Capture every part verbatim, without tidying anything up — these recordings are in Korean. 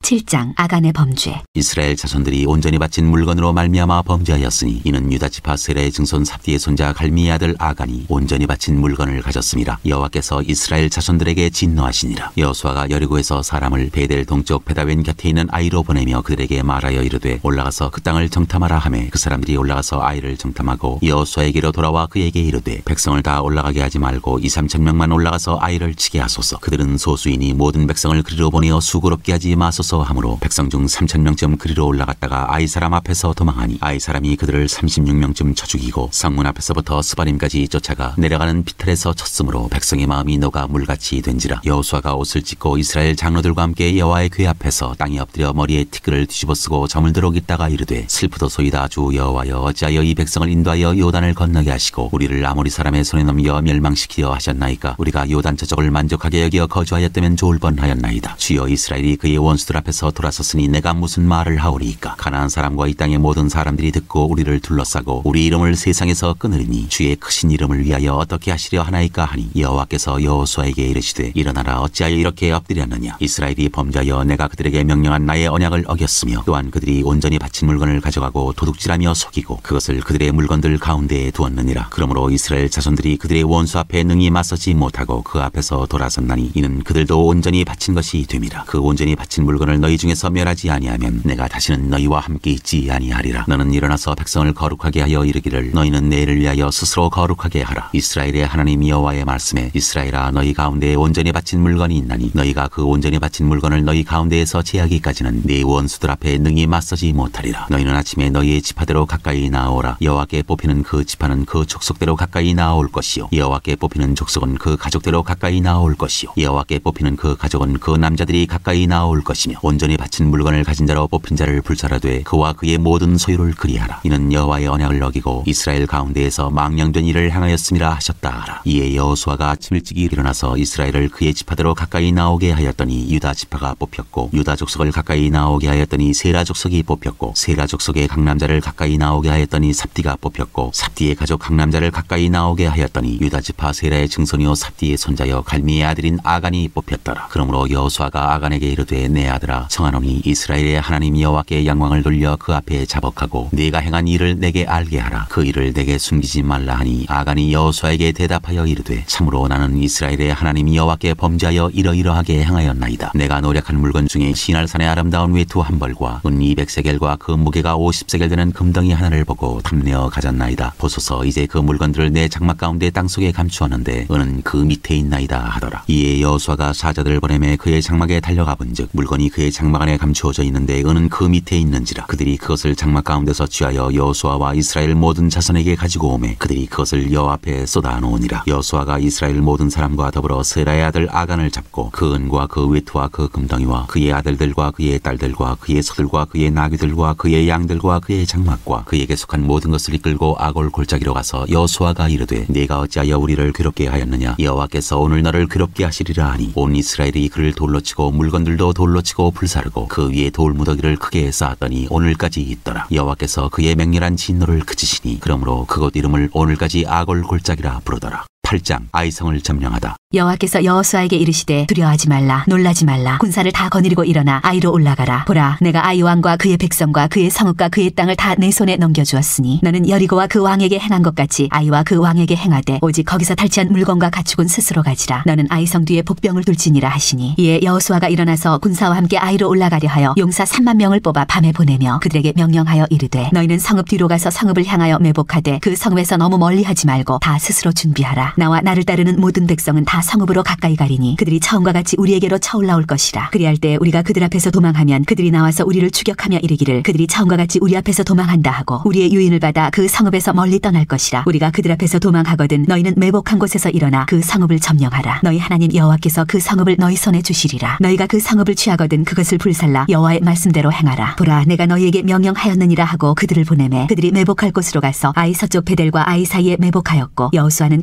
칠 장 아간의 범죄. 이스라엘 자손들이 온전히 바친 물건으로 말미암아 범죄하였으니 이는 유다지파 세라의 증손 삽디의 손자 갈미의 아들 아간이 온전히 바친 물건을 가졌습니다. 여호와께서 이스라엘 자손들에게 진노하시니라. 여호수아가 여리고에서 사람을 베델 동쪽 베다웬 곁에 있는 아이로 보내며 그들에게 말하여 이르되 올라가서 그 땅을 정탐하라 하매 그 사람들이 올라가서 아이를 정탐하고 여호수아에게로 돌아와 그에게 이르되 백성을 다 올라가게 하지 말고 이삼천 명만 올라가서 아이를 치게 하소서. 그들은 소수이니 모든 백성을 그리로 보내어 수고롭게 하지 마소서 하므로 백성 중 삼천 명쯤 그리로 올라갔다가 아이 사람 앞에서 도망하니 아이 사람이 그들을 삼십육 명쯤 쳐 죽이고 성문 앞에서부터 스바림까지 쫓아가 내려가는 비탈에서 쳤으므로 백성의 마음이 녹아 물같이 된지라. 여호수아가 옷을 찢고 이스라엘 장로들과 함께 여호와의 궤 앞에서 땅에 엎드려 머리에 티끌을 뒤집어 쓰고 저물도록 있다가 이르되 슬프도소이다. 주 여호와여 어찌하여 이 백성을 인도하여 요단을 건너게 하시고 우리를 아모리 사람의 손에 넘겨 멸망시키려 하셨나이까. 우리가 요단 저쪽을 만족하게 여겨 거주하였다면 좋을 뻔하였나이다. 주여 이스라엘이 그의 원수들 앞에서 돌아섰으니 내가 무슨 말을 하오리이까. 가나안 사람과 이 땅의 모든 사람들이 듣고 우리를 둘러싸고 우리 이름을 세상에서 끊으리니 주의 크신 이름을 위하여 어떻게 하시려 하나이까 하니 여호와께서 여호수아에게 이르시되 일어나라. 어찌하여 이렇게 엎드렸느냐. 이스라엘이 범죄하여 내가 그들에게 명령한 나의 언약을 어겼으며 또한 그들이 온전히 바친 물건을 가져가고 도둑질하며 속이고 그것을 그들의 물건들 가운데에 두었느니라. 그러므로 이스라엘 자손들이 그들의 원수 앞에 능히 맞서지 못하고 그 앞에서 돌아섰나니 이는 그들도 온전히 바친 것이 됨이라. 그 온전히 바친 물건을 너희 중에서 멸하지 아니하면 내가 다시는 너희와 함께 있지 아니하리라. 너는 일어나서 백성을 거룩하게 하여 이르기를 너희는 내일을 위하여 스스로 거룩하게 하라. 이스라엘의 하나님 여호와의 말씀에 이스라엘아 너희 가운데에 온전히 바친 물건이 있나니 너희가 그 온전히 바친 물건을 너희 가운데에서 제하기까지는 네 원수들 앞에 능히 맞서지 못하리라. 너희는 아침에 너희의 지파대로 가까이 나아오라. 여호와께 뽑히는 그 지파는 그 족속대로 가까이 나아올 것이요 여호와께 뽑히는 족속은 그 가족대로 가까이 나아올 것이요 여호와께 뽑히는 그 가족은 그 남자들이 가까이 나아올 것이며 온전히 바친 물건을 가진 자로 뽑힌 자를 불사라되 그와 그의 모든 소유를 그리하라. 이는 여호와의 언약을 어기고 이스라엘 가운데에서 망령된 일을 행하였음이라 하셨다 하라. 이에 여호수아가 아침 일찍이 일어나서 이스라엘을 그의 지파대로 가까이 나오게 하였더니 유다 지파가 뽑혔고 유다 족속을 가까이 나오게 하였더니 세라 족속이 뽑혔고 세라 족속의 강남자를 가까이 나오게 하였더니 삽디가 뽑혔고 삽디의 가족 강남자를 가까이 나오게 하였더니 유다 지파 세라의 증손이요 삽디의 손자여 갈미의 아들인 아간이 뽑혔더라. 그러므로 여호수아가 아간에게 이르되 내 아들아 청하노니 이스라엘의 하나님 여호와께 영광을 돌려 그 앞에 자복하고 네가 행한 일을 내게 알게 하라. 그 일을 내게 숨기지 말라 하니 아간이 여호수아에게 대답하여 이르되 참으로 나는 이스라엘의 하나님 여호와께 범죄하여 이러이러하게 행하였나이다. 내가 노력한 물건 중에 시날산의 아름다운 외투 한 벌과 은 이백 세겔과 그 무게가 오십 세겔 되는 금덩이 하나를 보고 탐내어 가졌나이다. 보소서 이제 그 물건들을 내 장막 가운데 땅속에 감추었는데 은은 그 밑에 있나이다 하더라. 이에 여호수아가 사자들을 보내매 그의 장막에 달려가 본즉 물건이 그의 장막 안에 감추어져 있는데 은은 그 밑에 있는지라. 그들이 그것을 장막 가운데서 취하여 여호수아와 이스라엘 모든 자손에게 가지고 오매 그들이 그것을 여호와 앞에 쏟아 놓으니라. 여호수아가 이스라엘 모든 사람과 더불어 세라의 아들 아간을 잡고 그 은과 그 외투와 그 금덩이와 그의 아들들과 그의 딸들과 그의 소들과 그의 나귀들과 그의 양들과 그의 장막과 그에게 속한 모든 것을 이끌고 아골 골짜기로 가서 여호수아가 이르되 네가 어찌하여 우리를 괴롭게 하였느냐. 여호와께서 오늘 너를 괴롭게 하시리라 하니 온 이스라엘이 그를 돌로 치고 물건들도 돌로 치고 불사르고 그 위에 돌무더기를 크게 쌓았더니 오늘까지 있더라. 여호와께서 그의 맹렬한 진노를 그치시니 그러므로 그곳 이름을 오늘까지 아골 골짜기라 부르더라. 팔 장 아이성을 점령하다. 여호와께서 여호수아에게 이르시되 두려워하지 말라 놀라지 말라 군사를 다 거느리고 일어나 아이로 올라가라. 보라 내가 아이 왕과 그의 백성과 그의 성읍과 그의 땅을 다 내 손에 넘겨주었으니 너는 여리고와 그 왕에게 행한 것 같이 아이와 그 왕에게 행하되 오직 거기서 탈취한 물건과 가축은 스스로 가지라. 너는 아이성 뒤에 복병을 둘지니라 하시니 이에 여호수아가 일어나서 군사와 함께 아이로 올라가려 하여 용사 삼만 명을 뽑아 밤에 보내며 그들에게 명령하여 이르되 너희는 성읍 뒤로 가서 성읍을 향하여 매복하되 그 성읍에서 너무 멀리하지 말고 다 스스로 준비하라. 나와 나를 따르는 모든 백성은 다 성읍으로 가까이 가리니 그들이 처음과 같이 우리에게로 쳐올라올 것이라. 그리할 때 우리가 그들 앞에서 도망하면 그들이 나와서 우리를 추격하며 이르기를 그들이 처음과 같이 우리 앞에서 도망한다 하고 우리의 유인을 받아 그 성읍에서 멀리 떠날 것이라. 우리가 그들 앞에서 도망하거든 너희는 매복한 곳에서 일어나 그 성읍을 점령하라. 너희 하나님 여호와께서 그 성읍을 너희 손에 주시리라. 너희가 그 성읍을 취하거든 그것을 불살라 여호와의 말씀대로 행하라. 보라 내가 너희에게 명령하였느니라 하고 그들을 보내매 그들이 매복할 곳으로 가서 아이 서쪽 베델과 아이 사이에 매복하였고 여호수아는 그 밤에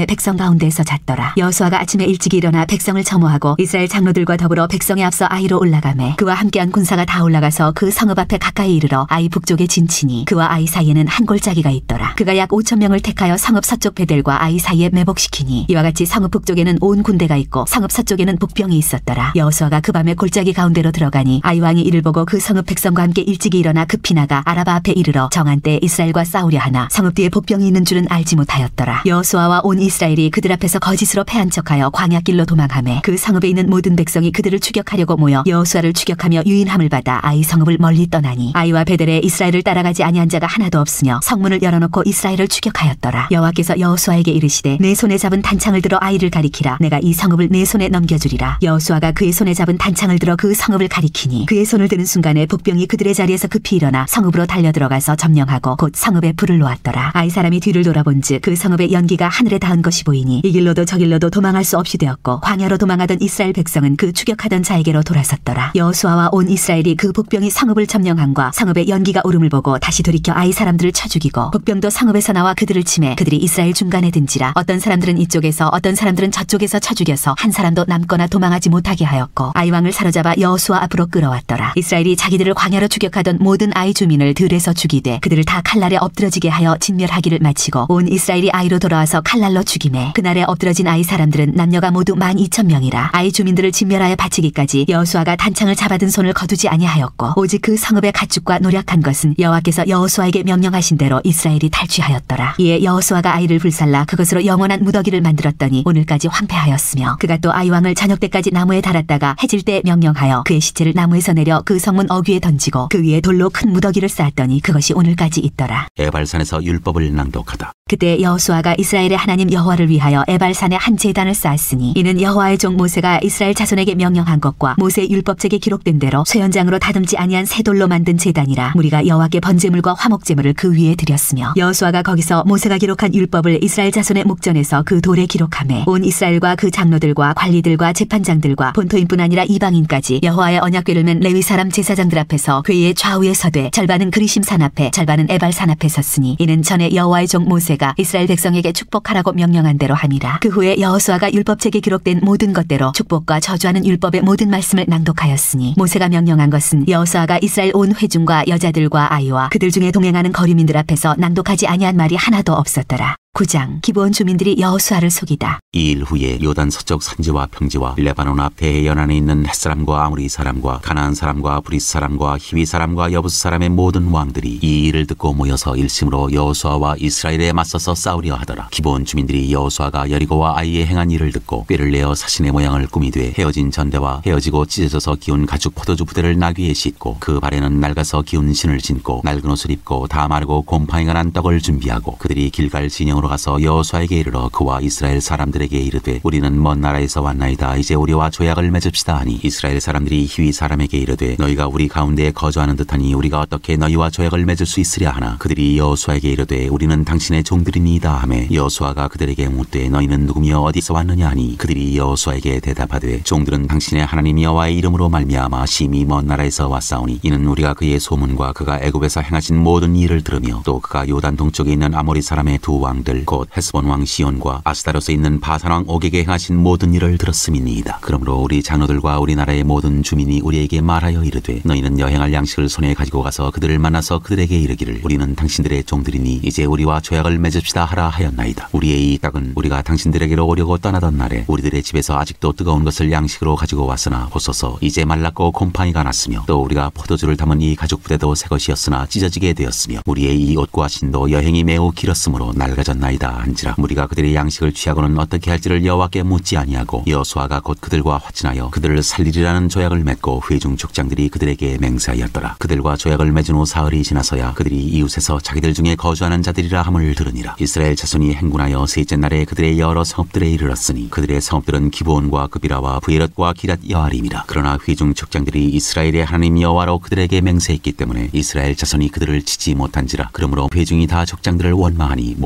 백성 가운데에서 잤더라. 여호수아가 아침에 일찍 일어나 백성을 점호하고 이스라엘 장로들과 더불어 백성에 앞서 아이로 올라가매 그와 함께한 군사가 다 올라가서 그 성읍 앞에 가까이 이르러 아이 북쪽에 진치니 그와 아이 사이에는 한 골짜기가 있더라. 그가 약 오천 명을 택하여 성읍 서쪽 베델과 아이 사이에 매복시키니 이와 같이 성읍 북쪽에는 온 군대가 있고 성읍 서쪽에는 복병이 있었더라. 여호수아가 그 밤에 골짜기 가운데로 들어가니 아이 왕이 이를 보고 그 성읍 백성과 함께 일찍이 일어나 급히 나가 아라바 앞에 이르러 정한 때 이스라엘과 싸우려 하나 성읍 뒤에 복병이 있는 줄은 알지 못하였더라. 여호수아와 온 이스라엘이 그들 앞에서 거짓으로 패한 척하여 광야길로 도망하매 그 성읍에 있는 모든 백성이 그들을 추격하려고 모여 여호수아를 추격하며 유인함을 받아 아이 성읍을 멀리 떠나니 아이와 베델에 이스라엘을 따라가지 아니한 자가 하나도 없으며 성문을 열어놓고 이스라엘을 추격하였더라. 여호와께서 여호수아에게 이르시되 내 손에 잡은 단창을 들어 아이를 가리키라. 내가 이 성읍을 내 손에 넘겨주리라. 여호수아가 그의 손에 잡은 단창을 들어 그 성읍을 가리키니 그의 손을 드는 순간에 복병이 그들의 자리에서 급히 일어나 성읍으로 달려 들어가서 점령하고 곧 성읍에 불을 놓았더라. 아이 사람이 뒤를 돌아본즉 그 성읍의 연기가 하늘에 닿은 것이 보이니 이 길로도 저 길로도 도망할 수 없이 되었고 광야로 도망하던 이스라엘 백성은 그 추격하던 자에게로 돌아섰더라. 여호수아와 온 이스라엘이 그 복병이 성읍을 점령함과 성읍의 연기가 오름을 보고 다시 돌이켜 아이 사람들을 쳐 죽이고 복병도 성읍에서 나와 그들을 치매 그들이 이스라엘 중간에 든지라. 어떤 사람들은 이쪽에서 어떤 사람들은 저쪽에서 쳐 죽여서 한 사람도 남거나 도망하지 못하게 하였고 아이 왕을 사로잡아 여호수아 앞으로 끌어왔더라. 이스라엘이 자기들을 광야로 추격하던 모든 아이 주민을 들에서 죽이되 그들을 다 칼날에 엎드러지게 하여 진멸하기를 마치고 온 이스라엘이 아이로 돌아와서 칼날로 죽이매 그날에 엎드러진 아이 사람들은 남녀가 모두 만 이천 명이라. 아이 주민들을 진멸하여 바치기까지 여호수아가 단창을 잡아든 손을 거두지 아니하였고 오직 그 성읍의 가축과 노력한 것은 여호와께서 여호수아에게 명령하신 대로 이스라엘이 탈취하였더라. 이에 여호수아가 아이를 불살라 그것으로 영원한 무더기를 만들었더니 오늘까지 황폐하였으며 그가 또 아이 왕을 저녁 때까지 나무에 달았다가 해질 때 명령하여 그의 시체를 나무에서 내려 그 성문 어귀에 던지고 그 위에 돌로 큰 무더기를 쌓았더니 그것이 오늘까지 있더라. 에발산에서 율법을 낭독하다. 그때 여호수아가 이스라엘의 하나님 여호와를 위하여 에발산에 한 제단을 쌓았으니 이는 여호와의 종 모세가 이스라엘 자손에게 명령한 것과 모세 율법책에 기록된 대로 쇠연장으로 다듬지 아니한 새 돌로 만든 제단이라. 무리가 여호와께 번제물과 화목제물을 그 위에 드렸으며 여호수아가 거기서 모세가 기록한 율법을 이스라엘 자손의 목전에서 그 돌에 기록하매 온 이스라엘과 그 장로들과 관리들과 재판장들과 본토인뿐 아니라 이방인까지 여호와의 언약궤를 맨 레위 사람 제사장들 앞에서 궤의 좌우에 서되 절반은 그리심산 앞에 절반은 에발산 앞에 섰으니 이는 전에 여호와의 종 모세가 이스라엘 백성에게 축복하라고 명령한 대로 함이라. 그 후에 여호수아가 율법책에 기록된 모든 것대로 축복과 저주하는 율법의 모든 말씀을 낭독하였으니 모세가 명령한 것은 여호수아가 이스라엘 온 회중과 여자들과 아이와 그들 중에 동행하는 거류민들 앞에서 낭독하지 아니한 말이 하나도 없었더라. 구 장. 기브온 주민들이 여호수아를 속이다. 이 일 후에 요단 서쪽 산지와 평지와 레바논 앞 대해 연안에 있는 햇사람과 아무리 사람과 가나안 사람과 브리스 사람과 히위 사람과 여부스 사람의 모든 왕들이 이 일을 듣고 모여서 일심으로 여호수아와 이스라엘에 맞서서 싸우려 하더라. 기브온 주민들이 여호수아가 여리고와 아이에 행한 일을 듣고 꾀를 내어 사신의 모양을 꾸미되 헤어진 전대와 헤어지고 찢어져서 기운 가축 포도주 부대를 나귀에 싣고 그 발에는 낡아서 기운 신을 신고 낡은 옷을 입고 다 마르고 곰팡이가 난 떡을 준비하고 그들이 길갈 진영으로 가서 여호수아에게 이르러 그와 이스라엘 사람들에게 이르되 우리는 먼 나라에서 왔나이다. 이제 우리와 조약을 맺읍시다 하니 이스라엘 사람들이 히위 사람에게 이르되 너희가 우리 가운데에 거주하는 듯하니 우리가 어떻게 너희와 조약을 맺을 수 있으랴 하나 그들이 여호수아에게 이르되 우리는 당신의 종들이니이다 하매 여호수아가 그들에게 묻되 너희는 누구며 어디서 왔느냐 하니 그들이 여호수아에게 대답하되 종들은 당신의 하나님 여호와의 이름으로 말미암아 심히 먼 나라에서 왔사오니 이는 우리가 그의 소문과 그가 애굽에서 행하신 모든 일을 들으며 또 그가 요단 동쪽에 있는 아모리 사람의 두 왕들 곧 헤스본 왕 시온과 아스타로스에 있는 바산 왕 옥에게 행하신 모든 일을 들었음이니이다. 그러므로 우리 장로들과 우리나라의 모든 주민이 우리에게 말하여 이르되 너희는 여행할 양식을 손에 가지고 가서 그들을 만나서 그들에게 이르기를 우리는 당신들의 종들이니 이제 우리와 조약을 맺읍시다 하라 하였나이다. 우리의 이 떡은 우리가 당신들에게로 오려고 떠나던 날에 우리들의 집에서 아직도 뜨거운 것을 양식으로 가지고 왔으나 보소서 이제 말랐고 곰팡이가 났으며 또 우리가 포도주를 담은 이 가죽 부대도 새 것이었으나 찢어지게 되었으며 우리의 이 옷과 신도 여행이 매우 길었으므로 낡아졌나이다 한지라. 우리가 그들의 양식을 취하고는 어떻게 할지를 여호와께 묻지 아니하고 여호수아가 곧 그들과 화친하여 그들을 살리리라는 조약을 맺고 회중 족장들이 그들에게 맹세하였더라. 그들과 조약을 맺은 후 사흘이 지나서야 그들이 이웃에서 자기들 중에 거주하는 자들이라 함을 들으니라. 이스라엘 자손이 행군하여 셋째 날에 그들의 여러 성읍들에 이르렀으니 그들의 성읍들은 기브온과 그비라와 브에롯과 기랏 여아림이라. 그러나 회중 족장들이 이스라엘의 하나님 여호와로 그들에게 맹세했기 때문에 이스라엘 자손이 그들을 치지 못한지라. 그러므로 회중이 다 족장들을 원망하니 모든 족장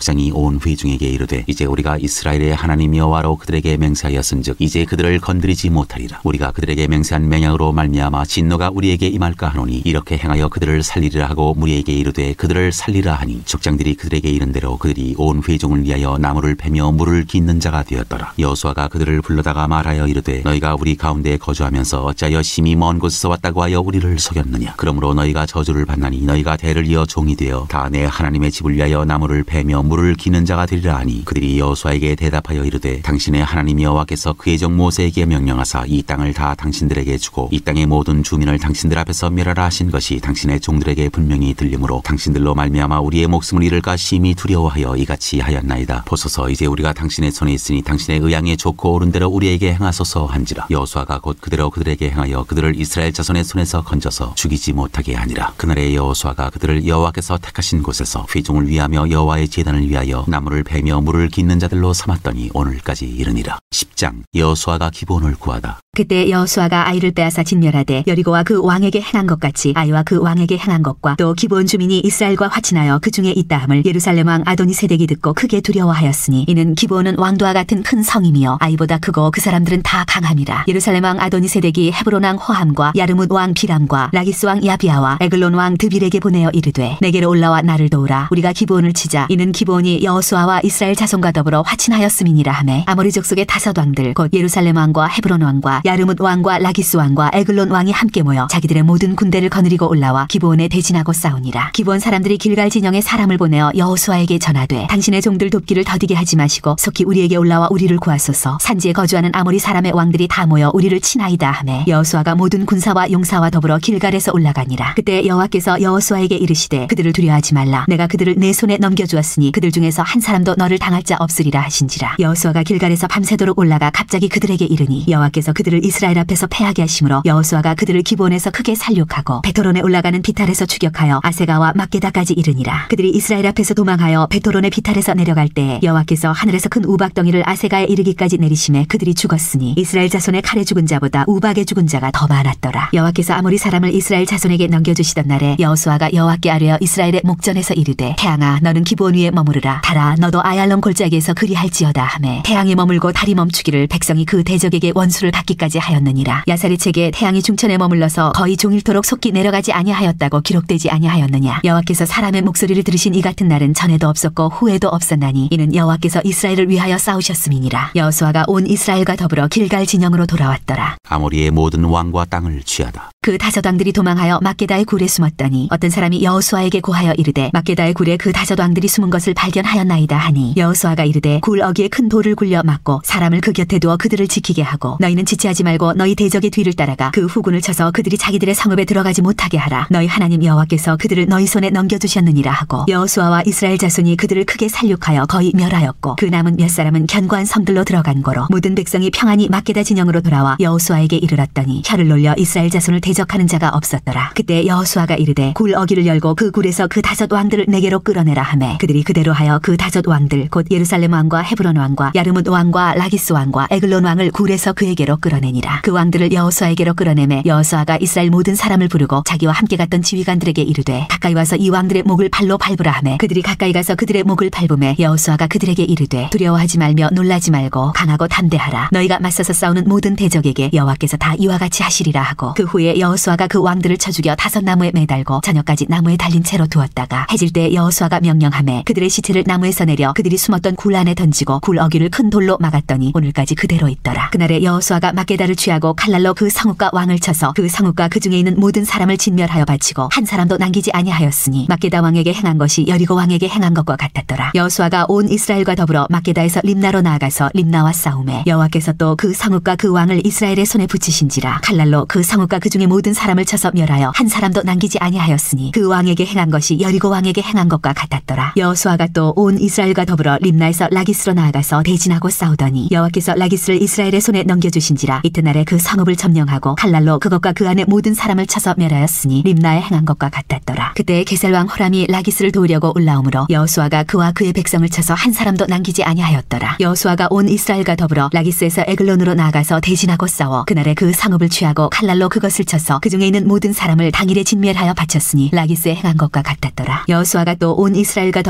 족장이 온 회중에게 이르되 이제 우리가 이스라엘의 하나님 여호와로 그들에게 맹세하였은즉 이제 그들을 건드리지 못하리라. 우리가 그들에게 맹세한 맹약으로 말미암아 진노가 우리에게 임할까 하노니 이렇게 행하여 그들을 살리리라 하고 무리에게 이르되 그들을 살리라 하니 족장들이 그들에게 이른 대로 그들이 온 회중을 위하여 나무를 패며 물을 깃는 자가 되었더라. 여호수아가 그들을 불러다가 말하여 이르되 너희가 우리 가운데 거주하면서 어찌하여 심히 먼 곳에서 왔다고 하여 우리를 속였느냐. 그러므로 너희가 저주를 받나니 너희가 대를 이어 종이 되어 다 내 하나님의 집을 위하여 나무를 패며 물을 기는 자가 되리라 하니 그들이 여호수아에게 대답하여 이르되 당신의 하나님 여호와께서 그의 종 모세에게 명령하사 이 땅을 다 당신들에게 주고 이 땅의 모든 주민을 당신들 앞에서 멸하라 하신 것이 당신의 종들에게 분명히 들리므로 당신들로 말미암아 우리의 목숨을 잃을까 심히 두려워하여 이같이 하였나이다. 보소서 이제 우리가 당신의 손에 있으니 당신의 의향에 좋고 옳은 대로 우리에게 행하소서 한지라. 여호수아가 곧 그대로 그들에게 행하여 그들을 이스라엘 자손의 손에서 건져서 죽이지 못하게 하니라. 그날에 여호수아가 그들을 여호와께서 택하신 곳에서 회중을 위하며 여호와의 제단을 위하여 나무를 패며 물을 깃는 자들로 삼았더니 오늘까지 이르니라. 십 장 여호수아가 기본을 구하다. 그때 여호수아가 아이를 빼앗아 진멸하되 여리고와 그 왕에게 행한 것 같이 아이와 그 왕에게 행한 것과 또 기브온 주민이 이스라엘과 화친하여 그 중에 있다함을 예루살렘 왕 아도니세덱이 듣고 크게 두려워하였으니 이는 기브온은 왕도와 같은 큰 성임이요 아이보다 크고 그 사람들은 다 강함이라. 예루살렘 왕 아도니세덱이 헤브론 왕 호함과 야르뭇 왕 비람과 라기스 왕 야비아와 에글론 왕 드빌에게 보내어 이르되 내게로 올라와 나를 도우라. 우리가 기브온을 치자. 이는 기브온이 여호수아와 이스라엘 자손과 더불어 화친하였음이니라 하매 아모리 족속의 다섯 왕들 곧 예루살렘 왕과 헤브론 왕과 야르뭇 왕과 라기스 왕과 에글론 왕이 함께 모여 자기들의 모든 군대를 거느리고 올라와 기브온에 대진하고 싸우니라. 기브온 사람들이 길갈 진영에 사람을 보내어 여호수아에게 전하되 당신의 종들 돕기를 더디게 하지 마시고 속히 우리에게 올라와 우리를 구하소서. 산지에 거주하는 아모리 사람의 왕들이 다 모여 우리를 치나이다 하매 여호수아가 모든 군사와 용사와 더불어 길갈에서 올라가니라. 그때 여호와께서 여호수아에게 이르시되 그들을 두려워하지 말라. 내가 그들을 내 손에 넘겨주었으니 그들 중에서 한 사람도 너를 당할 자 없으리라 하신지라. 여호수아가 길갈에서 밤새도록 올라가 갑자기 그들에게 이르니 여호와께서 그들을 이스라엘 앞에서 패하게 하심으로 여호수아가 그들을 기브온에서 크게 살육하고 베토론에 올라가는 비탈에서 추격하여 아세가와 막게다까지 이르니라. 그들이 이스라엘 앞에서 도망하여 베토론의 비탈에서 내려갈 때에 여호와께서 하늘에서 큰 우박덩이를 아세가에 이르기까지 내리심에 그들이 죽었으니 이스라엘 자손의 칼에 죽은 자보다 우박에 죽은 자가 더 많았더라. 여호와께서 아모리 사람을 이스라엘 자손에게 넘겨주시던 날에 여호수아가 여호와께 아뢰어 이스라엘의 목전에서 이르되 태양아 너는 기브온 위에 머무르라. 달아 너도 아얄론 골짜기에서 그리할지어다 하매 태양이 머물고 달이 멈추기를 백성이 그 대적에게 원수를 받기까지 하였느니라. 야살의 책에 태양이 중천에 머물러서 거의 종일토록 속히 내려가지 아니하였다고 기록되지 아니하였느냐. 여호와께서 사람의 목소리를 들으신 이 같은 날은 전에도 없었고 후에도 없었나니 이는 여호와께서 이스라엘을 위하여 싸우셨음이니라. 여호수아가 온 이스라엘과 더불어 길갈 진영으로 돌아왔더라. 아모리의 모든 왕과 땅을 취하다. 그 다섯 왕들이 도망하여 막게다의 굴에 숨었더니 어떤 사람이 여호수아에게 고하여 이르되 막게다의 굴에 그 다섯 왕들이 숨은 것을 발견하였나이다 하니 여호수아가 이르되 굴 어귀에 큰 돌을 굴려 막고 사람을 그 곁에 두어 그들을 지키게 하고 너희는 지체하지 말고 너희 대적의 뒤를 따라가 그 후군을 쳐서 그들이 자기들의 성읍에 들어가지 못하게 하라. 너희 하나님 여호와께서 그들을 너희 손에 넘겨주셨느니라 하고 여호수아와 이스라엘 자손이 그들을 크게 살육하여 거의 멸하였고 그 남은 몇 사람은 견고한 성들로 들어간 고로 모든 백성이 평안히 막게다 진영으로 돌아와 여호수아에게 이르렀더니 혀를 놀려 이스라엘 자손을 대적하는 자가 없었더라. 그때 여호수아가 이르되 굴 어귀를 열고 그 굴에서 그 다섯 왕들을 내게로 끌어내라 하매 그들이 그대로 하여 그 다섯 왕들 곧 예루살렘 왕과 헤브론 왕과 야르뭇 왕과 라기스 왕과 에글론 왕을 굴에서 그에게로 끌어내니라. 그 왕들을 여호수아에게로 끌어내매 여호수아가 이스라엘 모든 사람을 부르고 자기와 함께 갔던 지휘관들에게 이르되 가까이 와서 이 왕들의 목을 발로 밟으라 하매 그들이 가까이 가서 그들의 목을 밟음에 여호수아가 그들에게 이르되 두려워하지 말며 놀라지 말고 강하고 담대하라. 너희가 맞서서 싸우는 모든 대적에게 여호와께서 다 이와 같이 하시리라 하고 그 후에 여호수아가 그 왕들을 쳐 죽여 다섯 나무에 매달고 저녁까지 나무에 달린 채로 두었다가 해질 때 여호수아가 명령하매 그들의 시체를 나무에서 내려 그들이 숨었던 굴 안에 던지고 굴 어귀를 큰 돌로 막았더니 오늘까지 그대로 있더라. 그날에 여호수아가 막게다를 취하고 칼날로 그 성읍과 왕을 쳐서 그 성읍과 그 중에 있는 모든 사람을 진멸하여 바치고 한 사람도 남기지 아니하였으니 막게다 왕에게 행한 것이 여리고 왕에게 행한 것과 같았더라. 여호수아가 온 이스라엘과 더불어 막게다에서 림나로 나아가서 림나와 싸우매 여호와께서 또 그 성읍과 그 왕을 이스라엘의 손에 붙이신지라. 칼날로 그 성읍과 그 중에 모든 사람을 쳐서 멸하여 한 사람도 남기지 아니하였으니 그 왕에게 행한 것이 여리고 왕에게 행한 것과 같았더라. 여호수아가 또 온 이스라엘과 더불어 림나에서 라기스로 나아가서 대진하고 싸우더니 여호와께서 라기스를 이스라엘의 손에 넘겨주신지라. 이튿날에 그 성읍을 점령하고 칼날로 그것과 그 안에 모든 사람을 쳐서 멸하였으니 림나에 행한 것과 같았더라. 그때 게셀 왕 호람이 라기스를 도우려고 올라오므로 여호수아가 그와 그의 백성을 쳐서 한 사람도 남기지 아니하였더라. 여호수아가 온 이스라엘과 더불어 라기스에서 에글론으로 나아가서 대진하고 싸워 그날에 그 성읍을 취하고 칼날로 그것을 쳐서 그 중에 있는 모든 사람을 당일에 진멸하여 바쳤으니 라기스에 행한 것과 같았더라. 여호수아가 또 온 이스라엘과 더불어 에글론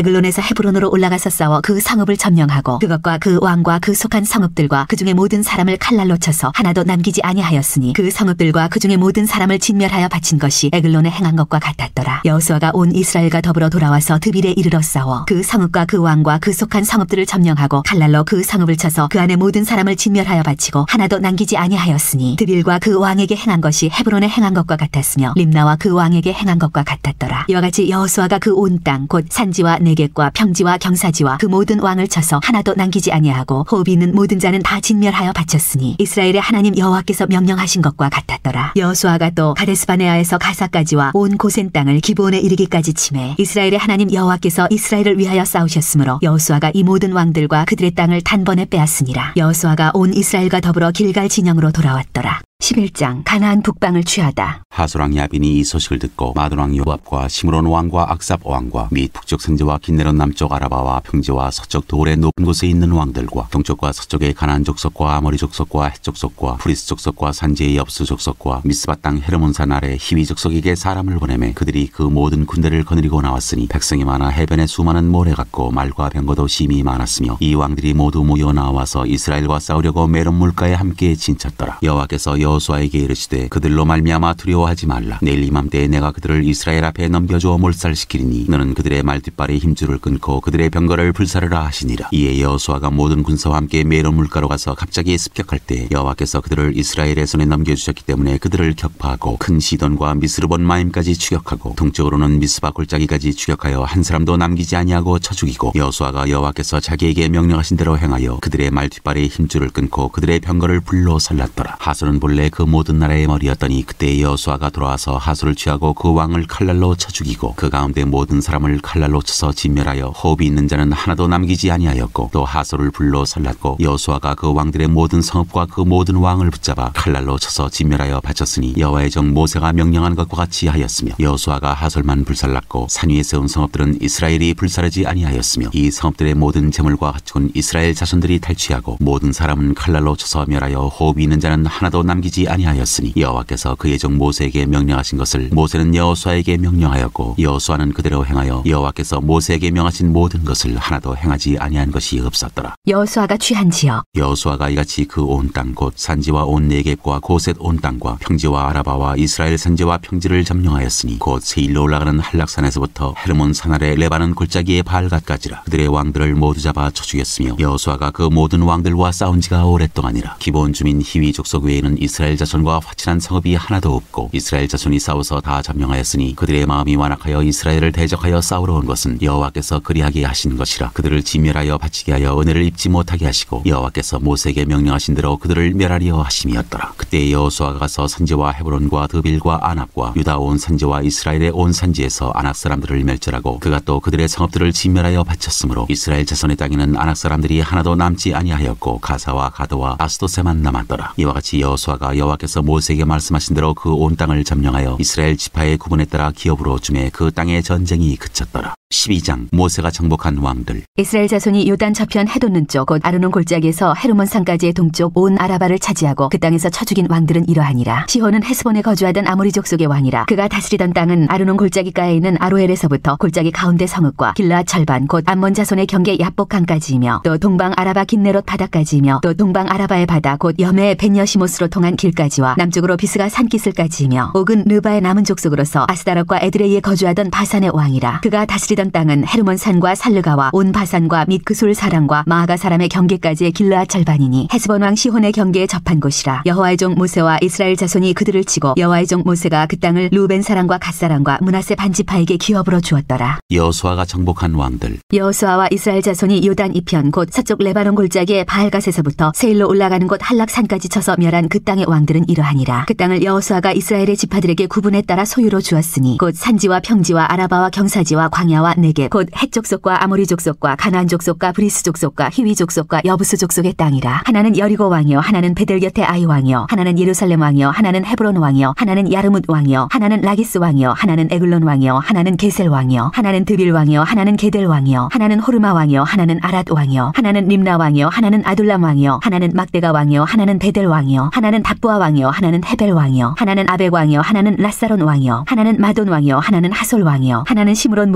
에글론에서 헤브론으로 올라가서 싸워 그 성읍을 점령하고 그것과 그 왕과 그 속한 성읍들과 그 중에 모든 사람을 칼날로 쳐서 하나도 남기지 아니하였으니 그 성읍들과 그 중에 모든 사람을 진멸하여 바친 것이 에글론에 행한 것과 같았더라. 여호수아가 온 이스라엘과 더불어 돌아와서 드빌에 이르러 싸워 그 성읍과 그 왕과 그 속한 성읍들을 점령하고 칼날로 그 성읍을 쳐서 그 안에 모든 사람을 진멸하여 바치고 하나도 남기지 아니하였으니 드빌과 그 왕에게 행한 것이 헤브론에 행한 것과 같았으며 림나와 그 왕에게 행한 것과 같았더라. 이와 같이 여호수아가 그 온 땅 곧 산지와 내겝과 평지와 경사지와 그 모든 왕을 쳐서 하나도 남기지 아니하고 호흡이 있는 모든 자는 다 진멸하여 바쳤으니 이스라엘의 하나님 여호와께서 명령하신 것과 같았더라. 여호수아가 또 가데스바네아에서 가사까지와 온 고센 땅을 기브온에 이르기까지 치매 이스라엘의 하나님 여호와께서 이스라엘을 위하여 싸우셨으므로 여호수아가 이 모든 왕들과 그들의 땅을 단번에 빼앗으니라. 여호수아가 온 이스라엘과 더불어 길갈 진영으로 돌아왔더라. 십일 장 가나안 북방을 취하다. 하솔왕 야빈이 이 소식을 듣고 마돈왕 요압과 시므론 왕과 악삽 왕과 및 북쪽 선지와 긴네롯 남쪽 아라바와 평지와 서쪽 돌의 높은 곳에 있는 왕들과 동쪽과 서쪽의 가나안 족속과 아모리 족속과 헷 족속과 프리스 족속과 산지의 엽수 족속과 미스바 땅 헤르몬산 아래 히위 족속에게 사람을 보내매 그들이 그 모든 군대를 거느리고 나왔으니 백성이 많아 해변에 수많은 모래 같고 말과 병거도 심히 많았으며 이 왕들이 모두 모여 나와서 이스라엘과 싸우려고 메론 물가에 함께 진쳤더라. 여호와께서 여호수아에게 이르시되 그들로 말미암아 두려워하지 말라. 내일 이맘때에 내가 그들을 이스라엘 앞에 넘겨주어 몰살시키리니 너는 그들의 말뒷발에 힘줄을 끊고 그들의 병거를 불사르라 하시니라. 이에 여호수아가 모든 군사와 함께 메론 물가로 가서 갑자기 습격할 때 여호와께서 그들을 이스라엘의 손에 넘겨주셨기 때문에 그들을 격파하고 큰 시돈과 미스르본 마임까지 추격하고 동쪽으로는 미스바 골짜기까지 추격하여 한 사람도 남기지 아니하고 쳐 죽이고 여호수아가 여호와께서 자기에게 명령하신 대로 행하여 그들의 말뒷발에 힘줄을 끊고 그들의 병거를 불로 살랐더라. 하솔은 본래 그 모든 나라의 머리였더니 그때 여호수아가 돌아와서 하솔을 취하고 그 왕을 칼날로 쳐 죽이고 그 가운데 모든 사람을 칼날로 쳐서 진멸하여 호흡이 있는 자는 하나도 남기지 아니하였고 또 하솔을 불로 살랐고 여호수아가 그 왕들의 모든 성읍과 그 모든 왕을 붙잡아 칼날로 쳐서 진멸하여 바쳤으니 여호와의 정 모세가 명령한 것과 같이 하였으며 여호수아가 하솔만 불살랐고 산 위에 세운 성읍들은 이스라엘이 불사르지 아니하였으며 이 성읍들의 모든 재물과 가축은 이스라엘 자손들이 탈취하고 모든 사람은 칼날로 쳐서 멸하여 호흡이 있는 자는 하나도 남기지 아니하였으니 여호와께서 그의 종 모세에게 명령하신 것을 모세는 여호수아에게 명령하였고 여호수아는 그대로 행하여 여호와께서 모세에게 명하신 모든 것을 하나도 행하지 아니한 것이 없었더라. 여호수아가 취한 지역. 여호수아가 이같이 그 온 땅 곧 산지와 온 네겝과 고셋 온 땅과 평지와 아라바와 이스라엘 산지와 평지를 점령하였으니 곧 세일로 올라가는 한락산에서부터 헤르몬 산 아래 레바논 골짜기의 바알갓까지라. 그들의 왕들을 모두 잡아 쳐 죽였으며 여호수아가 그 모든 왕들과 싸운 지가 오랫동안이라. 기브온 주민 히위 족속 외에는 이스라엘 자손과 화친한 성읍이 하나도 없고 이스라엘 자손이 싸워서 다 점령하였으니 그들의 마음이 완악하여 이스라엘을 대적하여 싸우러 온 것은 여호와께서 그리하게 하신 것이라. 그들을 진멸하여 바치게 하여 은혜를 입지 못하게 하시고 여호와께서 모세에게 명령하신 대로 그들을 멸하려 하심이었더라. 그때 여호수아가 가서 산지와 헤브론과 드빌과 아납과 유다 온 산지와 이스라엘의 온 산지에서 아낙 사람들을 멸절하고 그가 또 그들의 성읍들을 진멸하여 바쳤으므로 이스라엘 자손의 땅에는 아낙 사람들이 하나도 남지 아니하였고 가사와 가드와 아스도세만 남았더라. 이와 같이 여호수아가 여호와께서 모세에게 말씀하신 대로 그 온 땅을 점령하여 이스라엘 지파의 구분에 따라 기업으로 주매 그 땅의 전쟁이 그쳤더라. 십이 장 모세가 정복한 왕들. 이스라엘 자손이 요단 저편 해돋는 쪽 곧 아르논 골짜기에서 헤르몬 산까지의 동쪽 온 아라바를 차지하고 그 땅에서 쳐 죽인 왕들은 이러하니라. 시혼은 헤스본에 거주하던 아모리 족속의 왕이라. 그가 다스리던 땅은 아르논 골짜기가에 있는 아로엘에서부터 골짜기 가운데 성읍과 길라 절반 곧 암몬 자손의 경계 야복강까지이며 또 동방 아라바 긴네롯 바다까지이며 또 동방 아라바의 바다 곧 염해 벤여시모스로 통한 길까지와 남쪽으로 비스가 산기슭까지이며 옥은 르바의 남은 족속으로서 아스다롯과 에드레이에 거주하던 바산의 왕이라. 그가 다스리던 땅은 헤르몬 산과 살르가와 온 바산과 및 그술 사람과 마아가 사람의 경계까지의 길르앗 절반이니 헤스본 왕 시혼의 경계에 접한 곳이라. 여호와의 종 모세와 이스라엘 자손이 그들을 치고 여호와의 종 모세가 그 땅을 루벤 사람과 갓 사람과 므낫세 반지파에게 기업으로 주었더라. 여호수아가 정복한 왕들. 여호수아와 이스라엘 자손이 요단 이편 곧 서쪽 레바논 골짜기의 바알갓에서부터 세일로 올라가는 곳 한락산까지 쳐서 멸한 그 땅의 왕들은 이러하니라. 그 땅을 여호수아가 이스라엘의 지파들에게 구분에 따라 소유로 주었으니 곧 산지와 평지와 아라바와 경사지와 광야와 네겝 곧 헷 족속과 아모리 족속과 가나안 족속과 브리스 족속과 히위 족속과 여부스 족속의 땅이라. 하나는 여리고 왕이요 하나는 베델 곁의 아이 왕이요 하나는 예루살렘 왕이요 하나는 헤브론 왕이요 하나는 야르뭇 왕이요 하나는 라기스 왕이요 하나는 에글론 왕이요 하나는 게셀 왕이요 하나는 드빌 왕이요 하나는 게델 왕이요 하나는 호르마 왕이요 하나는 아랏 왕이요 하나는 림나 왕이요 하나는 아둘람 왕이요 하나는 막대가 왕이요 하나는 베델 왕이요 하나는 답부아 왕이요 하나는 헤벨 왕이요 하나는 아벡 왕이요 하나는 라사론 왕이요 하나는 마돈 왕이요 하나는 하솔 왕이요 하나는 시므론 무론 왕이요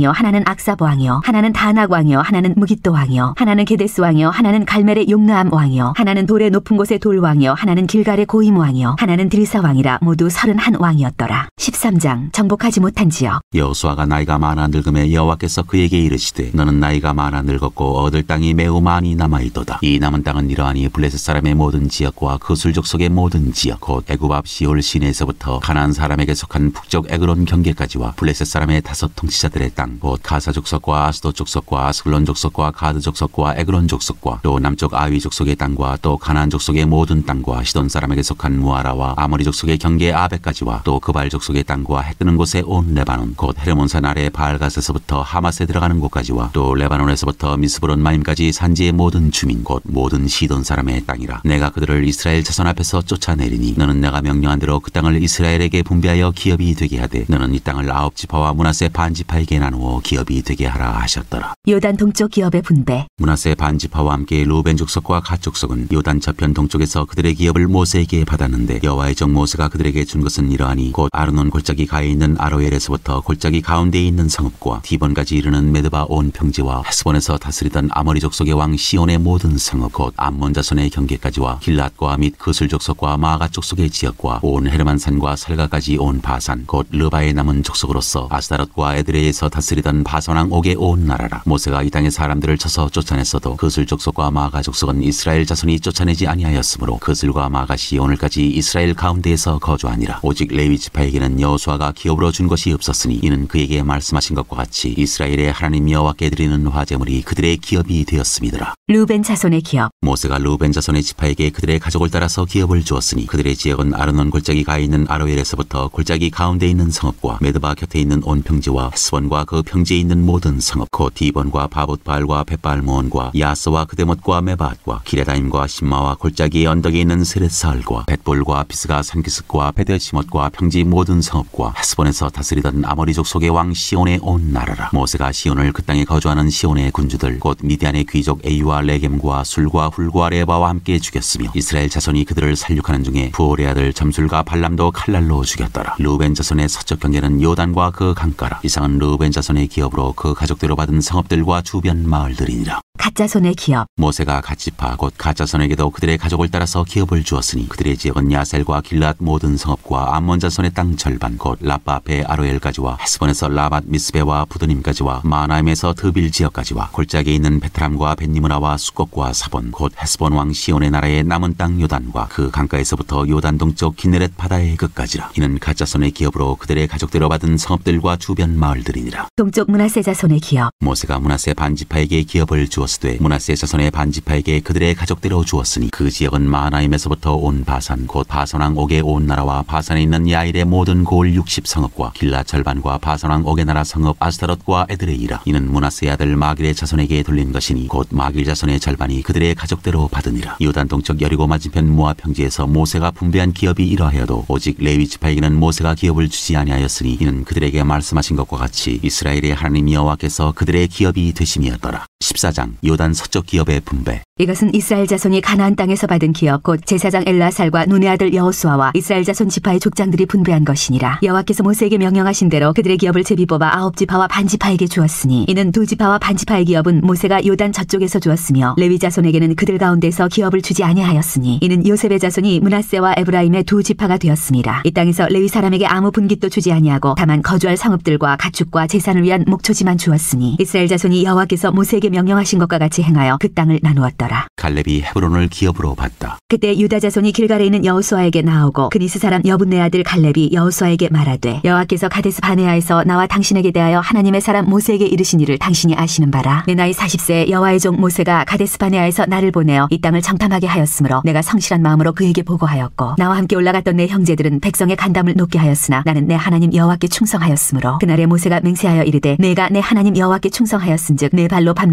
왕이요 하나는 악삽 왕이요 하나는 다낙 왕이요 하나는 무깃도 왕이요 하나는 게데스 왕이요 하나는 갈멜의 용나암 왕이요 하나는 돌의 높은 곳의 돌 왕이요 하나는 길갈의 고임 왕이요 하나는 드리사 왕이라 모두 서른한 왕이었더라. 십삼 장 정복하지 못한 지역. 여호수아가 나이가 많아 늙음에 여호와께서 그에게 이르시되 너는 나이가 많아 늙었고 얻을 땅이 매우 많이 남아있도다. 이 남은 땅은 이러하니 블레셋 사람의 모든 지역과 그술 족속의 모든 지역 곧 애굽 앞 시올 시내에서부터 가나안 사람에게 속한 북쪽 에그론 경계까지와 블레셋 사람의 다섯 통치자들의 땅 곧 가사 족속과 아스도 족속과 아스글론 족속과 가드 족속과 에그론 족속과 또 남쪽 아위 족속의 땅과 또 가나안 족속의 모든 땅과 시돈 사람에게 속한 무아라와 아모리 족속의 경계 아베까지와 또 그발 족속의 땅과 해 뜨는 곳에 온 레바논 곧 헤르몬산 아래 바알갓에서부터 하맛에 들어가는 곳까지와 또 레바논에서부터 미스브론 마임까지 산지의 모든 주민 곧 모든 시돈 사람의 땅이라. 내가 그들을 이스라엘 자손 앞에서 쫓아내리니 너는 내가 명령한 대로 그 땅을 이스라엘에게 분배하여 기업이 되게 하되 너는 이 땅을 아홉 지파와 므낫세 반 지파에게 나누어 기업이 되게 하라 하셨더라. 요단 동쪽 기업의 분배. 므낫세 반 지파와 함께 루벤 족속과 갓 족속은 요단 저편 동쪽에서 그들의 기업을 모세에게 받았는데 여호와의 종 모세가 그들에게 준 것은 이러하니 곧 아르논 골짜기 가에 있는 아로엘에서부터 골짜기 가운데에 있는 성읍과 디본까지 이르는 메드바 온 평지와 헤스본에서 다스리던 아모리 족속의 왕 시온의 모든 성읍 곧 암몬 자손의 경계까지와 길랏과 및 그술 족속과 마가 족속의 지역과 온 헤르만 산과 살가까지 온 바산 곧 르바의 남은 족속으로서 아스다롯과 에드레에서 다스리던 바선왕 옥의 온 나라라. 모세가 이 땅의 사람들을 쳐서 쫓아냈어도 그술 족속과 마가 족속은 이스라엘 자손이 쫓아내지 아니하였으므로 그술과 마가시 오늘까지 이스라엘 가운데에서 거주하니라. 오직 레위 지파에게는 여호수아가 기업으로 준 것이 없었으니 이는 그에게 말씀하신 것과 같이 이스라엘의 하나님 여호와께 드리는 화제물이 그들의 기업이 되었음이더라. 루벤 자손의 기업. 모세가 루벤 자손의 지파에게 그들의 가족을 따라서 기업을 주었으니 그들의 지역은 아르논 골짜기 가에 있는 아로엘에서부터 골짜기 가운데 있는 성읍과 메드바 곁에 있는 온 평지와 헤스본과 그 평지에 있는 모든 성읍 곧 디본과 바봇바알과 벳바알므온과 야스와 그데못과 메바앗과 기레다임과 신마와 골짜기의 언덕에 있는 세렛사알과 벳볼과 비스가 산기슭과 베데시못과 평지 모든 성읍과 헤스본에서 다스리던 아모리 족속의 왕 시온의 온 나라라. 모세가 시온을 그 땅에 거주하는 시온의 군주들 곧 미디안의 귀족 에이와 레겜과 술과 훌과 레바와 함께 죽였으며 이스라엘 자손이 그들을 살육하는 중에 부올의 아들 점술과 발람도 칼날로 죽였더라. 루벤 자손의 서쪽 경계는 요단과 그 강가라. 이상은 루벤 자손의 기업으로 그 가족대로 받은 성읍들과 주변 마을들이니라. 갓자손의 기업. 모세가 갓지파 곧 갓자손에게도 그들의 가족을 따라서 기업을 주었으니 그들의 지역은 야셀과 길랏 모든 성읍과 암몬 자손의 땅 절반 곧 라빠 앞에 아로엘까지와 헤스본에서 라밧 미스베와 부드님까지와 마나임에서 드빌 지역까지와 골짜기에 있는 베트람과 벳니므라와 수꽃과 사본 곧 헤스본 왕 시온의 나라의 남은 땅 요단과 그 강가에서부터 요단 동쪽 기네렛 바다의 끝까지라. 이는 갓자손의 기업으로 그들의 가족대로 받은 성읍들과 주변 마을들이니라. 동쪽 므낫세 자손의 기업. 모세가 므낫세 반지파에게 기업을 주었으되 므낫세 자손의 반지파에게 그들의 가족대로 주었으니 그 지역은 마나임에서부터 온 바산 곧 바선왕 옥의 온 나라와 바산에 있는 야일의 모든 고을 육십 성읍과 길라 절반과 바선왕 옥의 나라 성읍 아스타롯과 에드레이라. 이는 므낫세의 아들 마길의 자손에게 돌린 것이니 곧 마길 자손의 절반이 그들의 가족대로 받으니라. 요단 동쪽 여리고 맞은편 모압 평지에서 모세가 분배한 기업이 이러하여도 오직 레위 지파에게는 모세가 기업을 주지 아니하였으니 이는 그들에게 말씀하신 것과 같이 이스라엘의 하나님 여호와께서 그들의 기업이 되심이었더라. 십사 장 요단 서쪽 기업의 분배. 이것은 이스라엘 자손이 가나안 땅에서 받은 기업 곧 제사장 엘라살과 눈의 아들 여호수아와 이스라엘 자손 지파의 족장들이 분배한 것이니라. 여호와께서 모세에게 명령하신 대로 그들의 기업을 제비 뽑아 아홉 지파와 반 지파에게 주었으니 이는 두 지파와 반 지파의 기업은 모세가 요단 저쪽에서 주었으며 레위 자손에게는 그들 가운데서 기업을 주지 아니하였으니 이는 요셉의 자손이 므낫세와 에브라임의 두 지파가 되었습니다. 이 땅에서 레위 사람에게 아무 분깃도 주지 아니하고 다만 거주할 성읍들과 가축과 제산을 위한 목초지만 주었으니 이스라엘 자손이 여호와께서 모세에게 명령하신 것과 같이 행하여 그 땅을 나누었더라. 갈렙이 헤브론을 기업으로 받다. 그때 유다 자손이 길갈에 있는 여호수아에게 나오고 그니스 사람 여분네 아들 갈렙이 여호수아에게 말하되 여호와께서 가데스 바네아에서 나와 당신에게 대하여 하나님의 사람 모세에게 이르신 일을 당신이 아시는 바라. 내 나이 사십 세에 여호와의 종 모세가 가데스 바네아에서 나를 보내어 이 땅을 정탐하게 하였으므로 내가 성실한 마음으로 그에게 보고하였고 나와 함께 올라갔던 내 형제들은 백성의 간담을 높게 하였으나 나는 내 하나님 여호와께 충성하였으므로 그날에 모세가 맹세하여 이르되 내가 내 하나님 여호와께 충성하였은즉 내 발로 밟는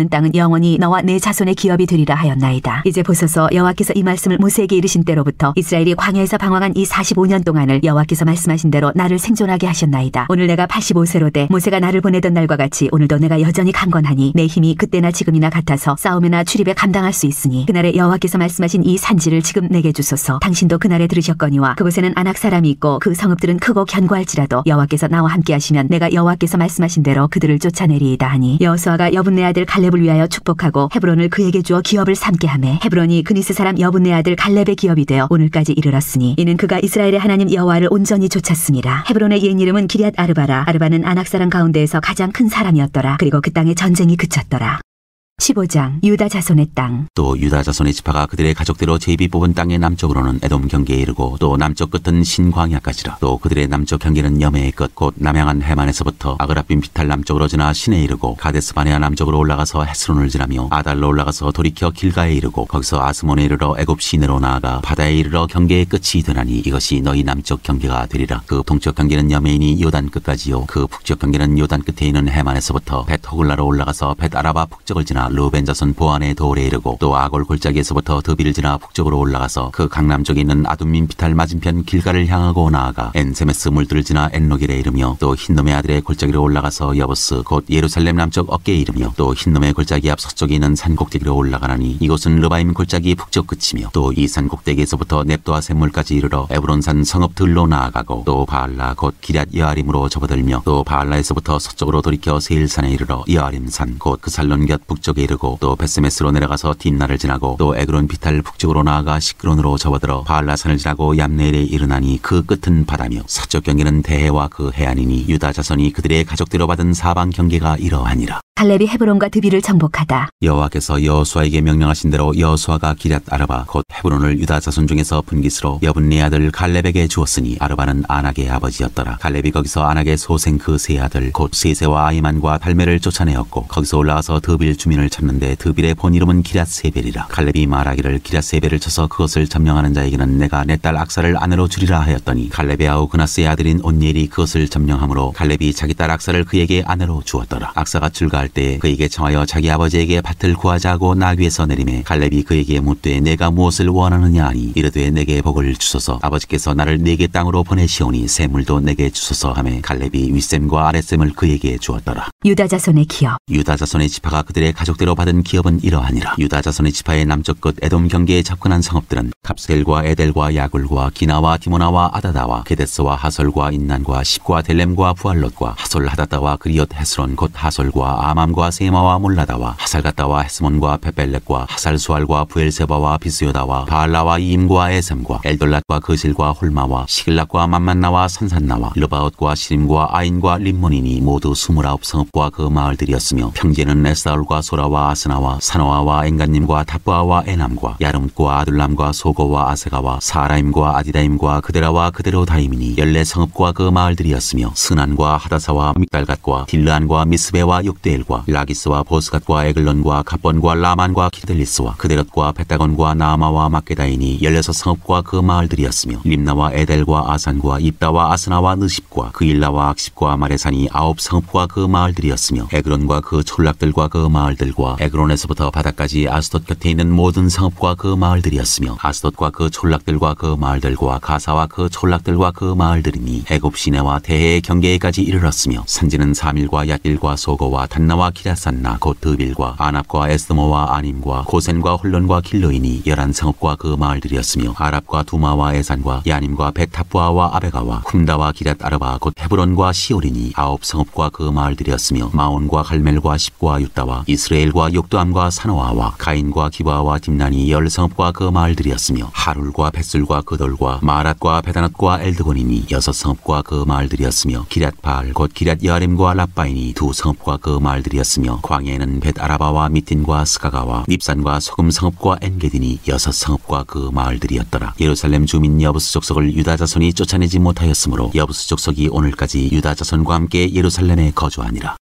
없는 땅은 영원히 너와 내 자손의 기업이 되리라 하였나이다. 이제 보소서, 여호와께서 이 말씀을 모세에게 이르신 때로부터 이스라엘이 광야에서 방황한 이 사십오 년 동안을 여호와께서 말씀하신 대로 나를 생존하게 하셨나이다. 오늘 내가 팔십오 세로 돼 모세가 나를 보내던 날과 같이 오늘도 내가 여전히 강건하니 내 힘이 그때나 지금이나 같아서 싸움이나 출입에 감당할 수 있으니 그날에 여호와께서 말씀하신 이 산지를 지금 내게 주소서. 당신도 그날에 들으셨거니와 그곳에는 아낙 사람이 있고 그 성읍들은 크고 견고할지라도 여호와께서 나와 함께 하시면 내가 여호와께서 말씀하신 대로 그들을 쫓아내리이다 하니, 여호수아가 여분네 아들 갈렙을 위하여 축복하고 헤브론을 그에게 주어 기업을 삼게 하매 헤브론이 그니스 사람 여분네 아들 갈렙의 기업이 되어 오늘까지 이르렀으니 이는 그가 이스라엘의 하나님 여호와를 온전히 쫓았습니다. 헤브론의 옛 이름은 기럇 아르바라. 아르바는 아낙 사람 가운데에서 가장 큰 사람이었더라. 그리고 그 땅에 전쟁이 그쳤더라. 십오 장. 유다 자손의 땅. 또 유다 자손의 지파가 그들의 가족대로 제비 뽑은 땅의 남쪽으로는 에돔 경계에 이르고 또 남쪽 끝은 신광야까지라. 또 그들의 남쪽 경계는 여매의 끝 곧 남양한 해만에서부터 아그라빔 비탈 남쪽으로 지나 신에 이르고 가데스 바네아 남쪽으로 올라가서 헤스론을 지나며 아달로 올라가서 돌이켜 길가에 이르고 거기서 아스몬에 이르러 애굽 시내로 나아가 바다에 이르러 경계의 끝이 되나니 이것이 너희 남쪽 경계가 되리라. 그 동쪽 경계는 여매이니 요단 끝까지요. 그 북쪽 경계는 요단 끝에 있는 해만에서부터 벳 호글라로 올라가서 벳 아라바 북쪽을 지나 르벤 자손 보안의 도울에 이르고 또 아골 골짜기에서부터 드빌을 지나 북쪽으로 올라가서 그 강남쪽에 있는 아둠민 비탈 맞은편 길가를 향하고 나아가 엔세메스 물들을 지나 엔로겔에 이르며 또 흰놈의 아들의 골짜기로 올라가서 여부스 곧 예루살렘 남쪽 어깨에 이르며 또 흰놈의 골짜기 앞 서쪽에 있는 산 꼭대기로 올라가나니 이곳은 르바임 골짜기 북쪽 끝이며 또 이 산 꼭대기에서부터 넵도아 샘물까지 이르러 에브론산 성읍들로 나아가고 또 바알라 곧 기럇 여아림으로 접어들며 또 바알라에서부터 서쪽으로 돌이켜 세일산에 이르러 여아림산 곧 그 살론 곁 북쪽에 이르고 또 베스메스로 내려가서 딘나를 지나고 또 에그론 비탈 북쪽으로 나아가 시크론으로 접어들어 바알라산을 지나고 얌네엘에 이르나니 그 끝은 바다며 서쪽 경계는 대해와 그 해안이니 유다 자손이 그들의 가족대로 받은 사방 경계가 이러하니라. 갈렙이 헤브론과 드빌을 정복하다. 여호와께서 여호수아에게 명령하신 대로 여호수아가 기럇 아르바 곧 헤브론을 유다 자손 중에서 분깃으로 여분네 아들 갈렙에게 주었으니 아르바는 아낙의 아버지였더라. 갈렙이 거기서 아낙의 소생 그 세 아들 곧 세세와 아이만과 달메를 쫓아내었고 거기서 올라가서 드빌 주민을 찾는데 드빌의 본 이름은 기럇 세벨이라. 갈렙이 말하기를 기럇 세벨을 쳐서 그것을 점령하는 자에게는 내가 내 딸 악사를 아내로 주리라 하였더니 갈렙의 아우 그나스의 아들인 온니엘이 그것을 점령하므로 갈렙이 자기 딸 악사를 그에게 아내로 주었더라. 악사가 출가할 때 그에게 청하여 자기 아버지에게 밭을 구하자고 나귀에서 내리매 갈렙이 그에게 묻되 내가 무엇을 원하느냐 하니 이르되 내게 복을 주소서. 아버지께서 나를 네게 땅으로 보내시오니 샘물도 내게 주소서 하매 갈렙이 윗샘과 아랫샘을 그에게 주었더라. 유다 자손의 기업. 유다 자손의 지파가 그들의 가족대로 받은 기업은 이러하니라. 유다 자손의 지파의 남쪽 끝 에돔 경계에 접근한 성읍들은 갑셀과 에델과 야굴과 기나와 디모나와 아다다와 게데스와 하솔과 인난과 십과 델렘과 부알롯과 하솔 하다다와 그리엇 헤스론 곧 하솔과 아맘과 세마와 몰라다와 하살가다와 헤스몬과 베벨렉과 하살수알과 부엘세바와 비스요다와 바알라와 이임과 에셈과 엘돌랏과 그실과 홀마와 시글락과 맘만나와 산산나와 르바옷과 시림과 아인과 림몬이니 모두 스물아홉 성읍과 그 마을들이었으며 평지에는 에스다올과 소라와 아스나와 사노아와 엔간님과 탑부아와 에남과 야름과 아둘람과 소고와 아세가와 사라임과 아디다임과 그데라와 그데로다임이니 열네 성읍과 그 마을들이었으며 스난과 하다사와 믹달갓과 딜르안과 미스베와 욕대엘과 라기스와 보스갓과 에글론과 갑본과 라만과 키들리스와 그데롯과 베타곤과 나아마와 막게다이니 열여섯 성읍과 그 마을들이었으며 림나와 에델과 아산과 입다와 아스나와 느십과 그일라와 악십과 마레산이 아홉 성읍과 그 마을들이었으며 에그론과 그 촌락들과 그 마을들과 에그론에서부터 바다까지 아스돗 곁에 있는 모든 성읍과 그 마을들이었으며 아스돗과 그 촌락들과 그 마을들과 가사와 그 촌락들과 그 마을들이니 애굽 시내와 대해의 경계에까지 이르렀으며 산지는 사밀과 얏길과 소고와 단나와 기라산나 곧 드빌과 아납과 에스드모와 아님과 고센과 홀론과 길로이니 열한 성읍과 그 마을들이었으며 아랍과 두마와 에산과 야님과 벳타부아와 아베가와 쿰다와 기럇 아르바 곧 헤브론과 시올이니 아홉 성읍과 그 마을들이었으며 마온과 갈멜과 십과 유다와 이스라엘과 욕도암과 사노아와 가인과 기바와 딥난이 열 성읍과 그 마을들이었으며 하룰과 벳술과 그돌과 마랏과 베다낫과 엘드곤이니 여섯 성읍과 그 마을들이었으며 기럇 바알 곧 기럇 여아림과 라바이니 두 성읍과 그 마을들이었으며 광야에는 벳 아라바와 미틴과 스가가와 닙산과 소금 성읍과 엔게디니 여섯 성읍과 그 마을들이었더라. 예루살렘 주민 여부스 족속을 유다 자손이 쫓아내지 못하였으므로 여부스 족속이 오늘까지 유다 자손과 함께 예루살렘에 거주하니라.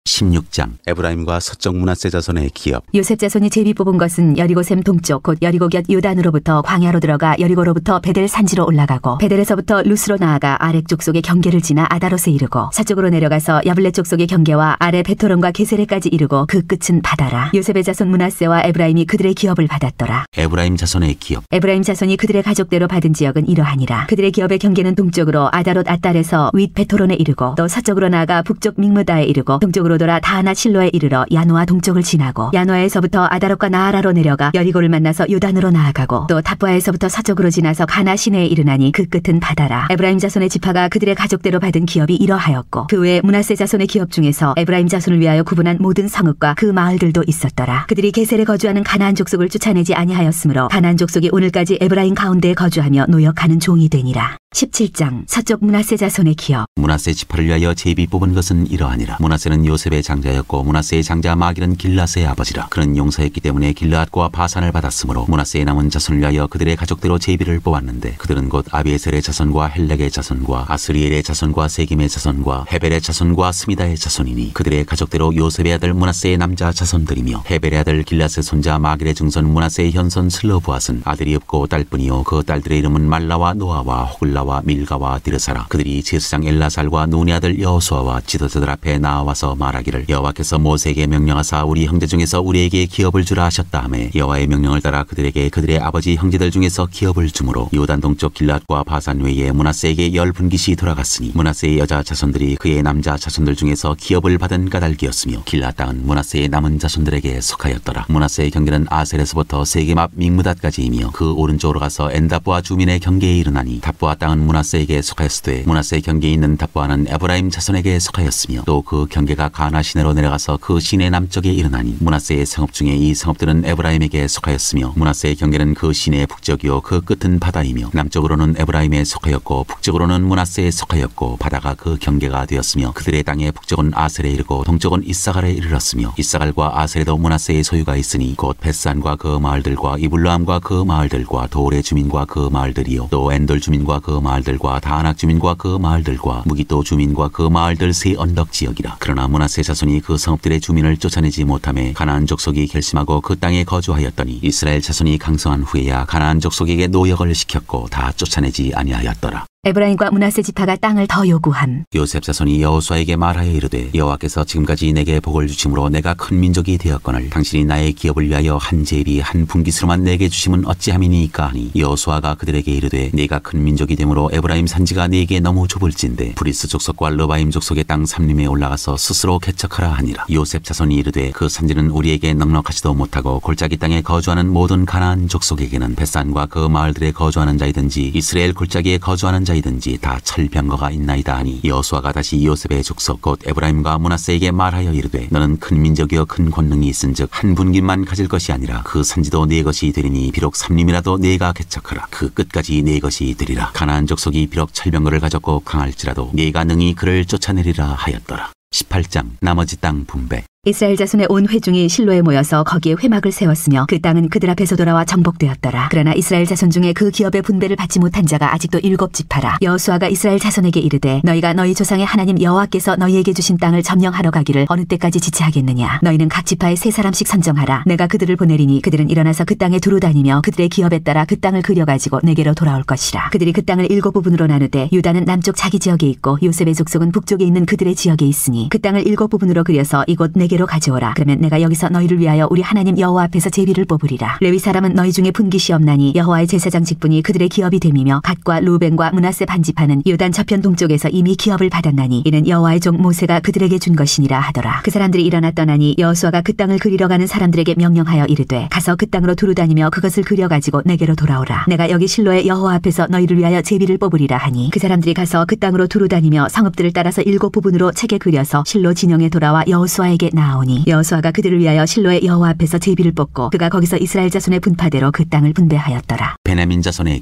십육 장 에브라임과 서쪽 므낫세 자손의 기업. 요셉 자손이 제비 뽑은 것은 여리고샘 동쪽 곧 여리고 곁 요단으로부터 광야로 들어가 여리고로부터 베델 산지로 올라가고 베델에서부터 루스로 나아가 아렉 족속의 경계를 지나 아다롯에 이르고 서쪽으로 내려가서 야블레 족속의 경계와 아래 베토론과 게세레까지 이르고 그 끝은 바다라. 요셉의 자손 므낫세와 에브라임이 그들의 기업을 받았더라. 에브라임 자손의 기업. 에브라임 자손이 그들의 가족대로 받은 지역은 이러하니라. 그들의 기업의 경계는 동쪽으로 아다롯 아달에서 윗 베토론에 이르고 또 서쪽으로 나아가 북쪽 믹무다에 이르고 동쪽으로 돌아 다하나 실로에 이르러 야노아 동쪽을 지나고 야노아에서부터 아다롯과 나하라로 내려가 여리고를 만나서 요단으로 나아가고 또 탑바에서부터 서쪽으로 지나서 가나 시내에 이르나니 그 끝은 바다라. 에브라임 자손의 지파가 그들의 가족대로 받은 기업이 이러하였고 그 외에 므낫세 자손의 기업 중에서 에브라임 자손을 위하여 구분한 모든 성읍과 그 마을들도 있었더라. 그들이 게셀에 거주하는 가나안 족속을 쫓아내지 아니하였으므로 가나안 족속이 오늘까지 에브라임 가운데에 거주하며 노역하는 종이 되니라. 십칠 장 서쪽 므낫세 자손의 기업. 므낫세 지파를 위하여 제비 뽑은 것은 이러하니라. 므낫세는 요셉의 장자였고 므낫세의 장자 마길은 길라스의 아버지라. 그는 용사였기 때문에 길르앗과 바산을 받았으므로 므낫세의 남은 자손을 위하여 그들의 가족대로 제비를 뽑았는데 그들은 곧 아비에셀의 자손과 헬렉의 자손과 아스리엘의 자손과 세김의 자손과 헤벨의 자손과 스미다의 자손이니 그들의 가족대로 요셉의 아들 므낫세의 남자 자손들이며 헤벨의 아들 길라스의 손자 마길의 증손 므낫세의 현손 슬로브앗은 아들이 없고 딸뿐이요 그 딸들의 이름은 말라와 노아와 호글라 와 밀가와 디르사라. 그들이 제사장 엘라살과 눈의 아들 여호수아와 지도자들 앞에 나와서 말하기를 여호와께서 모세에게 명령하사 우리 형제 중에서 우리에게 기업을 주라 하셨다 하매 여호와의 명령을 따라 그들에게 그들의 아버지 형제들 중에서 기업을 주므로 요단 동쪽 길앗과 바산 외에 므낫세에게 열 분깃이 돌아갔으니 므낫세의 여자 자손들이 그의 남자 자손들 중에서 기업을 받은 까닭이었으며 길앗 땅은 므낫세의 남은 자손들에게 속하였더라. 므낫세의 경계는 아셀에서부터 세겜 앞 믹무닷까지이며 그 오른쪽으로 가서 엔답보아 주민의 경계에 이르나니 답보아 땅은 므낫세에게 속하였으되 므낫세의 경계에 있는 답보아는 에브라임 자손에게 속하였으며 또 그 경계가 가나 시내로 내려가서 그 시내 남쪽에 이르나니 므낫세의 성읍 중에 이 성읍들은 에브라임에게 속하였으며 므낫세의 경계는 그 시내의 북쪽이요 그 끝은 바다이며 남쪽으로는 에브라임에 속하였고 북쪽으로는 므낫세에 속하였고 바다가 그 경계가 되었으며 그들의 땅의 북쪽은 아셀에 이르고 동쪽은 이사갈에 이르렀으며 이사갈과 아셀에도 므낫세의 소유가 있으니 곧 벳산과 그 마을들과 이블라함과 그 마을들과 도울의 주민과 그 마을들이요 또 엔돌 주민과 그 마을들과 다하낙 주민과 그 마을들과 무기또 주민과 그 마을들 세 언덕 지역이라. 그러나 므낫세 자손이 그 성읍들의 주민을 쫓아내지 못하매 가나안 족속이 결심하고 그 땅에 거주하였더니 이스라엘 자손이 강성한 후에야 가나안 족속에게 노역을 시켰고 다 쫓아내지 아니하였더라. 에브라임과 므낫세 지파가 땅을 더 요구함. 요셉 자손이 여호수아에게 말하여 이르되 여호와께서 지금까지 내게 복을 주심으로 내가 큰 민족이 되었거늘 당신이 나의 기업을 위하여 한 제비 한 분깃으로만 내게 주심은 어찌함이니까 하니 여호수아가 그들에게 이르되 네가 큰 민족이 되므로 에브라임 산지가 네게 너무 좁을진데 브리스 족속과 르바임 족속의 땅 삼림에 올라가서 스스로 개척하라 하니라. 요셉 자손이 이르되 그 산지는 우리에게 넉넉하지도 못하고 골짜기 땅에 거주하는 모든 가나안 족속에게는 벳산과 그 마을들에 거주하는 자이든지 이스라엘 골짜기에 거주하는 자이든지 다 철병거가 있나이다 하니 여호수아가 다시 요셉의 족속 곧 에브라임과 므낫세에게 말하여 이르되 너는 큰 민족이여 큰 권능이 있은즉 한 분깃만 가질 것이 아니라 그 산지도 네 것이 되리니 비록 삼림이라도 네가 개척하라. 그 끝까지 네 것이 되리라. 가나안 족속이 비록 철병거를 가졌고 강할지라도 네가 능히 그를 쫓아내리라 하였더라. 십팔 장 나머지 땅 분배. 이스라엘 자손의 온 회중이 실로에 모여서 거기에 회막을 세웠으며 그 땅은 그들 앞에서 돌아와 정복되었더라. 그러나 이스라엘 자손 중에 그 기업의 분배를 받지 못한 자가 아직도 일곱 지파라. 여호수아가 이스라엘 자손에게 이르되 너희가 너희 조상의 하나님 여호와께서 너희에게 주신 땅을 점령하러 가기를 어느 때까지 지체하겠느냐. 너희는 각 지파에 세 사람씩 선정하라. 내가 그들을 보내리니 그들은 일어나서 그 땅에 두루 다니며 그들의 기업에 따라 그 땅을 그려가지고 내게로 돌아올 것이라. 그들이 그 땅을 일곱 부분으로 나누되 유다는 남쪽 자기 지역에 있고 요셉의 족속은 북쪽에 있는 그들의 지역에 있으니 그 땅을 일곱 부분으로 그려서 이곳 내게로 가져오라. 그러면 내가 여기서 너희를 위하여 우리 하나님 여호와 앞에서 제비를 뽑으리라. 레위 사람은 너희 중에 분깃이 없나니 여호와의 제사장 직분이 그들의 기업이 됨이며 갓과 루벤과 므낫세 반지파는 요단 저편 동쪽에서 이미 기업을 받았나니 이는 여호와의 종 모세가 그들에게 준 것이니라 하더라. 그 사람들이 일어나 떠나니 여호수아가 그 땅을 그리러 가는 사람들에게 명령하여 이르되 가서 그 땅으로 두루 다니며 그것을 그려가지고 내게로 돌아오라. 내가 여기 실로의 여호와 앞에서 너희를 위하여 제비를 뽑으리라 하니 그 사람들이 가서 그 땅으로 두루 다니며 성읍들을 따라서 일곱 부분으로 책에 그려서 실로 진영에 돌아와 여호수아에게 나아오니 여호수아가 그들을 위하여 실로의 여호와 앞에서 제비를 뽑고 그가 거기서 이스라엘 자손의 분파대로 그 땅을 분배하였더라. 베냐민 자손의 기업.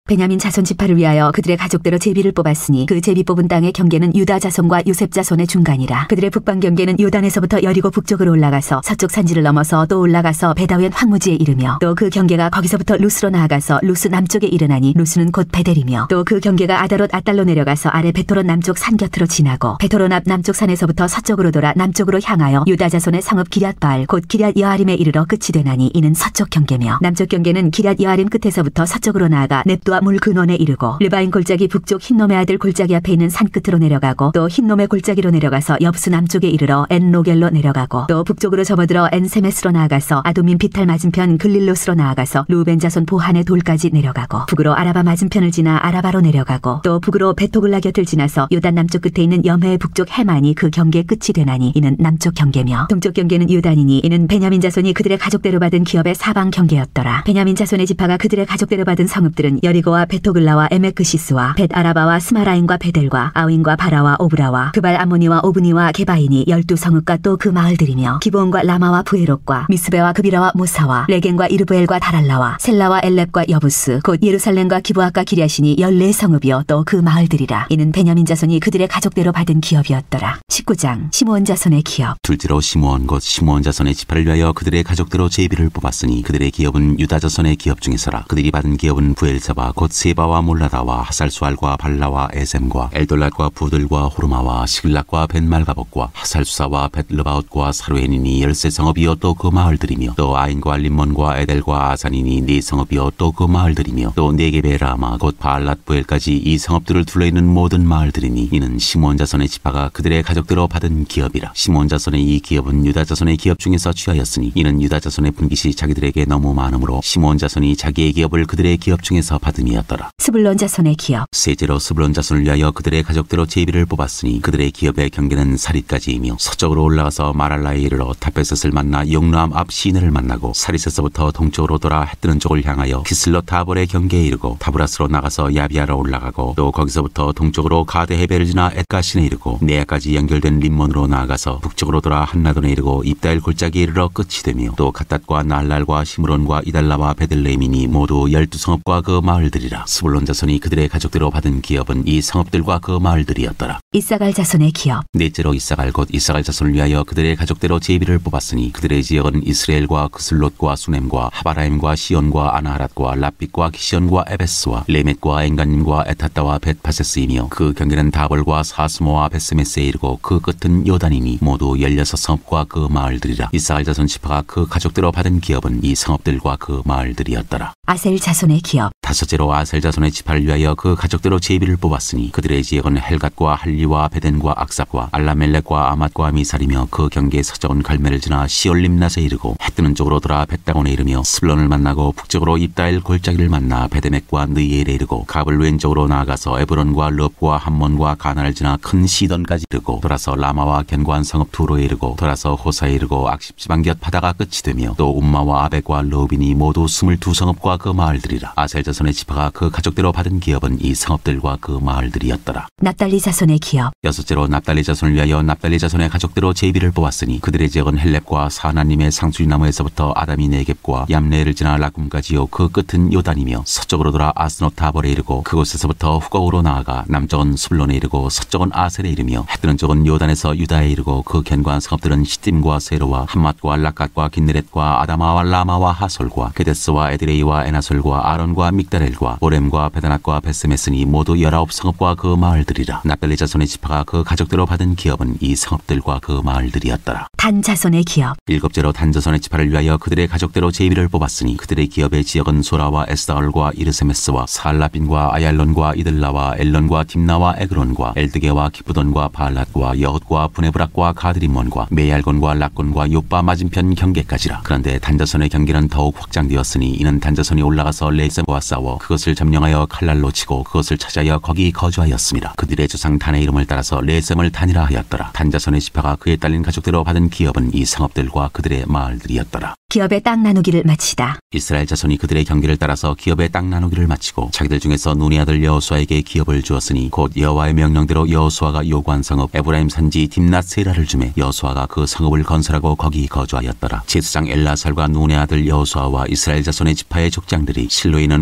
베냐민 자손 지파를 위하여 그들의 가족대로 제비를 뽑았으니 그 제비 뽑은 땅의 경계는 유다 자손과 요셉 자손의 중간이라. 그들의 북방 경계는 요단에서부터 여리고 북쪽으로 올라가서 서쪽 산지를 넘어서 또 올라가서 베다웬 황무지에 이르며 또 그 경계가 거기서부터 루스로 나아가서 루스 남쪽에 이르나니 루스는 곧 베델이며 또 그 경계가 아다롯 아달로 내려가서 아래 베토론 남쪽 산 곁으로 지나고 베토론 앞 남쪽 산에서부터 서쪽으로 돌아 남쪽으로 향하여 유다 자손의 성읍 기럇바알 곧 기럇 여아림에 이르러 끝이 되나니 이는 서쪽 경계며 남쪽 경계는 기럇 여아림 끝에서부터 서쪽으로 나아가 넵두와 물 근원에 이르고 르바인 골짜기 북쪽 흰놈의 아들 골짜기 앞에 있는 산 끝으로 내려가고 또 흰놈의 골짜기로 내려가서 엽수 남쪽에 이르러 엔로겔로 내려가고 또 북쪽으로 접어들어 엔세메스로 나아가서 아도민 비탈 맞은편 글릴롯으로 나아가서 루벤 자손 보한의 돌까지 내려가고 북으로 아라바 맞은편을 지나 아라바로 내려가고 또 북으로 베토글라 곁을 지나서 요단 남쪽 끝에 있는 염해의 북쪽 해만이 그 경계 끝이 되나니 이는 남쪽 경계며 동쪽 경계는 유단이니 이는 베냐민 자손이 그들의 가족대로 받은 기업의 사방 경계였더라. 베냐민 자손의 지파가 그들의 가족대로 받은 성읍들은 여리고와 베토글라와 에메크시스와 벳 아라바와 스마라인과 베델과 아윈과 바라와 오브라와 그발 아모니와 오브니와 게바인이 열두 성읍과 또 그 마을들이며 기브온과 라마와 부에롯과 미스베와 그비라와 모사와 레겐과 이르브엘과 다랄라와 셀라와 엘렙과 여부스 곧 예루살렘과 기브아과 기랴신이 열네 성읍이요 또 그 마을들이라. 이는 베냐민 자손이 그들의 가족대로 받은 기업이었더라. 십구 장 시므온 자손의 기업. 둘째로 시므온 곧 시므온 자손의 지파를 위하여 그들의 가족대로 제비를 뽑았으니 그들의 기업은 유다 자손의 기업 중에서라. 그들이 받은 기업은 부엘사바 곧 세바와 몰라다와 하살수알과 발라와 에셈과 엘돌랏과 부들과 호르마와 시글락과 벤말가복과 하살수사와 벳르바웃과 사루엔이니 열세 성읍이요 또 그 마을들이며 또 아인과 림몬과 에델과 아산이니 네 성읍이요 또 그 마을들이며 또 네게베 라마 곧 바알랏 부엘까지 이 성읍들을 둘러있는 모든 마을들이니 이는 시므온 자손의 지파가 그들의 가족대로 받은 기업이라. 시므온 자손의 이 기업은 유다 자손의 기업 중에서 취하였으니 이는 유다 자손의 분깃이 자기들에게 너무 많으므로 시므온 자손이 자기의 기업을 그들의 기업 중에서 받음이었더라. 스불론 자손의 기업. 셋째로 스불론 자손을 위하여 그들의 가족대로 제비를 뽑았으니 그들의 기업의 경계는 사릿까지이며 서쪽으로 올라가서 마랄라에 이르러 다베셋을 만나 용르암 앞 시내를 만나고 사릿에서부터 동쪽으로 돌아 해뜨는 쪽을 향하여 기슬롯 타볼의 경계에 이르고 다브라스로 나가서 야비아로 올라가고 또 거기서부터 동쪽으로 가데 헤벨을 지나 엣가신에 이르고 네아까지 연결된 림몬으로 나아가서 북쪽으로 돌아 한나돈에 이르고 입다엘 골짜기에 이르러 끝이 되며 또 갓닷과 날랄과 시므론과 이달라와 베들레헴이니 모두 열두 성읍과 그 마을들이라. 스불론 자손이 그들의 가족대로 받은 기업은 이 성읍들과 그 마을들이었더라. 이사갈 자손의 기업. 넷째로 이사갈 곧 이사갈 자손을 위하여 그들의 가족대로 제비를 뽑았으니 그들의 지역은 이스라엘과 그슬롯과 수넴과 하바라임과 시온과 아나하랏과 라빛과 기시온과 에베스와 레멧과 엔간님과 에타따와 벳파세스이며 그 경계는 다볼과 사스모와 베스메스에 이르고 그 끝은 요단이니 모두 열여섯 성읍과 그 마을들이라. 이사갈 자손 지파가 그 가족대로 받은 기업은 이 성읍들과 그 마을들이었더라. 아셀 자손의 기업. 다섯째로 아셀 자손의 지파를 위하여 그 가족대로 제비를 뽑았으니 그들의 지역은 헬갓과 할리와 베덴과 악삽과 알라멜렉과 아맛과 미살이며 그 경계의 서쪽은 갈멜을 지나 시올림낫에 이르고 해뜨는 쪽으로 돌아 벳다곤에 이르며 스불론을 만나고 북쪽으로 입다엘 골짜기를 만나 베데멕과 느이엘에 이르고 갑을 왼쪽으로 나아가서 에브론과 럽과 함몬과 가나를 지나 큰 시돈까지 이르고 돌아서 라마와 견고한 성읍 두로에 이르고 돌아서 호사에 이르고 악십 지방 곁 바다가 끝이 되며 또 움마와 아벡과 르빈이 모두 스물두 성읍과 그 마을들이라. 아셀 자손의 지파가 그 가족대로 받은 기업은 이 성읍들과 그 마을들이었더라. 납달리 자손의 기업. 여섯째로 납달리 자손을 위하여 납달리 자손의 가족대로 제비를 뽑았으니 그들의 지역은 헬렙과 사하나님의 상수리나무에서부터 아담이 네겝과 얌레를 지나 라쿰까지요 그 끝은 요단이며 서쪽으로 돌아 아스노 타볼에 이르고 그곳에서부터 후곡으로 나아가 남쪽은 스불론에 이르고 서쪽은 아셀에 이르며 해뜨는 쪽은 요단에서 유다에 이르고 그 견고한 성읍들은 시딤과 세로와 함맛과 락갓과 긴네렛과 아다마와 라마와 하솔과 게데스와 에드레이와 에나솔과 아론과 믹다렐과 오렘과 베다낫과 베스메스니 모두 열아홉 성읍과 그 마을들이라. 납달리 자손의 지파가 그 가족대로 받은 기업은 이 성읍들과 그 마을들이었더라. 단 자손의 기업. 일곱째로 단 자손의 지파를 위하여 그들의 가족대로 제비를 뽑았으니 그들의 기업의 지역은 소라와 에스다얼과 이르세메스와 살라빈과 아얄론과 이들라와 엘론과 딥나와 에그론과 엘드게와 기브돈과 바알랏과 여헛과 부네브락과 가드림몬과 메얄곤과 락곤과 요빠 맞은편 경계까지라. 그런데 단자손의 경계는 더욱 확장되었으니 이는 단자손이 올라가서 레셈과 싸워 그것을 점령하여 칼날로 치고 그것을 찾아여 거기 거주하였습니다. 그들의 조상 단의 이름을 따라서 레셈을 단이라 하였더라. 단자손의 지파가 그에 딸린 가족대로 받은 기업은 이 성읍들과 그들의 마을들이었더라. 기업의 땅 나누기를 마치다. 이스라엘 자손이 그들의 경계를 따라서 기업의 땅 나누기를 마치고 자기들 중에서 눈의 아들 여호수아에게 기업을 주었으니 곧 여호와의 명령대로 여호수아가 요구한 성읍 에브라임 산지 딥낫 세라를 주매 여호수아가 그 성읍을 건설하고 거기 거주하였더라. 제사장 엘라살과 눈의 아들 여호수아와 이스라엘 자손의 지파의 족장들이 실로에 있는 회막문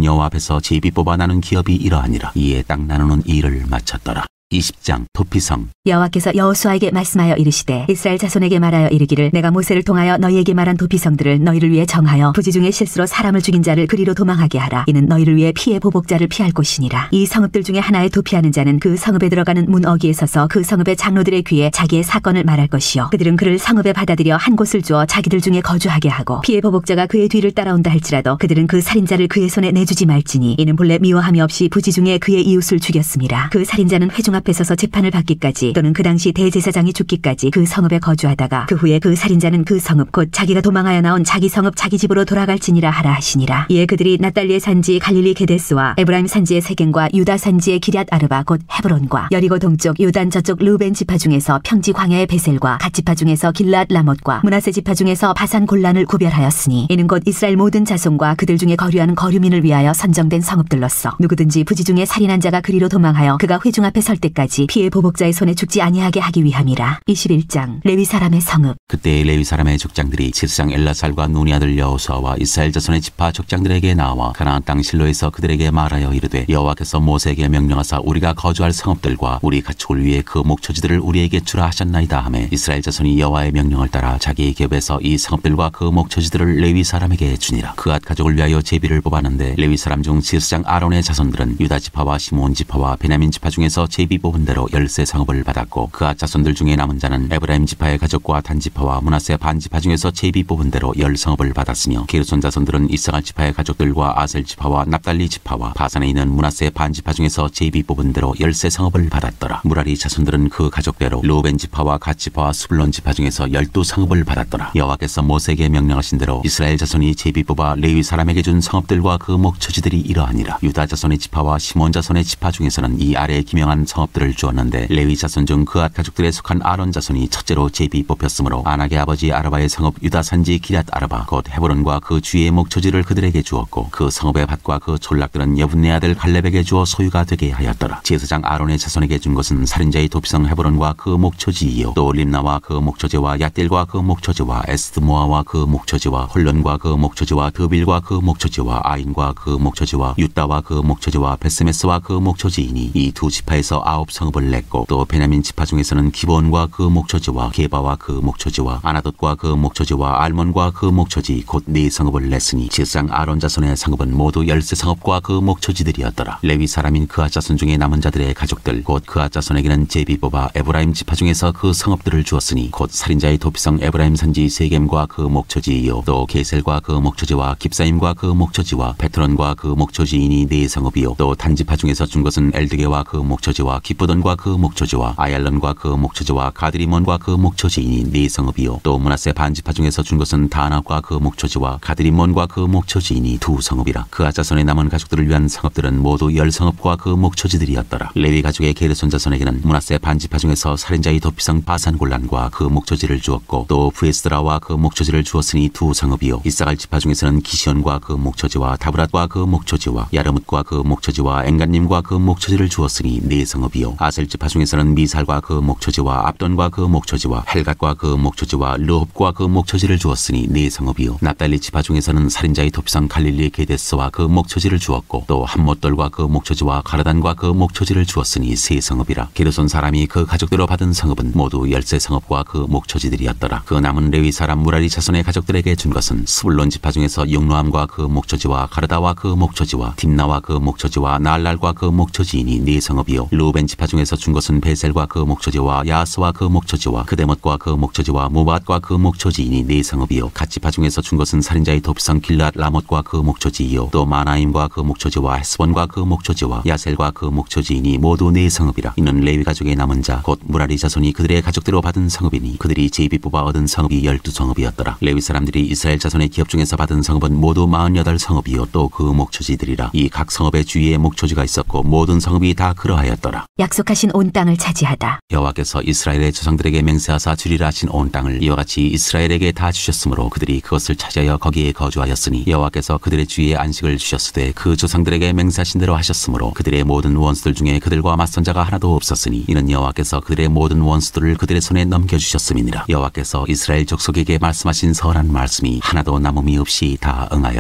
여호와 앞에서 제비 뽑아 나눈 기업이 이러하니라. 이에 땅 나누는 일을 마쳤더라. 이십 장 도피성. 여호와께서 여호수아에게 말씀하여 이르시되 이스라엘 자손에게 말하여 이르기를 내가 모세를 통하여 너희에게 말한 도피성들을 너희를 위해 정하여 부지 중에 실수로 사람을 죽인 자를 그리로 도망하게 하라. 이는 너희를 위해 피해 보복자를 피할 곳이니라. 이 성읍들 중에 하나에 도피하는 자는 그 성읍에 들어가는 문 어귀에 서서 그 성읍의 장로들의 귀에 자기의 사건을 말할 것이요 그들은 그를 성읍에 받아들여 한 곳을 주어 자기들 중에 거주하게 하고 피해 보복자가 그의 뒤를 따라온다 할지라도 그들은 그 살인자를 그의 손에 내주지 말지니 이는 본래 미워함이 없이 부지 중에 그의 이웃을 죽였습니다. 그 살인자는 회중 앞에 서서 재판을 받기까지 또는 그 당시 대제사장이 죽기까지 그 성읍에 거주하다가 그 후에 그 살인자는 그 성읍 곧 자기가 도망하여 나온 자기 성읍 자기 집으로 돌아갈지니라 하라 하시니라. 이에 그들이 납달리의 산지 갈릴리 게데스와 에브라임 산지의 세겜과 유다 산지의 기럇 아르바 곧 헤브론과 여리고 동쪽 요단 저쪽 르우벤 지파 중에서 평지 광야의 베셀과 갓 지파 중에서 길랏 라못과 므낫세 지파 중에서 바산 골란을 구별하였으니 이는 곧 이스라엘 모든 자손과 그들 중에 거류하는 거류민을 위하여 선정된 성읍들로서 누구든지 부지 중에 살인한 자가 그리로 도망하여 그가 회중 앞에 설 때까지 피해 보복자의 손에 죽지 아니하게 하기 위함이라. 이십일 장 레위 사람의 성읍. 그때 레위 사람의 족장들이 칠장 엘라살과 눈이 아들 여호수아와 이스라엘 자손의 지파 족장들에게 나와 가나안 땅 실로에서 그들에게 말하여 이르되 여호와께서 모세에게 명령하사 우리가 거주할 성읍들과 우리 가축을 위해 그 목초지들을 우리에게 주라 하셨나이다 하매 이스라엘 자손이 여호와의 명령을 따라 자기의 기업에서 이 성읍들과 그 목초지들을 레위 사람에게 주니라. 그앗 가족을 위하여 제비를 뽑았는데 레위 사람 중 칠장 아론의 자손들은 유다 지파와 시므온 지파와 베냐민 지파 중에서 제비 뽑은 대로 열세 성읍을 받았고 그앗 자손들 중에 남은 자는 에브라임 지파의 가족과 단 지파와 므낫세 반 지파 중에서 제비 뽑은 대로 열 성읍을 받았으며 게르손 자손들은 이스라엘 지파의 가족들과 아셀 지파와 납달리 지파와 바산에 있는 므낫세 반 지파 중에서 제비 뽑은 대로 열세 성읍을 받았더라. 무라리 자손들은 그 가족대로 르우벤 지파와 갓 지파와 스불론 지파 중에서 열두 성읍을 받았더라. 여호와께서 모세에게 명령하신 대로 이스라엘 자손이 제비 뽑아 레위 사람에게 준 성읍들과 그 목초지들이 이러하니라. 유다 자손의 지파와 시몬 자손의 지파 중에서는 이 아래에 기명한 성읍들을 주었는데 레위 자손 중 그앗 가족들에 속한 아론 자손이 첫째로 제비 뽑혔으므로 아낙의 아버지 아르바의 성읍 유다 산지 기럇 아르바 곧 헤브론과 그 주위의 목초지를 그들에게 주었고 그 성읍의 밭과 그 졸락들은 여분네 아들 갈렙에게 주어 소유가 되게 하였더라. 제사장 아론의 자손에게 준 것은 살인자의 도피성 헤브론과 그 목초지이요 또 림나와 그 목초지와 얏딜과 그 목초지와 에스드모아와 그 목초지와 홀론과 그 목초지와 드빌과 그 목초지와 아인과 그 목초지와 유다와 그 목초지와 베스메스와 그 목초지이니 이 두 지파에서 아홉 성읍을 냈고 또 베냐민 지파 중에서는 기브온과 그 목초지와 게바와 그 목초지와 아나돗과 그 목초지와 알몬과 그 목초지 곧 네 성읍을 냈으니 제사장 아론 자손의 성읍은 모두 열세 성읍과 그 목초지들이었더라. 레위 사람인 그앗 자손 중에 남은 자들의 가족들 곧 그앗 자손에게는 제비 뽑아 에브라임 지파 중에서 그 성읍들을 주었으니 곧 살인자의 도피성 에브라임 산지 세겜과 그 목초지이요 또 게셀과 그 목초지와 깁사임과 그 목초지와 베트론과 그 목초지이니 네 성읍이요 또 단지파 중에서 준 것은 엘드게와 그 목초지와 기쁘돈과 그 목초지와 아얄론과 그 목초지와 가드리몬과 그 목초지이니 네 성읍이요 또 므낫세 반지파 중에서 준 것은 다낙과 그 목초지와 가드리몬과 그 목초지이니 두 성읍이라. 그앗 자손의 남은 가족들을 위한 성읍들은 모두 열 성읍과 그 목초지들이었더라. 레위 가족의 게르손 자손에게는 므낫세 반지파 중에서 살인자의 도피성 바산 골란과 그 목초지를 주었고 또 브에스라와 그 목초지를 주었으니 두 성읍이요 이사갈 지파 중에서는 기시온과 그 목초지와 다브랏과 그 목초지와 야르뭇과 그 목초지와 엥간님과 그 목초지를 주었으니 네 성읍이요 아셀 지파 중에서는 미살과 그 목초지와 압돈과 그 목초지와 헬갓과 그 목초지와 르홉과 그 목초지를 주었으니 네 성읍이요 납달리 지파 중에서는 살인자의 도피성 갈릴리 게데스와 그 목초지를 주었고 또 함못돌과 그 목초지와 가르단과 그 목초지를 주었으니 세 성읍이라. 게르손 사람이 그 가족대로 받은 성읍은 모두 열세 성읍과 그 목초지들이었더라. 그 남은 레위 사람 무라리 자손의 가족들에게 준 것은 스불론 지파 중에서 용노함과 그 목초지와 가르다와 그 목초지와 딥나와 그 목초지와 나알랄과 그 목초지이니 네 성읍이요 르우벤 지파 중에서 준 것은 베셀과 그 목초지와 야스와 그 목초지와 그데못과 그 목초지와 무밧과 그 목초지이니 네 성읍이요 갓 지파 중에서 준 것은 살인자의 도피성 길랏 라못과 그 목초지이요 또 마나임과 그 목초지와 헤스본과 그 목초지와 야셀과 그 목초지이니 모두 네 성읍이라. 이는 레위 가족의 남은 자 곧 무라리 자손이 그들의 가족대로 받은 성읍이니 그들이 제비 뽑아 얻은 성읍이 열두 성읍이었더라. 레위 사람들이 이스라엘 자손의 기업 중에서 받은 성읍은 모두 마흔여덟 성읍이요 또 그 목초지들이라. 이 각 성읍의 주위에 목초지가 있었고 모든 성읍이 다 그러하였더라. 약속하신 온 땅을 차지하다. 여호와께서 이스라엘의 조상들에게 맹세하사 주리라 하신 온 땅을 이와 같이 이스라엘에게 다 주셨으므로 그들이 그것을 차지하여 거기에 거주하였으니 여호와께서 그들의 주위에 안식을 주셨으되 그 조상들에게 맹세하신 대로 하셨으므로 그들의 모든 원수들 중에 그들과 맞선 자가 하나도 없었으니 이는 여호와께서 그들의 모든 원수들을 그들의 손에 넘겨주셨음이니라. 여호와께서 이스라엘 족속에게 말씀하신 선한 말씀이 하나도 남음이 없이 다 응하였더라.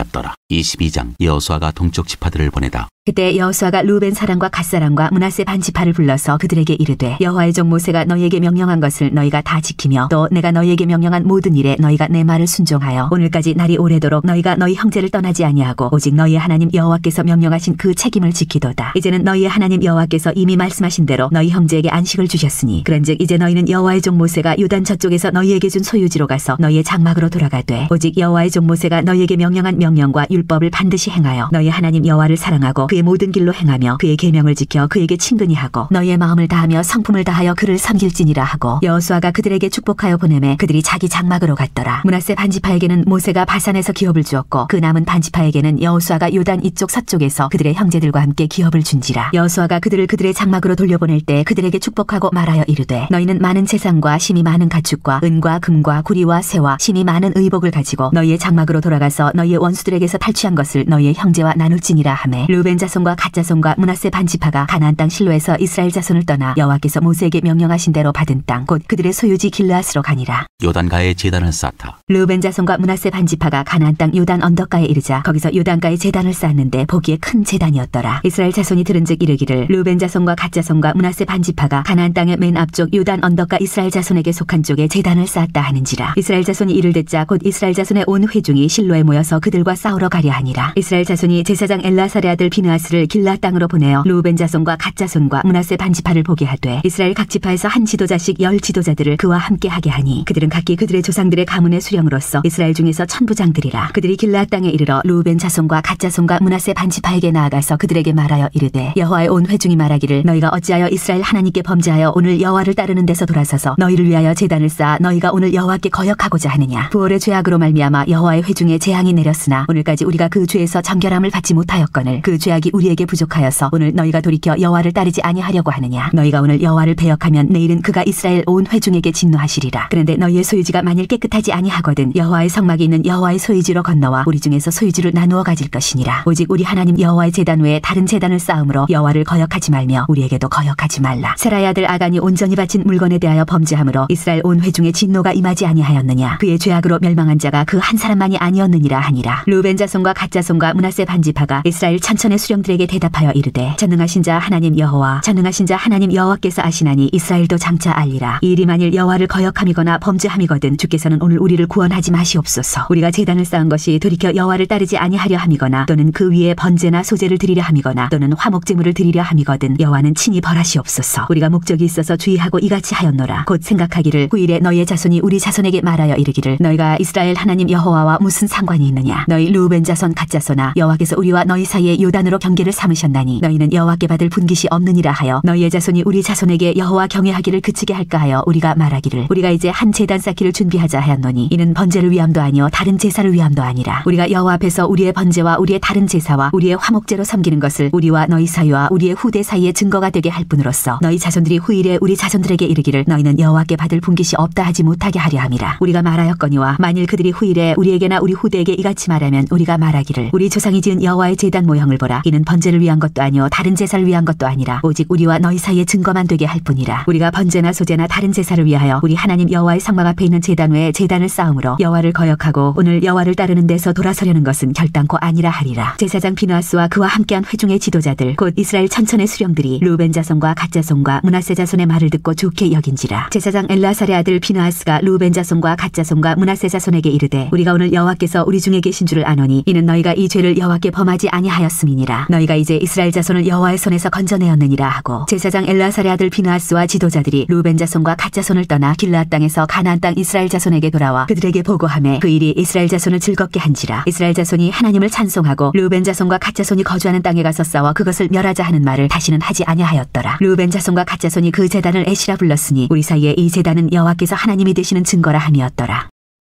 이십이 장 여호수아가 동쪽 지파들을 보내다. 그때 여호수아가 루벤 사람과 갓 사람과 므낫세 반 지파를 불러서 그들에게 이르되 여호와의 종 모세가 너희에게 명령한 것을 너희가 다 지키며 또 내가 너희에게 명령한 모든 일에 너희가 내 말을 순종하여 오늘까지 날이 오래도록 너희가 너희 형제를 떠나지 아니하고 오직 너희의 하나님 여호와께서 명령하신 그 책임을 지키도다. 이제는 너희의 하나님 여호와께서 이미 말씀하신 대로 너희 형제에게 안식을 주셨으니 그런즉 이제 너희는 여호와의 종 모세가 요단 저쪽에서 너희에게 준 소유지로 가서 너희의 장막으로 돌아가되 오직 여호와의 종 모세가 너희에게 명령한 명령과 율법을 반드시 행하여 너희 하나님 여호와를 사랑하고 그의 모든 길로 행하며 그의 계명을 지켜 그에게 친근히 하고 너희의 마음을 다하며 성품을 다하여 그를 섬길지니라 하고 여호수아가 그들에게 축복하여 보내매 그들이 자기 장막으로 갔더라. 므낫세 반지파에게는 모세가 바산에서 기업을 주었고 그 남은 반지파에게는 여호수아가 요단 이쪽 서쪽에서 그들의 형제들과 함께 기업을 준지라. 여호수아가 그들을 그들의 장막으로 돌려보낼 때 그들에게 축복하고 말하여 이르되 너희는 많은 재산과 심이 많은 가축과 은과 금과 구리와 새와 심이 많은 의복을 가지고 너희의 장막으로 돌아가서 너희의 원수들에게서 탈취한 것을 너희의 형제와 나눌지니라 하매 루벤 자손과 갓 자손과 므낫세 반지파가 가나안 땅 실로에서 이스라엘 자손을 떠나 여호와께서 모세에게 명령하신 대로 받은 땅 곧 그들의 소유지 길르앗으로 가니라. 요단가에 제단을 쌓다. 루벤 자손과 므낫세 반지파가 가나안 땅 요단 언덕가에 이르자 거기서 요단가에 제단을 쌓았는데 보기에 큰 제단이었더라. 이스라엘 자손이 들은즉 이르기를 루벤 자손과 갓 자손과 므낫세 반지파가 가나안 땅의 맨 앞쪽 요단 언덕가 이스라엘 자손에게 속한 쪽에 제단을 쌓았다 하는지라. 이스라엘 자손이 이를 듣자 곧 이스라엘 자손의 온 회중이 실로에 모여서 그들과 싸우러 가려 하니라. 이스라엘 자손이 제사장 엘라사의 아들 비느하스를 길르앗 땅으로 보내어 루벤 자손과 갓 자손과 므낫세 반지파를 보게 하되 이스라엘 각 지파에서 한 지도자씩 열 지도자들을 그와 함께 하게 하니 그들은 각기 그들의 조상들의 가문의 수령으로서 이스라엘 중에서 천부장들이라. 그들이 길르앗 땅에 이르러 루벤 자손과 갓 자손과 므낫세 반지파에게 나아가서 그들에게 말하여 이르되 여호와의 온 회중이 말하기를 너희가 어찌하여 이스라엘 하나님께 범죄하여 오늘 여호와를 따르는 데서 돌아서서 너희를 위하여 제단을 쌓아 너희가 오늘 여호와께 거역하고자 하느냐. 부올의 죄악으로 말미암아 여호와의 회중에 재앙이 내렸으나 오늘까지 우리가 그 죄에서 정결함을 받지 못하였거늘 그 죄악이 우리에게 부족하여서 오늘 너희가 돌이켜 여호와를 따르지 아니하려고 하느냐. 너희가 오늘 여호와를 배역하면 내일은 그가 이스라엘 온 회중에게 진노하시리라. 그런데 너희의 소유지가 만일 깨끗하지 아니하거든 여호와의 성막이 있는 여호와의 소유지로 건너와 우리 중에서 소유지를 나누어 가질 것이니라. 오직 우리 하나님 여호와의 제단 외에 다른 제단을 쌓음으로 여호와를 거역하지 말며 우리에게도 거역하지 말라. 세라의 아들 아간이 온전히 바친 물건에 대하여 범죄함으로 이스라엘 온 회중에 진노가 임하지 아니하였느냐. 그의 죄악으로 멸망한 자가 그 한 사람만이 아니었느니라 하니라. 루벤 자손과 갓 자손과 므낫세 반지파가 이스라엘 천천의 수령들에게 대답하여 이르되 전능하신 자 하나님 여호와 전능하신 자 하나님 여호와께서 아시나니 이스라엘도 장차 알리라. 이 일이 만일 여호와를 거역함이거나 범죄함이거든 주께서는 오늘 우리를 구원하지 마시옵소서. 우리가 제단을 쌓은 것이 돌이켜 여호와를 따르지 아니하려 함이거나 또는 그 위에 번제나 소제를 드리려 함이거나 또는 화목제물을 드리려 함이거든 여호와는 친히 벌하시옵소서. 우리가 목적이 있어서 주의하고 이같이 하였노라. 곧 생각하기를 후일에 너희의 자손이 우리 자손에게 말하여 이르기를 너희가 이스라엘 하나님 여호와와 무슨 상관이 있느냐. 너희 루벤 자손 갓 자손아 여호와께서 우리와 너희 사이에 요단으로 경계를 삼으셨나니 너희는 여호와께 받을 분깃이 없느니라 하여 너희의 자손이 우리 자손에게 여호와 경외하기를 그치게 할까 하여 우리가 말하기를 우리가 이제 한 제단 쌓기를 준비하자 하였노니 이는 번제를 위함도 아니요 다른 제사를 위함도 아니라 우리가 여호와 앞에서 우리의 번제와 우리의 다른 제사와 우리의 화목제로 섬기는 것을 우리와 너희 사이와 우리의 후대 사이에 증거가 되게 할 뿐으로써 너희 자손들이 후일에 우리 자손들에게 이르기를 너희는 여호와께 받을 분깃이 없다 하지 못하게 하려 함이라. 우리가 말하였거니와 만일 그들이 후일에 우리에게나 우리 후대에게 이같이 말하면 우리가 말하기를 우리 조상이 지은 여호와의 제단 모형을 보라. 이는 번제를 위한 것도 아니요 다른 제사를 위한 것도 아니라 오직 우리와 너희 사이에 증거만 되게 할 뿐이라. 우리가 번제나 소제나 다른 제사를 위하여 우리 하나님 여호와의 성막 앞에 있는 제단 외에 제단을 쌓음으로 여호와를 거역하고 오늘 여호와를 따르는 데서 돌아서려는 것은 결단코 아니라 하리라. 제사장 비느하스와 그와 함께한 회중의 지도자들 곧 이스라엘 천천의 수령들이 루벤 자손과 갓 자손과 므낫세 자손의 말을 듣고 좋게 여긴지라. 제사장 엘라살의 아들 비느하스가 루벤 자손과 갓 자손과 므낫세 자손에게 이르되 우리가 오늘 여호와께서 우리 중에 계신 줄을 아노니 이는 너희가 이 죄를 여호와께 범하지 아니하였음이니라. 너희가 이제 이스라엘 자손을 여호와의 손에서 건져내었느니라 하고 제사장 엘라살의 아들 비느하스와 지도자들이 루벤 자손과 갓 자손을 떠나 길르앗 땅에서 가나안 땅 이스라엘 자손에게 돌아와 그들에게 보고하매 그 일이 이스라엘 자손을 즐겁게 한지라. 이스라엘 자손이 하나님을 찬송하고 루벤 자손과 갓 자손이 거주하는 땅에 가서 싸워 그것을 멸하자 하는 말을 다시는 하지 아니하였더라. 루벤 자손과 갓 자손이 그 제단을 에시라 불렀으니 우리 사이에 이 제단은 여호와께서 하나님이 되시는 증거라 함이었더라.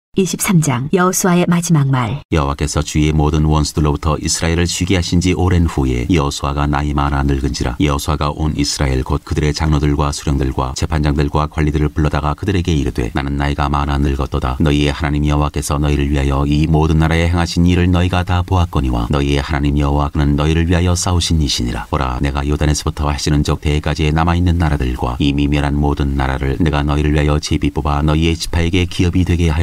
이십삼 장 여호수아의 마지막 말. 여호와께서 주의 모든 원수들로부터 이스라엘을 쉬게 하신 지 오랜 후에 여호수아가 나이 많아 늙은지라. 여호수아가 온 이스라엘 곧 그들의 장로들과 수령들과 재판장들과 관리들을 불러다가 그들에게 이르되 나는 나이가 많아 늙었도다. 너희의 하나님 여호와께서 너희를 위하여 이 모든 나라에 행하신 일을 너희가 다 보았거니와 너희의 하나님 여호와 그는 너희를 위하여 싸우신 이시니라. 보라 내가 요단에서부터 하시는 적 대까지에 남아있는 나라들과 이미 멸한 모든 나라를 내가 너희를 위하여 제비 뽑아 너희의 지파에게 기업이 되게 하였느니라.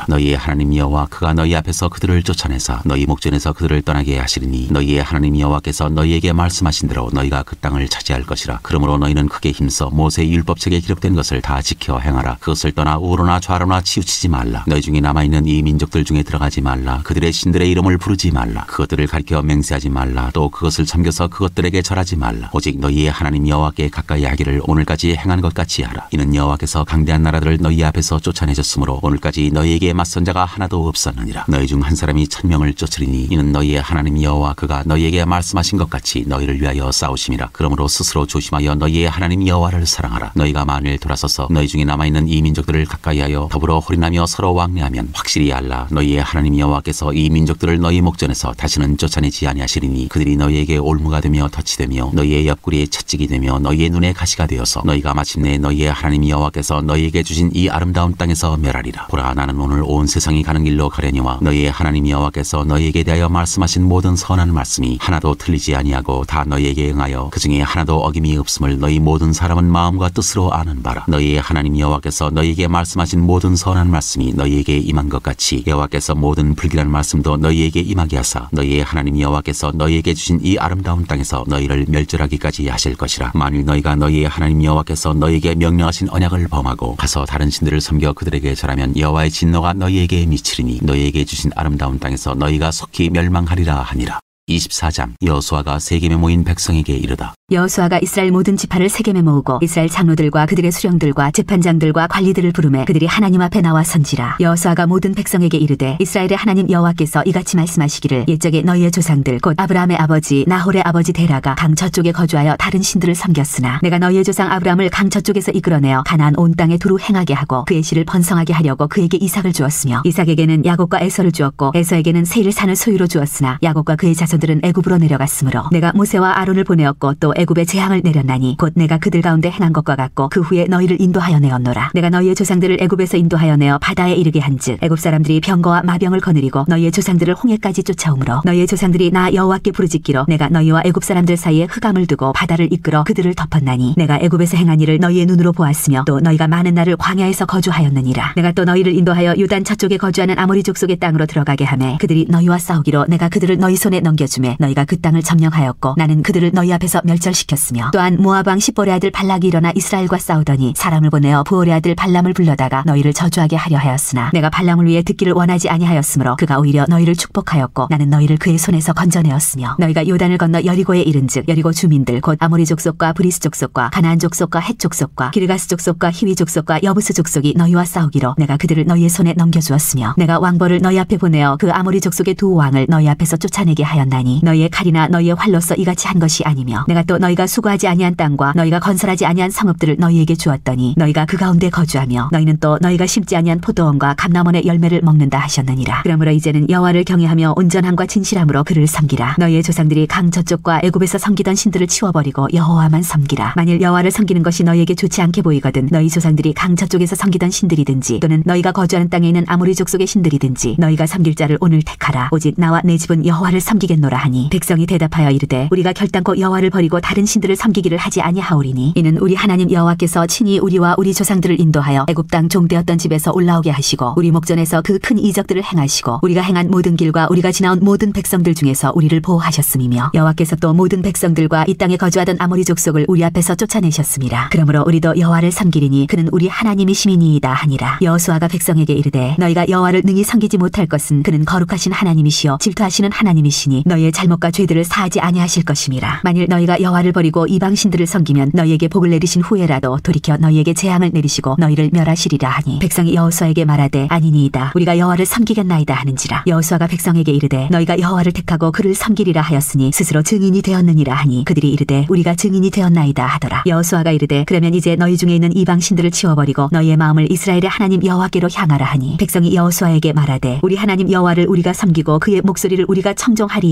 너희의 하나님 여호와 그가 너희 앞에서 그들을 쫓아내사 너희 목전에서 그들을 떠나게 하시리니 너희의 하나님 여호와께서 너희에게 말씀하신 대로 너희가 그 땅을 차지할 것이라. 그러므로 너희는 크게 힘써 모세의 율법책에 기록된 것을 다 지켜 행하라. 그것을 떠나 우로나 좌로나 치우치지 말라. 너희 중에 남아있는 이 민족들 중에 들어가지 말라. 그들의 신들의 이름을 부르지 말라. 그것들을 가리켜 맹세하지 말라. 또 그것을 섬겨서 그것들에게 절하지 말라. 오직 너희의 하나님 여호와께 가까이 하기를 오늘까지 행한 것 같이 하라. 이는 여호와께서 강대한 나라들을 너희 앞에서 쫓아내셨으므로 오늘까지 너희에게 맞선 자가 하나도 없었느니라. 너희 중 한 사람이 천명을 쫓으리니 이는 너희의 하나님 여호와 그가 너희에게 말씀하신 것 같이 너희를 위하여 싸우심이라. 그러므로 스스로 조심하여 너희의 하나님 여호와를 사랑하라. 너희가 만일 돌아서서 너희 중에 남아있는 이 민족들을 가까이하여 더불어 혼인하며 서로 왕래하면 확실히 알라. 너희의 하나님 여호와께서 이 민족들을 너희 목전에서 다시는 쫓아내지 아니하시리니 그들이 너희에게 올무가 되며 덫이 되며 너희의 옆구리에 채찍이 되며 너희의 눈에 가시가 되어서 너희가 마침내 너희의 하나님 여호와께서 너희에게 주신 이 아름다운 땅에서 멸하리라. 보라, 나는 오늘 온 세상이 가는 길로 가려니와 너희의 하나님 여호와께서 너희에게 대하여 말씀하신 모든 선한 말씀이 하나도 틀리지 아니하고 다 너희에게 응하여 그 중에 하나도 어김이 없음을 너희 모든 사람은 마음과 뜻으로 아는 바라. 너희의 하나님 여호와께서 너희에게 말씀하신 모든 선한 말씀이 너희에게 임한 것 같이 여호와께서 모든 불길한 말씀도 너희에게 임하게 하사 너희의 하나님 여호와께서 너희에게 주신 이 아름다운 땅에서 너희를 멸절하기까지 하실 것이라. 만일 너희가 너희의 하나님 여호와께서 너희에게 명령하신 언약을 범하고 가서 다른 신들을 섬겨 그들에게 절하면 여호와의 진노가 너희에게 미치리니 너희에게 주신 아름다운 땅에서 너희가 속히 멸망하리라 하니라. 이십사 장. 여호수아가 세겜에 모인 백성에게 이르다. 여호수아가 이스라엘 모든 지파를 세겜에 모으고 이스라엘 장로들과 그들의 수령들과 재판장들과 관리들을 부르매 그들이 하나님 앞에 나와 선지라. 여호수아가 모든 백성에게 이르되 이스라엘의 하나님 여호와께서 이같이 말씀하시기를 옛적에 너희의 조상들 곧 아브라함의 아버지 나홀의 아버지 데라가 강 저쪽에 거주하여 다른 신들을 섬겼으나 내가 너희의 조상 아브라함을 강 저쪽에서 이끌어내어 가나안 온 땅에 두루 행하게 하고 그의 씨를 번성하게 하려고 그에게 이삭을 주었으며 이삭에게는 야곱과 에서를 주었고 에서에게는 세일 산을 소유로 주었으나 야곱과 그의 자손들은 애굽으로 내려갔으므로 내가 모세와 아론을 보내었고 또 애굽에 재앙을 내렸나니 곧 내가 그들 가운데 행한 것과 같고 그 후에 너희를 인도하여 내었노라. 내가 너희의 조상들을 애굽에서 인도하여 내어 바다에 이르게 한즉 애굽 사람들이 병거와 마병을 거느리고 너희의 조상들을 홍해까지 쫓아오므로 너희의 조상들이 나 여호와께 부르짖기로 내가 너희와 애굽 사람들 사이에 흑암을 두고 바다를 이끌어 그들을 덮었나니 내가 애굽에서 행한 일을 너희의 눈으로 보았으며 또 너희가 많은 날을 광야에서 거주하였느니라. 내가 또 너희를 인도하여 유단 저쪽에 거주하는 아모리 족속의 땅으로 들어가게 하매 그들이 너희와 싸우기로 내가 그들을 너희 손에 넘겨주매 너희가 그 땅을 점령하였고 나는 그들을 너희 앞에서 멸절시켰으며 또한 모압 왕 십볼의 아들 발락이 일어나 이스라엘과 싸우더니 사람을 보내어 부올의 아들 발람을 불러다가 너희를 저주하게 하려 하였으나 내가 발람을 위해 듣기를 원하지 아니하였으므로 그가 오히려 너희를 축복하였고 나는 너희를 그의 손에서 건져내었으며 너희가 요단을 건너 여리고에 이른즉 여리고 주민들 곧 아모리 족속과 브리스 족속과 가나안 족속과 헷 족속과 기르가스 족속과 히위 족속과 여부스 족속이 너희와 싸우기로 내가 그들을 너희의 손에 넘겨주었으며 내가 왕벌을 너희 앞에 보내어 그 아모리 족속의 두 왕을 너희 앞에서 쫓아내게 하였나니 너희의 칼이나 너희의 활로서 이같이 한 것이 아니며 내가 또 너희가 수고하지 아니한 땅과 너희가 건설하지 아니한 성읍들을 너희에게 주었더니 너희가 그 가운데 거주하며 너희는 또 너희가 심지 아니한 포도원과 감람원의 열매를 먹는다 하셨느니라. 그러므로 이제는 여호와를 경외하며 온전함과 진실함으로 그를 섬기라. 너희의 조상들이 강 저쪽과 애굽에서 섬기던 신들을 치워버리고 여호와만 섬기라. 만일 여호와를 섬기는 것이 너희에게 좋지 않게 보이거든 너희 조상들이 강 저쪽에서 섬기던 신들이든지 또는 너희가 거주하는 땅에 있는 아모리 족속의 신들이든지 너희가 섬길 자를 오늘 택하라. 오직 나와 내 집은 여호와를 섬기겠노라 하니 백성이 대답하여 이르되 우리가 결단코 여호와를 버리고 다른 신들을 섬기기를 하지 아니하오리니 이는 우리 하나님 여호와께서 친히 우리와 우리 조상들을 인도하여 애굽 땅 종되었던 집에서 올라오게 하시고 우리 목전에서 그 큰 이적들을 행하시고 우리가 행한 모든 길과 우리가 지나온 모든 백성들 중에서 우리를 보호하셨음이며 여호와께서 또 모든 백성들과 이 땅에 거주하던 아모리 족속을 우리 앞에서 쫓아내셨음이라. 그러므로 우리도 여호와를 섬기리니 그는 우리 하나님이심이니이다 하니라. 여호수아가 백성에게 이르되 너희가 여호와를 능히 섬기지 못할 것은 그는 거룩하신 하나님이시요 질투하시는 하나님이시니 너희의 잘못과 죄들을 사하지 아니하실 것임이라. 만일 너희가 여호와를 버리고 이방 신들을 섬기면 너희에게 복을 내리신 후에라도 돌이켜 너희에게 재앙을 내리시고 너희를 멸하시리라 하니 백성이 여호수아에게 말하되 아니니이다 우리가 여호와를 섬기겠나이다 하는지라. 여호수아가 백성에게 이르되 너희가 여호와를 택하고 그를 섬기리라 하였으니 스스로 증인이 되었느니라 하니 그들이 이르되 우리가 증인이 되었나이다 하더라. 여호수아가 이르되 그러면 이제 너희 중에 있는 이방 신들을 치워버리고 너희의 마음을 이스라엘의 하나님 여호와께로 향하라 하니 백성이 여호수아에게 말하되 우리 하나님 여호와를 우리가 섬기고 그의 목소리를 우리가 청종하리이다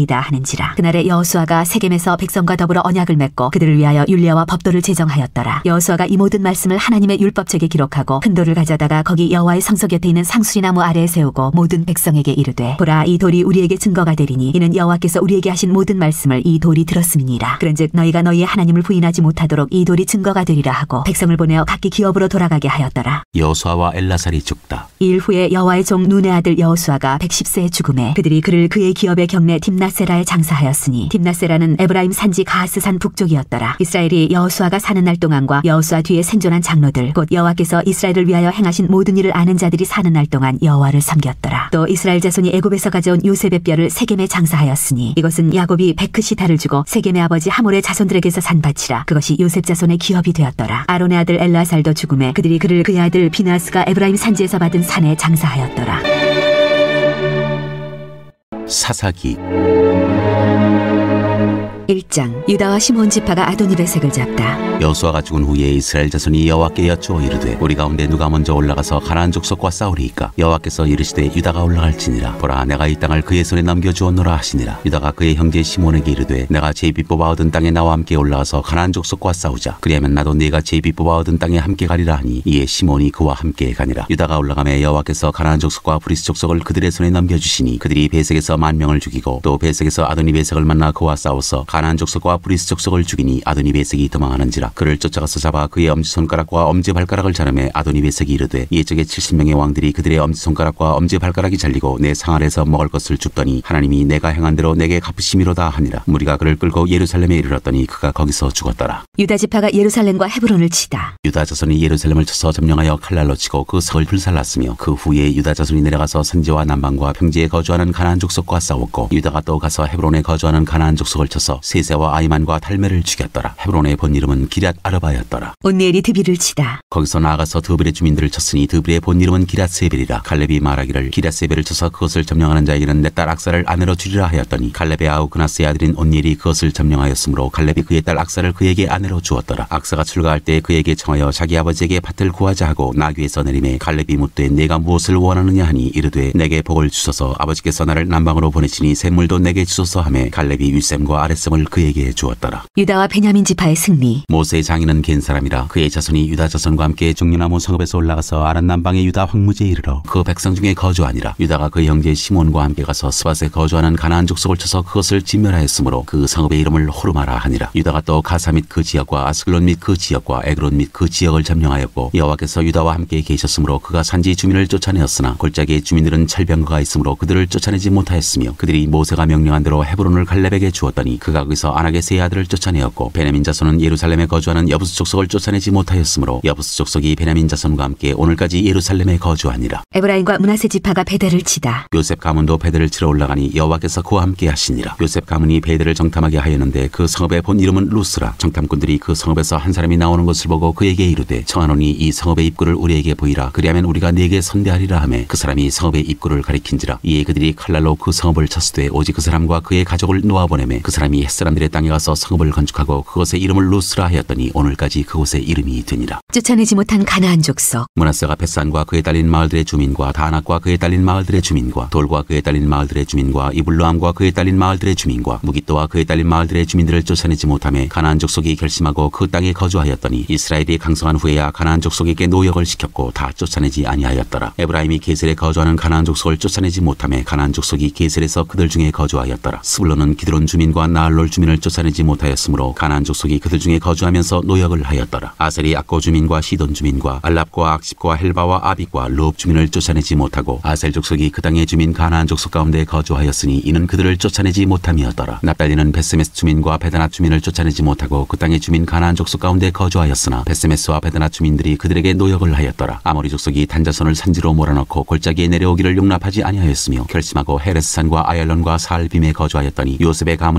없나이다 하는지라. 그날에 여호수아가 세겜에서 백성과 더불어 언약을 맺고 그들을 위하여 율례와 법도를 제정하였더라. 여호수아가 이 모든 말씀을 하나님의 율법책에 기록하고 큰 돌을 가져다가 거기 여호와의 성소 곁에 있는 상수리나무 아래에 세우고 모든 백성에게 이르되 보라 이 돌이 우리에게 증거가 되리니 이는 여호와께서 우리에게 하신 모든 말씀을 이 돌이 들었음이니라. 그런즉 너희가 너희의 하나님을 부인하지 못하도록 이 돌이 증거가 되리라 하고 백성을 보내어 각기 기업으로 돌아가게 하였더라. 여호수아와 엘라살이 죽다. 이 일 후에 여호와의 종 눈의 아들 여호수아가 백십 세에 죽음에 그들이 그를 그의 기업의 경내 딥나세라에 장사하였으니 딥나세라는 에브라임 산지 가하스산 북쪽이었더라. 이스라엘이 여호수아가 사는 날 동안과 여호수아 뒤에 생존한 장로들 곧 여호와께서 이스라엘을 위하여 행하신 모든 일을 아는 자들이 사는 날 동안 여호와를 섬겼더라. 또 이스라엘 자손이 애굽에서 가져온 요셉의 뼈를 세겜에 장사하였으니 이것은 야곱이 베크시타를 주고 세겜의 아버지 하몰의 자손들에게서 산 밭이라. 그것이 요셉 자손의 기업이 되었더라. 아론의 아들 엘라살도 죽음에 그들이 그를 그의 아들 비나스가 에브라임 산지에서 받은 산에 장사하였더라. 사사기 일 장. 유다와 시몬 지파가 아도니베색을 잡다. 여호수아가 죽은 후에 이스라엘 자손이 여호와께 여쭈어 이르되 우리 가운데 누가 먼저 올라가서 가나안 족속과 싸우리이까. 여호와께서 이르시되 유다가 올라갈지니라. 보라 내가 이 땅을 그의 손에 넘겨주었노라 하시니라. 유다가 그의 형제 시몬에게 이르되 내가 제비 뽑아 얻은 땅에 나와 함께 올라가서 가나안 족속과 싸우자. 그리하면 나도 네가 제비 뽑아 얻은 땅에 함께 가리라 하니 이에 시몬이 그와 함께 가니라. 유다가 올라가매 여호와께서 가나안 족속과 브리스 족속을 그들의 손에 넘겨주시니 그들이 베색에서 만 명을 죽이고 또 베색에서 아도니베색을 만나 그와 싸워서 가나안 족속과 브리스 족속을 죽이니 아도니베색이 도망하는지라. 그를 쫓아가서 잡아 그의 엄지손가락과 엄지발가락을 자르매 아도니베색이 이르되 이쪽에 칠십 명의 왕들이 그들의 엄지손가락과 엄지발가락이 잘리고 내 상 아래서 먹을 것을 줍더니 하나님이 내가 행한 대로 내게 갚으심이로다 하니라. 무리가 그를 끌고 예루살렘에 이르렀더니 그가 거기서 죽었더라. 유다 지파가 예루살렘과 헤브론을 치다. 유다 자손이 예루살렘을 쳐서 점령하여 칼날로 치고 그 성을 불살랐으며 그 후에 유다 자손이 내려가서 선지와 남방과 평지에 거주하는 가나안 족속과 싸웠고 유다가 또 가서 헤브론에 거주하는 가나안 족속을 쳐서 세세와 아이만과 달메를 죽였더라. 헤브론의 본 이름은 기럇 아르바였더라. 온니엘이 드빌을 치다. 거기서 나아가서 드빌의 주민들을 쳤으니 드빌의 본 이름은 기럇세벨이라. 갈렙이 말하기를 기럇세벨을 쳐서 그것을 점령하는 자에게는 내 딸 악사를 아내로 주리라 하였더니 갈렙의 아우 그나스의 아들인 온니엘이 그것을 점령하였으므로 갈렙이 그의 딸 악사를 그에게 아내로 주었더라. 악사가 출가할 때 그에게 청하여 자기 아버지에게 밭을 구하자 하고 나귀에서 내림에 갈렙이 묻되 내가 무엇을 원하느냐 하니 이르되 내게 복을 주소서. 아버지께서 나를 남방으로 보내시니 샘물도 내게 주소서 하매 갈렙이 윗샘과 아랫샘을 그에게 주었더라. 유다와 베냐민 지파의 승리. 모세의 장인은 겐 사람이라. 그의 자손이 유다 자손과 함께 중류나무 성읍에서 올라가서 아란 남방의 유다 황무지에 이르러 그 백성 중에 거주하니라. 유다가 그 형제 시몬과 함께 가서 스밧에 거주하는 가나안 족속을 쳐서 그것을 진멸하였으므로 그 성읍의 이름을 호르마라 하니라. 유다가 또 가사 및 그 지역과 아스글론 및 그 지역과 에그론 및 그 지역을 점령하였고 여호와께서 유다와 함께 계셨으므로 그가 산지 주민을 쫓아내었으나 골짜기의 주민들은 철병거가 있으므로 그들을 쫓아내지 못하였으며 그들이 모세가 명령한 대로 헤브론을 갈렙에게 주었더니 그가 거기서 아낙의 세 아들을 쫓아내었고 베냐민 자손은 예루살렘에 거주하는 여부스 족속을 쫓아내지 못하였으므로 여부스 족속이 베냐민 자손과 함께 오늘까지 예루살렘에 거주하니라. 에브라임과 므낫세 지파가 베델을 치다. 요셉 가문도 베델을 치러 올라가니 여호와께서 그와 함께 하시니라. 요셉 가문이 베델을 정탐하게 하였는데 그 성읍의 본 이름은 루스라. 정탐꾼들이 그 성읍에서 한 사람이 나오는 것을 보고 그에게 이르되 청하노니 이 성읍의 입구를 우리에게 보이라. 그리하면 우리가 네게 선대하리라 하매 그 사람이 성읍의 입구를 가리킨지라. 이에 그들이 칼날로 그 성읍을 쳤으되 오직 그 사람과 그의 가족을 놓아보내매 그 사람이 햇사람들의 땅에 가서 성읍을 건축하고 그것의 이름을 루스라 하였더니 오늘까지 그곳의 이름이 되니라. 쫓아내지 못한 가나안 족속. 므낫세가 벳산과 그에 딸린 마을들의 주민과 다낙과 그에 딸린 마을들의 주민과 돌과 그에 딸린 마을들의 주민과 이블루함과 그에 딸린 마을들의 주민과 무깃도와 그에 딸린 마을들의 주민들을 쫓아내지 못하며 가나안 족속이 결심하고 그 땅에 거주하였더니 이스라엘이 강성한 후에야 가나안 족속에게 노역을 시켰고 다 쫓아내지 아니하였더라. 에브라임이 게셀에 거주하는 가나안 족속을 쫓아내지 못하며 가나안 족속이 게셀에서 그들 중에 거주하였더라. 스불론은 기드론 주민과 나알롤 주민을 쫓아내지 못하였으므로 가나안 족속이 그들 중에 거주하면서 노역을 하였더라. 아셀이 악고 주민과 시돈 주민과 알랍과 악십과 헬바와 아빅과 르홉 주민을 쫓아내지 못하고 아셀 족속이 그 땅의 주민 가나안 족속 가운데 거주하였으니 이는 그들을 쫓아내지 못함이었더라. 납달리는 베스메스 주민과 베다낫 주민을 쫓아내지 못하고 그 땅의 주민 가나안 족속 가운데 거주하였으나 베스메스와 베다낫 주민들이 그들에게 노역을 하였더라. 아모리 족속이 단자손을 산지로 몰아넣고 골짜기에 내려오기를 용납하지 아니하였으며 결심하고 헤레스산과 아얄론과 사알빔에 거주하였더니 요셉의 가문의 힘이 강성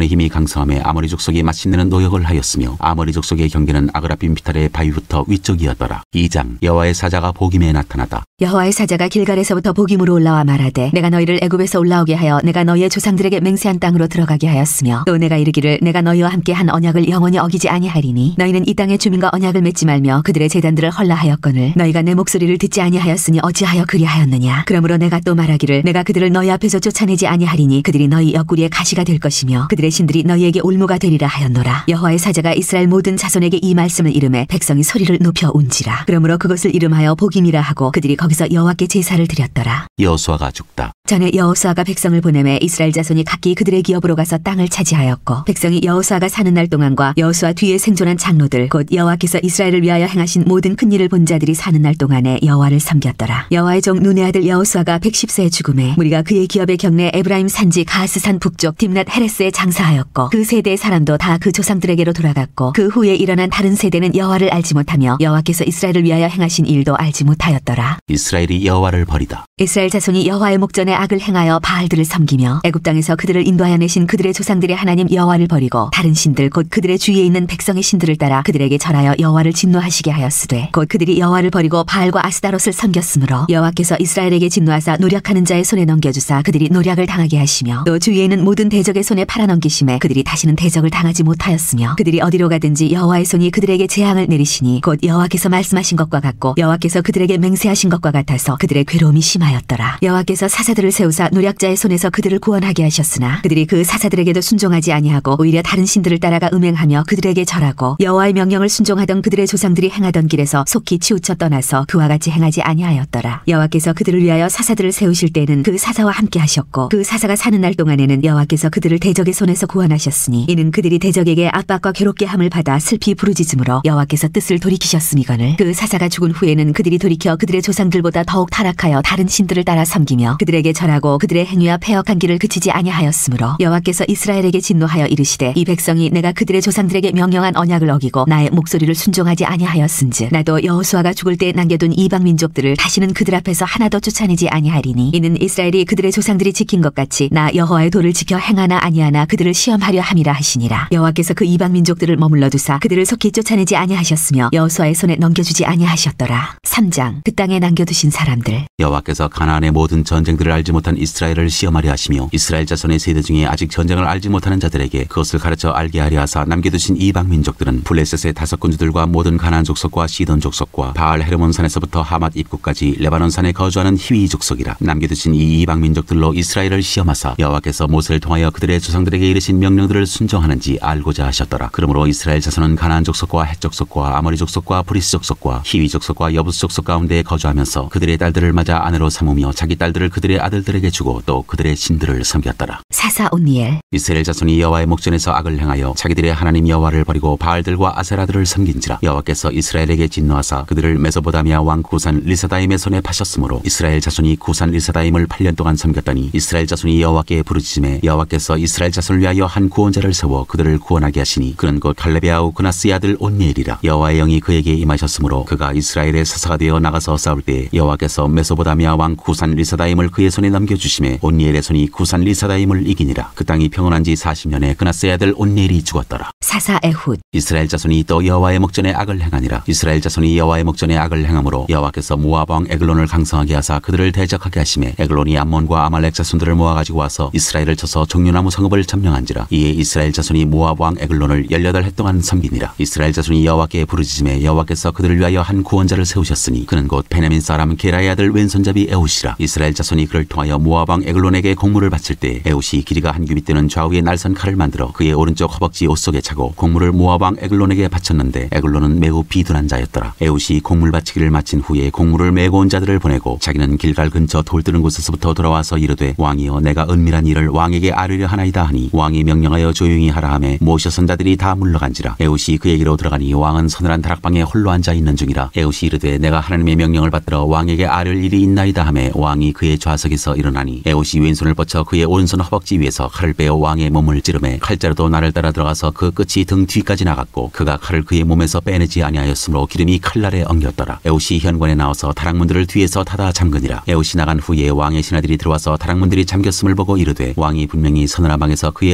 성함에 아모리 족속이 마침내는 노역을 하였으며 아모리 족속의 경계는 아그라빔 비탈의 바위부터 위쪽이었더라. 이 장 여호와의 사자가 보김에 나타나다. 여호와의 사자가 길갈에서부터 보김으로 올라와 말하되 내가 너희를 애굽에서 올라오게 하여 내가 너희의 조상들에게 맹세한 땅으로 들어가게 하였으며 또 내가 이르기를 내가 너희와 함께 한 언약을 영원히 어기지 아니하리니 너희는 이 땅의 주민과 언약을 맺지 말며 그들의 제단들을 헐라하였거늘 너희가 내 목소리를 듣지 아니하였으니 어찌하여 그리하였느냐. 그러므로 내가 또 말하기를 내가 그들을 너희 앞에서 쫓아내지 아니하리니 그들이 너희 옆구리에 가시가 될 것이며 그들의 신들이 너희에게 올무가 되리라 하였노라. 여호와의 사자가 이스라엘 모든 자손에게 이 말씀을 이름해 백성이 소리를 높여 운지라. 그러므로 그것을 이름하여 보김이라 하고 그들이 거기서 여호와께 제사를 드렸더라. 여호수아가 죽다. 전에 여호수아가 백성을 보내매 이스라엘 자손이 각기 그들의 기업으로 가서 땅을 차지하였고 백성이 여호수아가 사는 날 동안과 여호수아 뒤에 생존한 장로들 곧 여호와께서 이스라엘을 위하여 행하신 모든 큰 일을 본 자들이 사는 날 동안에 여호와를 섬겼더라. 여호와의 종 눈의 아들 여호수아가 백십 세에 죽음에 무리가 그의 기업의 경내 에브라임 산지 가스산 북쪽 딥낫 헤레스에 장사하였고 그 세대의 사람도 다 그 조상들에게로 돌아갔고 그 후에 일어난 다른 세대는 여호와를 알지 못하며 여호와께서 이스라엘을 위하여 행하신 일도 알지 못하였더라. 이스라엘이 여호와를 버리다. 이스라엘 자손이 여호와의 목전에 악을 행하여 바알들을 섬기며 애굽 땅에서 그들을 인도하여 내신 그들의 조상들의 하나님 여호와를 버리고 다른 신들 곧 그들의 주위에 있는 백성의 신들을 따라 그들에게 절하여 여호와를 진노하시게 하였으되 곧 그들이 여호와를 버리고 바알과 아스다롯을 섬겼으므로 여호와께서 이스라엘에게 진노하사 노력하는 자의 손에 넘겨주사 그들이 노략을 당하게 하시며 또 주위에 있는 모든 대적의 손에 팔아넘기심에 그들이 다시는 대적을 당하지 못하였으며 그들이 어디로 가든지 여호와의 손이 그들에게 재앙을 내리시니 곧 여호와께서 말씀하신 것과 같고 여호와께서 그들에게 맹세하신 것과 같아서 그들의 괴로움이 심하였더라. 여호와께서 사사들을 세우사 노략자의 손에서 그들을 구원하게 하셨으나 그들이 그 사사들에게도 순종하지 아니하고 오히려 다른 신들을 따라가 음행하며 그들에게 절하고 여호와의 명령을 순종하던 그들의 조상들이 행하던 길에서 속히 치우쳐 떠나서 그와 같이 행하지 아니하였더라. 여호와께서 그들을 위하여 사사들을 세우실 때는 그 사사와 함께 하셨고 그 사사가 사는 날 동안에는 여호와께서 그들을 대적의 손에서 구원하셨으니 이는 그들이 대적에게 압박과 괴롭게 함을 받아 슬피 부르짖음으로 여호와께서 뜻을 돌이키셨음이거늘 그 사사가 죽은 후에는 그들이 돌이켜 그들의 조상들보다 더욱 타락하여 다른 신들을 따라 섬기며 그들에게 절하고 그들의 행위와 패역한 길을 그치지 아니하였으므로 여호와께서 이스라엘에게 진노하여 이르시되 이 백성이 내가 그들의 조상들에게 명령한 언약을 어기고 나의 목소리를 순종하지 아니하였은즉 나도 여호수아가 죽을 때 남겨둔 이방 민족들을 다시는 그들 앞에서 하나도 쫓아내지 아니하리니 이는 이스라엘이 그들의 조상들이 지킨 것 같이 나 여호와의 도를 지켜 행하나 아니하나 그들을 시험하려 함이라 하시니라. 여호와께서 그 이방 민족들을 머물러 두사 그들을 속히 쫓아내지 아니하셨으며 여호수아의 손에 넘겨주지 아니하셨더라. 삼 장 그 땅에 남겨두신 사람들. 여호와께서 가나안의 모든 전쟁들을 알지 못한 이스라엘을 시험하려 하시며 이스라엘 자손의 세대 중에 아직 전쟁을 알지 못하는 자들에게 그것을 가르쳐 알게 하려 하사 남겨두신 이방 민족들은 블레셋의 다섯 군주들과 모든 가나안 족속과 시돈 족속과 바알 헤르몬 산에서부터 하맛 입구까지 레바논 산에 거주하는 히위 족속이라. 남겨두신 이 이방 민족들로 이스라엘을 시험하사 여호와께서 모세를 통하여 그들의 조상들에게 이르신 명령들을 순종하는지 알고자 하셨더라. 그러므로 이스라엘 자손은 가나안 족속과 헷 족속과 아모리 족속과 브리스 족속과 히위 족속과 여부스 족속 가운데 거주하면서 그들의 딸들을 맞아 아내로 삼으며 자기 딸들을 그들의 아들들에게 주고 또 그들의 신들을 섬겼더라. 사사 온니엘. 이스라엘 자손이 여호와의 목전에서 악을 행하여 자기들의 하나님 여호와를 버리고 바알들과 아세라들을 섬긴지라. 여호와께서 이스라엘에게 진노하사 그들을 메소포다미아 왕 구산 리사다임의 손에 파셨으므로 이스라엘 자손이 구산 리사다임을 팔 년 동안 섬겼더니 이스라엘 자손이 여호와께 부르짖음에 여호와께서 이스라엘 자손을 위하여 한 구원자를 세워 그들을 구원하게 하시니 그는 곧 갈렙의 아우 그나스의 아들 온니엘이라. 여호와의 영이 그에게 임하셨으므로 그가 이스라엘의 사사가 되어 나가서 싸울 때 여호와께서 메소포다미아 왕 구산 리사다임을 그의 손에 넘겨주심에 온니엘의 손이 구산 리사다임을 이기니라. 그 땅이 평온한 지 사십 년에 그나스의 아들 온니엘이 죽었더라. 사사 에훗. 이스라엘 자손이 또 여호와의 목전에 악을 행하니라. 이스라엘 자손이 여호와의 목전에 악을 행함으로 여호와께서 모압 왕 에글론을 강성하게 하사 그들을 대적하게 하심에 에글론이 암몬과 아말렉 자손들을 모아가지고 와서 이스라엘을 쳐서 종려나무 성읍을 점령한지라. 이에 이스라엘 자손이 모압 왕 에글론을 열여덟 해 동안 섬기니라. 이스라엘 자손이 여호와께 부르짖음에 여호와께서 그들을 위하여 한 구원자를 세우셨으니 그는 곧 베냐민 사람 게라의 아들 왼손잡이 에훗이라. 이스라엘 자손이 그를 통하여 모압 왕 에글론에게 공물을 바칠 때 에훗이 길이가 한 규빗 되는 좌우의 날선 칼을 만들어 그의 오른쪽 허벅지 옷 속에 차고 공물을 모압 왕 에글론에게 바쳤는데 에글론은 매우 비둔한 자였더라. 에훗이 공물 바치기를 마친 후에 공물을 메고 온 자들을 보내고 자기는 길갈 근처 돌뜨는 곳에서부터 돌아와서 이르되 왕이여 내가 은밀한 일을 왕에게 아뢰려 하나이다 하니 왕이 명령하여 조용히 하라 하매 모셔 선자들이 다 물러간지라. 에훗이 그에게로 들어가니 왕은 서늘한 다락방에 홀로 앉아 있는 중이라. 에훗이 이르되 내가 하나님의 명령을 받들어 왕에게 아뢰 일이 있나이다 하매 왕이 그의 좌석에서 일어나니 에훗이 왼손을 뻗쳐 그의 오른손 허벅지 위에서 칼을 빼어 왕의 몸을 찌르매 칼자루도 나를 따라 들어가서 그 끝이 등 뒤까지 나갔고 그가 칼을 그의 몸에서 빼내지 아니하였으므로 기름이 칼날에 엉겼더라. 에훗이 현관에 나와서 다락문들을 뒤에서 닫아 잠그니라. 에훗이 나간 후에 왕의 신하들이 들어와서 다락문들이 잠겼음을 보고 이르되 왕이 분명히 서늘한 방에서 그의 발을 가려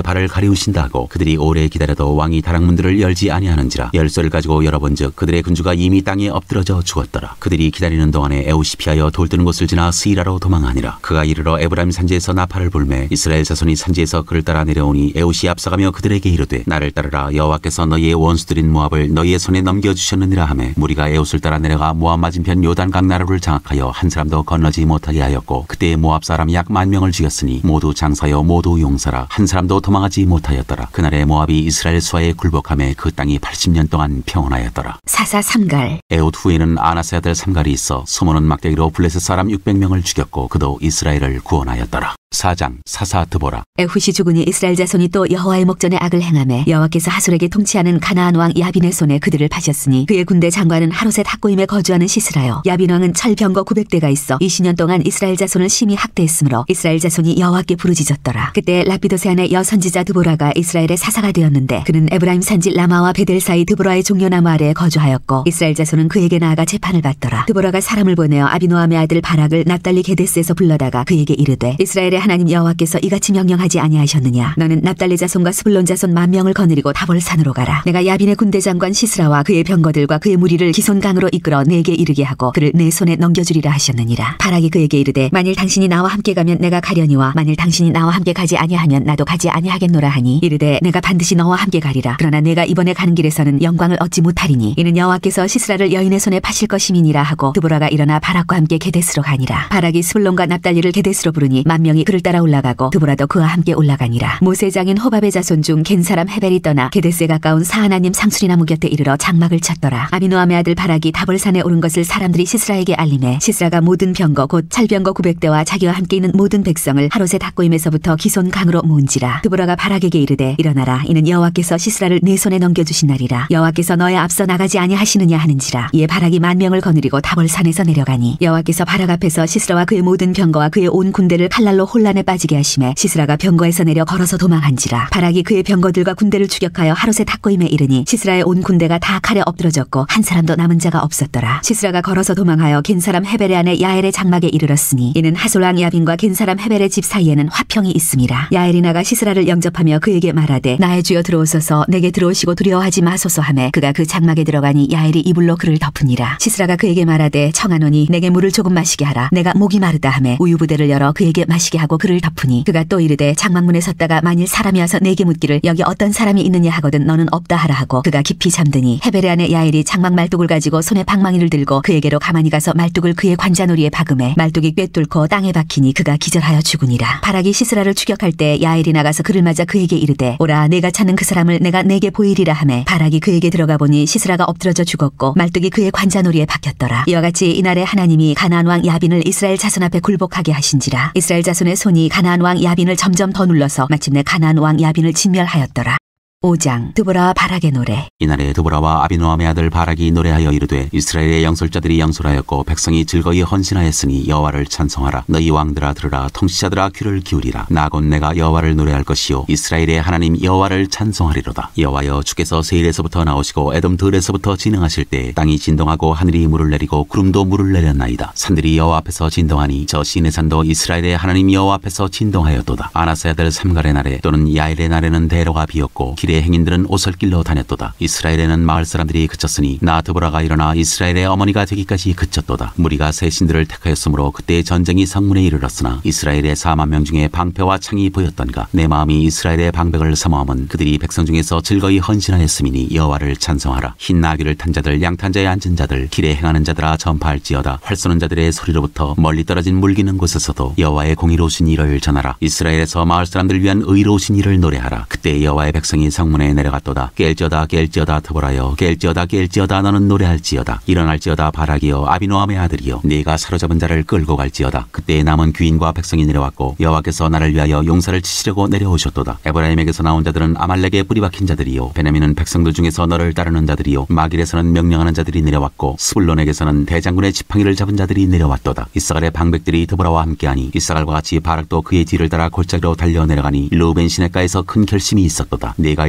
가리우신다 하고 그들이 오래 기다려도 왕이 다락문들을 열지 아니하는지라 열쇠를 가지고 열어본즉 그들의 군주가 이미 땅에 엎드러져 죽었더라. 그들이 기다리는 동안에 에웃이 피하여 돌뜨는 곳을 지나 스이라로 도망하니라. 그가 이르러 에브라임 산지에서 나팔을 불매 이스라엘 자손이 산지에서 그를 따라 내려오니 에웃이 앞서가며 그들에게 이르되 나를 따르라 여호와께서 너희의 원수들인 모압을 너희의 손에 넘겨주셨느니라 하매 무리가 에웃을 따라 내려가 모압 맞은편 요단강 나루를 장악하여 한 사람도 건너지 못하게 하였고 그때 모압 사람 약 만 명을 죽였으니 모두 장사여 모두 용사라 한 사람도 도망하지 못하였더라. 그날에 모압이 이스라엘 수하에 굴복하며 그 땅이 팔십 년 동안 평온하였더라. 사사 삼갈. 에웃 후에는 아나세 아들 삼갈이 있어 수모는 막대기로 블레셋 사람 육백 명을 죽였고 그도 이스라엘을 구원하였더라. 사 장 사사 드보라. 에훗이 죽으니 이스라엘 자손이 또 여호와의 목전에 악을 행하매 여호와께서 하솔에게 통치하는 가나안 왕 야빈의 손에 그들을 파셨으니 그의 군대 장관은 하롯의 학고임에 거주하는 시스라요. 야빈 왕은 철병거 구백 대가 있어 이십 년 동안 이스라엘 자손을 심히 학대했으므로 이스라엘 자손이 여호와께 부르짖었더라. 그때 라피도세 안에 여선지자 드보라가 이스라엘의 사사가 되었는데 그는 에브라임 산지 라마와 베델 사이 드보라의 종려나무 아래에 거주하였고 이스라엘 자손은 그에게 나아가 재판을 받더라. 드보라가 사람을 보내어 아비노함의 아들 바락을 납달리 게데스에서 불러다가 그에게 이르되 이스라엘의 하나님 여호와께서 이같이 명령하지 아니하셨느냐. 너는 납달리 자손과 스불론 자손 만 명을 거느리고 다볼산으로 가라. 내가 야빈의 군대 장관 시스라와 그의 병거들과 그의 무리를 기손강으로 이끌어 내게 이르게 하고 그를 내 손에 넘겨주리라 하셨느니라. 바락이 그에게 이르되 만일 당신이 나와 함께 가면 내가 가려니와 만일 당신이 나와 함께 가지 아니하면 나도 가지 아니하겠노라 하니 이르되 내가 반드시 너와 함께 가리라. 그러나 내가 이번에 가는 길에서는 영광을 얻지 못하리니 이는 여호와께서 시스라를 여인의 손에 파실 것임이니라 하고 드보라가 일어나 바락과 함께 게데스로 가니라. 바락이 스불론과 납달리를 게데스로 부르니 만 명이 그를 따라 올라가고 드보라도 그와 함께 올라가니라. 모세장인 호밥의 자손 중 겐 사람 헤벨이 떠나 게데스에 가까운 사하나님 상수리나무 곁에 이르러 장막을 쳤더라. 아비노함의 아들 바락이 다볼산에 오른 것을 사람들이 시스라에게 알림해 시스라가 모든 병거 곧 찰병거 구백 대와 자기와 함께 있는 모든 백성을 하롯의 닭고임에서부터 기손 강으로 모은지라. 드보라가 바락에게 이르되 일어나라. 이는 여호와께서 시스라를 내 손에 넘겨주신 날이라. 여호와께서 너의 앞서 나가지 아니하시느냐 하는지라. 이에 바락이 만 명을 거느리고 다볼산에서 내려가니 여호와께서 바락 앞에서 시스라와 그의 모든 병거와 그의 온 군대를 칼날로 혼란에 빠지게 하심에 시스라가 병거에서 내려 걸어서 도망한지라. 바락이 그의 병거들과 군대를 추격하여 하롯의 닭고임에 이르니 시스라의 온 군대가 다 칼에 엎드러졌고 한 사람도 남은 자가 없었더라. 시스라가 걸어서 도망하여 겐 사람 헤벨의 아내 야엘의 장막에 이르렀으니 이는 하솔왕 야빈과 겐 사람 헤벨의 집 사이에는 화평이 있음이라. 야엘이 나가 시스라를 영접하며 그에게 말하되 나의 주여 들어오소서 내게 들어오시고 두려워하지 마소서 하매 그가 그 장막에 들어가니 야엘이 이불로 그를 덮으니라. 시스라가 그에게 말하되 청하노니 내게 물을 조금 마시게 하라. 내가 목이 마르다 하매 우유 부대를 열어 그에게 마시게 하고 그를 덮으니 그가 또 이르되 장막문에 섰다가 만일 사람이 와서 내게 묻기를 여기 어떤 사람이 있느냐 하거든 너는 없다 하라 하고 그가 깊이 잠드니 헤벨의 아내 야엘이 장막 말뚝을 가지고 손에 방망이를 들고 그에게로 가만히 가서 말뚝을 그의 관자놀이에 박음해 말뚝이 꿰뚫고 땅에 박히니 그가 기절하여 죽으니라. 바락이 시스라를 추격할 때 야엘이 나가서 그를 맞아 그에게 이르되 오라 내가 찾는 그 사람을 내가 내게 보이리라 하매 바락이 그에게 들어가 보니 시스라가 엎드러져 죽었고 말뚝이 그의 관자놀이에 박혔더라. 이와 같이 이날에 하나님이 가나안 왕 야빈을 이스라엘 자손 앞에 굴복하게 하신지라. 이스라엘 자손의 손이 가나안 왕 야빈을 점점 더 눌러서 마침내 가나안 왕 야빈을 진멸하였더라. 오 장 드보라와 바락의 노래. 이날에 드보라와 아비노함의 아들 바락이 노래하여 이르되 이스라엘의 영솔자들이 영솔하였고 백성이 즐거이 헌신하였으니 여호와를 찬송하라. 너희 왕들아 들으라. 통치자들아 귀를 기울이라. 나 곧 내가 여호와를 노래할 것이요 이스라엘의 하나님 여호와를 찬송하리로다. 여호와여 주께서 세일에서부터 나오시고 에돔 들에서부터 진행하실 때 땅이 진동하고 하늘이 물을 내리고 구름도 물을 내렸나이다. 산들이 여호와 앞에서 진동하니 저 시내 산도 이스라엘의 하나님 여호와 앞에서 진동하였도다. 아나세 아들 삼갈의 날에 또는 야엘의 날에는 대로가 비었고 길에 행인들은 오솔길로 다녔도다. 이스라엘에는 마을 사람들이 그쳤으니 나 드보라가 일어나 이스라엘의 어머니가 되기까지 그쳤도다. 무리가 새 신들을 택하였으므로 그때 전쟁이 성문에 이르렀으나 이스라엘의 사만 명 중에 방패와 창이 보였던가. 내 마음이 이스라엘의 방백을 사모함은 그들이 백성 중에서 즐거이 헌신하였음이니 여호와를 찬송하라. 흰 나귀를 탄 자들 양탄 자에 앉은 자들 길에 행하는 자들아 전파할지어다. 활 쏘는 자들의 소리로부터 멀리 떨어진 물기는 곳에서도 여호와의 공의로우신 일을 전하라. 이스라엘에서 마을 사람들을 위한 의로우신 일을 노래하라. 그때 여호와의 백성이 성문에 내려갔도다. 깰지어다 깰지어다 드보라여 깰지어다 깰지어다 너는 노래할지어다. 일어날지어다 바락이여 아비노함의 아들이여 네가 사로잡은 자를 끌고 갈지어다. 그때 남은 귀인과 백성이 내려왔고 여호와께서 나를 위하여 용사를 치시려고 내려오셨도다. 에브라임에게서 나온 자들은 아말렉에 뿌리박힌 자들이요 베냐민은 백성들 중에서 너를 따르는 자들이요 마길에서는 명령하는 자들이 내려왔고 스불론에게서는 대장군의 지팡이를 잡은 자들이 내려왔도다. 이사갈의 방백들이 드보라와 함께하니 이사갈과 같이 바락도 그의 뒤를 따라 골짜기로 달려 내려가니 르우벤 시냇가에서 큰 결심이 있었도다. 네가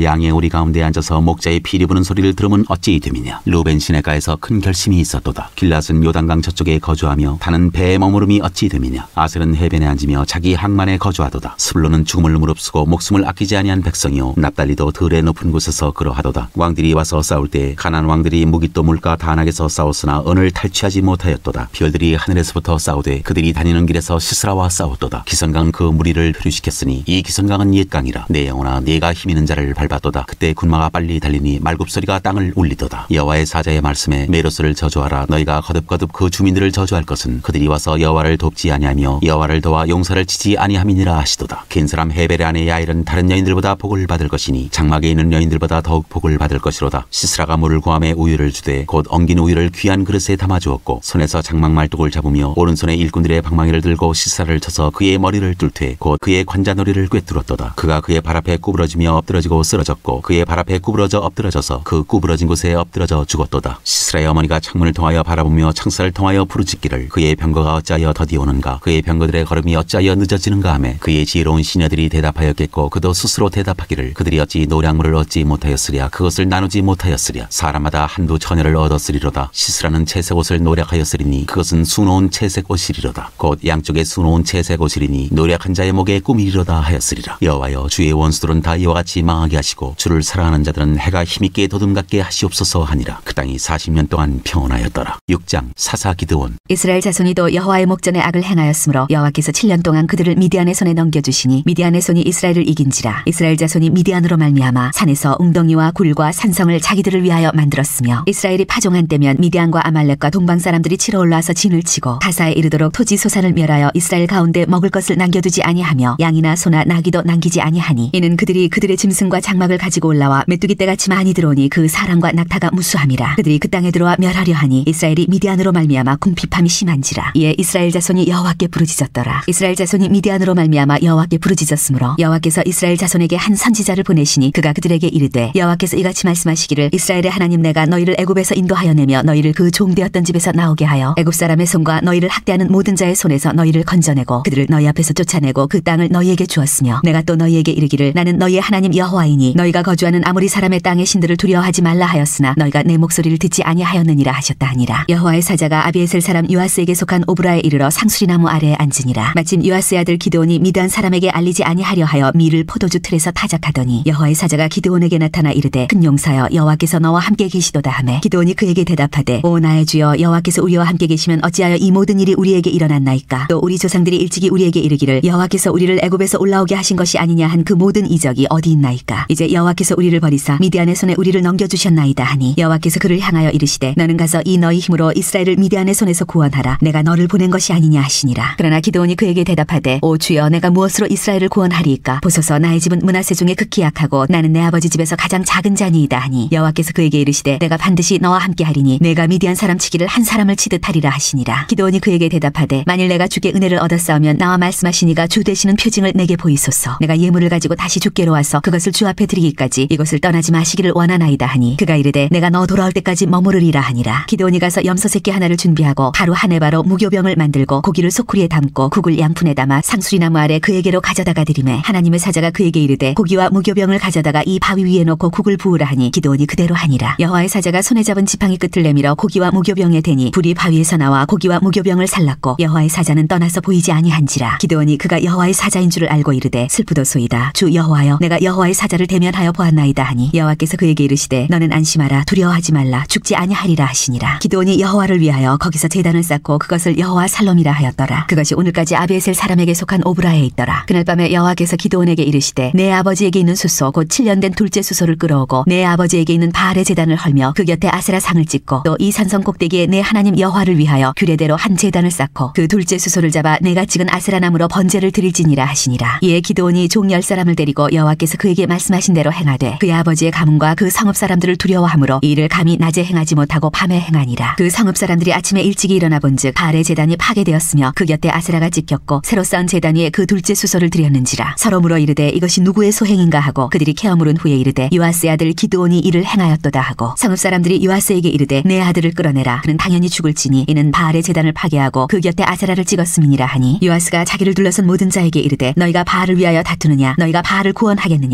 양의 오리 가운데 앉아서 목자의 피리 부는 소리를 들으면 어찌 됨이냐. 루벤 시내가에서 큰 결심이 있었도다. 길랏은 요단강 저쪽에 거주하며 다는 배에 머무름이 어찌 됨이냐. 아셀은 해변에 앉으며 자기 항만에 거주하도다. 스불론은 죽음을 무릅쓰고 목숨을 아끼지 아니한 백성이요 납달리도 들의 높은 곳에서 그러하도다. 왕들이 와서 싸울 때 가나안 왕들이 무깃도 물가 다낙에서 싸웠으나 언을 탈취하지 못하였도다. 별들이 하늘에서부터 싸우되 그들이 다니는 길에서 시스라와 싸웠도다. 기선강 그 무리를 표류시켰으니 이 기선강은 옛강이라. 내 영혼아 네가 힘있는 자를 밟았도다. 그때 군마가 빨리 달리니 말굽소리가 땅을 울리도다. 여호와의 사자의 말씀에 메로스를 저주하라. 너희가 거듭거듭 그 주민들을 저주할 것은 그들이 와서 여호와를 돕지 아니하며 여호와를 도와 용사를 치지 아니함이니라 하시도다. 긴 사람 헤벨의 아내 야일은 다른 여인들보다 복을 받을 것이니 장막에 있는 여인들보다 더욱 복을 받을 것이로다. 시스라가 물을 구함에 우유를 주되 곧 엉긴 우유를 귀한 그릇에 담아주었고 손에서 장막 말뚝을 잡으며 오른손에 일꾼들의 방망이를 들고 시스라를 쳐서 그의 머리를 뚫되 곧 그의 관자놀이를 꿰뚫었도다. 그가 그의 발 앞에 구부러지며 엎드러지고 쓰러졌고 그의 발 앞에 구부러져 엎드러져서 그 구부러진 곳에 엎드러져 죽었도다. 시스라의 어머니가 창문을 통하여 바라보며 창살을 통하여 부르짖기를 그의 병거가 어찌하여 더디오는가 그의 병거들의 걸음이 어찌하여 늦어지는가 하매 그의 지혜로운 시녀들이 대답하였겠고 그도 스스로 대답하기를 그들이 어찌 노량물을 얻지 못하였으랴 그것을 나누지 못하였으랴 사람마다 한두 처녀를 얻었으리로다. 시스라는 채색 옷을 노력하였으리니 그것은 수놓은 채색 옷이리로다. 곧 양쪽에 수놓은 채색 옷이리니 노력한 자의 목에 꿈이리로다 하였으리라. 여호와여 주의 원수들은 다 이와 같이 망하게 하시고 주를 사랑하는 자들은 해가 힘있게 도둠같게 하시옵소서 하니라. 그 땅이 사십 년 동안 평온하였더라. 육 장 사사 기드온. 이스라엘 자손이 또 여호와의 목전에 악을 행하였으므로 여호와께서 칠 년 동안 그들을 미디안의 손에 넘겨주시니 미디안의 손이 이스라엘을 이긴지라. 이스라엘 자손이 미디안으로 말미암아 산에서 웅덩이와 굴과 산성을 자기들을 위하여 만들었으며 이스라엘이 파종한 때면 미디안과 아말렉과 동방 사람들이 치러 올라와서 진을 치고 가사에 이르도록 토지 소산을 멸하여 이스라엘 가운데 먹을 것을 남겨두지 아니하며 양이나 소나 나귀도 남기지 아니하니 이는 그들이 그들의 짐승과 장막을 가지고 올라와 메뚜기 떼같이 많이 들어오니 그 사람과 낙타가 무수함이라. 그들이 그 땅에 들어와 멸하려 하니 이스라엘이 미디안으로 말미암아 궁핍함이 심한지라. 이에 이스라엘 자손이 여호와께 부르짖었더라. 이스라엘 자손이 미디안으로 말미암아 여호와께 부르짖었으므로 여호와께서 이스라엘 자손에게 한 선지자를 보내시니 그가 그들에게 이르되 여호와께서 이같이 말씀하시기를 이스라엘의 하나님 내가 너희를 애굽에서 인도하여 내며 너희를 그 종되었던 집에서 나오게 하여 애굽 사람의 손과 너희를 학대하는 모든 자의 손에서 너희를 건져내고 그들을 너희 앞에서 쫓아내고 그 땅을 너희에게 주었으며 내가 또 너희에게 이르기를 나는 너희의 하나님 여호와이니 너희가 거주하는 아모리 사람의 땅의 신들을 두려워하지 말라 하였으나 너희가 내 목소리를 듣지 아니하였느니라 하셨다 하니라. 여호와의 사자가 아비에셀 사람 요아스에게 속한 오브라에 이르러 상수리나무 아래에 앉으니라. 마침 요아스의 아들 기드온이 미드안 사람에게 알리지 아니하려 하여 밀을 포도주 틀에서 타작하더니 여호와의 사자가 기드온에게 나타나 이르되 큰 용사여 여호와께서 너와 함께 계시도다 하매 기드온이 그에게 대답하되 오 나의 주여 여호와께서 우리와 함께 계시면 어찌하여 이 모든 일이 우리에게 일어났나이까. 또 우리 조상들이 일찍이 우리에게 이르기를 여호와께서 우리를 애굽에서 올라오게 하신 것이 아니냐 한 그 모든 이적이 어디 있나이까. 이제 여호와께서 우리를 버리사 미디안의 손에 우리를 넘겨주셨나이다 하니 여호와께서 그를 향하여 이르시되 너는 가서 이 너희 힘으로 이스라엘을 미디안의 손에서 구원하라. 내가 너를 보낸 것이 아니냐 하시니라. 그러나 기드온이 그에게 대답하되 오 주여 내가 무엇으로 이스라엘을 구원하리이까. 보소서 나의 집은 므낫세 중에 극히 약하고 나는 내 아버지 집에서 가장 작은 자니이다 하니 여호와께서 그에게 이르시되 내가 반드시 너와 함께 하리니 내가 미디안 사람 치기를 한 사람을 치듯 하리라 하시니라. 기드온이 그에게 대답하되 만일 내가 주께 은혜를 얻었사오면 나와 말씀하시니가 주 되시는 표징을 내게 보이소서. 내가 예물을 가지고 다시 주께로 와서 그것을 주 앞에 드리기까지 이곳을 떠나지 마시기를 원하나이다 하니 그가 이르되 내가 너 돌아올 때까지 머무르리라 하니라. 기드온이 가서 염소 새끼 하나를 준비하고 바로 한 해바로 무교병을 만들고 고기를 소쿠리에 담고 국을 양푼에 담아 상수리나무 아래 그에게로 가져다가 드리매 하나님의 사자가 그에게 이르되 고기와 무교병을 가져다가 이 바위 위에 놓고 국을 부으라 하니 기드온이 그대로 하니라. 여호와의 사자가 손에 잡은 지팡이 끝을 내밀어 고기와 무교병에 대니 불이 바위에서 나와 고기와 무교병을 살랐고 여호와의 사자는 떠나서 보이지 아니한지라. 기드온이 그가 여호와의 사자인 줄을 알고 이르되 슬프도소이다. 주 여호와여 내가 여호와의 사자를 대면하여 보았나이다 하니 여호와께서 그에게 이르시되 너는 안심하라 두려워하지 말라 죽지 아니하리라 하시니라. 기드온이 여호와를 위하여 거기서 제단을 쌓고 그것을 여호와 살롬이라 하였더라. 그것이 오늘까지 아비에셀 사람에게 속한 오브라에 있더라. 그날 밤에 여호와께서 기드온에게 이르시되 내 아버지에게 있는 수소 곧 칠 년 된 둘째 수소를 끌어오고 내 아버지에게 있는 바알의 제단을 헐며 그 곁에 아세라 상을 찍고 또 이 산성 꼭대기에 내 하나님 여호와를 위하여 규례대로 한 제단을 쌓고 그 둘째 수소를 잡아 내가 찍은 아세라 나무로 번제를 드릴지니라 하시니라. 이에 기드온이 종 열 사람을 데리고 여호와께서 그에게 말씀하신 대로 행하되 그의 아버지의 가문과 그 성읍 사람들을 두려워하므로 이 일을 감히 낮에 행하지 못하고 밤에 행하니라. 그 성읍 사람들이 아침에 일찍이 일어나 본즉 바알의 제단이 파괴되었으며 그 곁에 아세라가 찍혔고 새로 쌓은 제단 위에 그 둘째 수소를 드렸는지라. 서로 물어 이르되 이것이 누구의 소행인가 하고 그들이 케어 물은 후에 이르되 요아스의 아들 기드온이 이를 행하였도다 하고 성읍 사람들이 요아스에게 이르되 내 아들을 끌어내라. 그는 당연히 죽을지니 이는 바알의 제단을 파괴하고 그 곁에 아세라를 찍었음이니라 하니 요아스가 자기를 둘러선 모든 자에게 이르되 너희가 바알을 위하여 다투느냐 너희가 바알을 구원하겠느냐 그를 위하여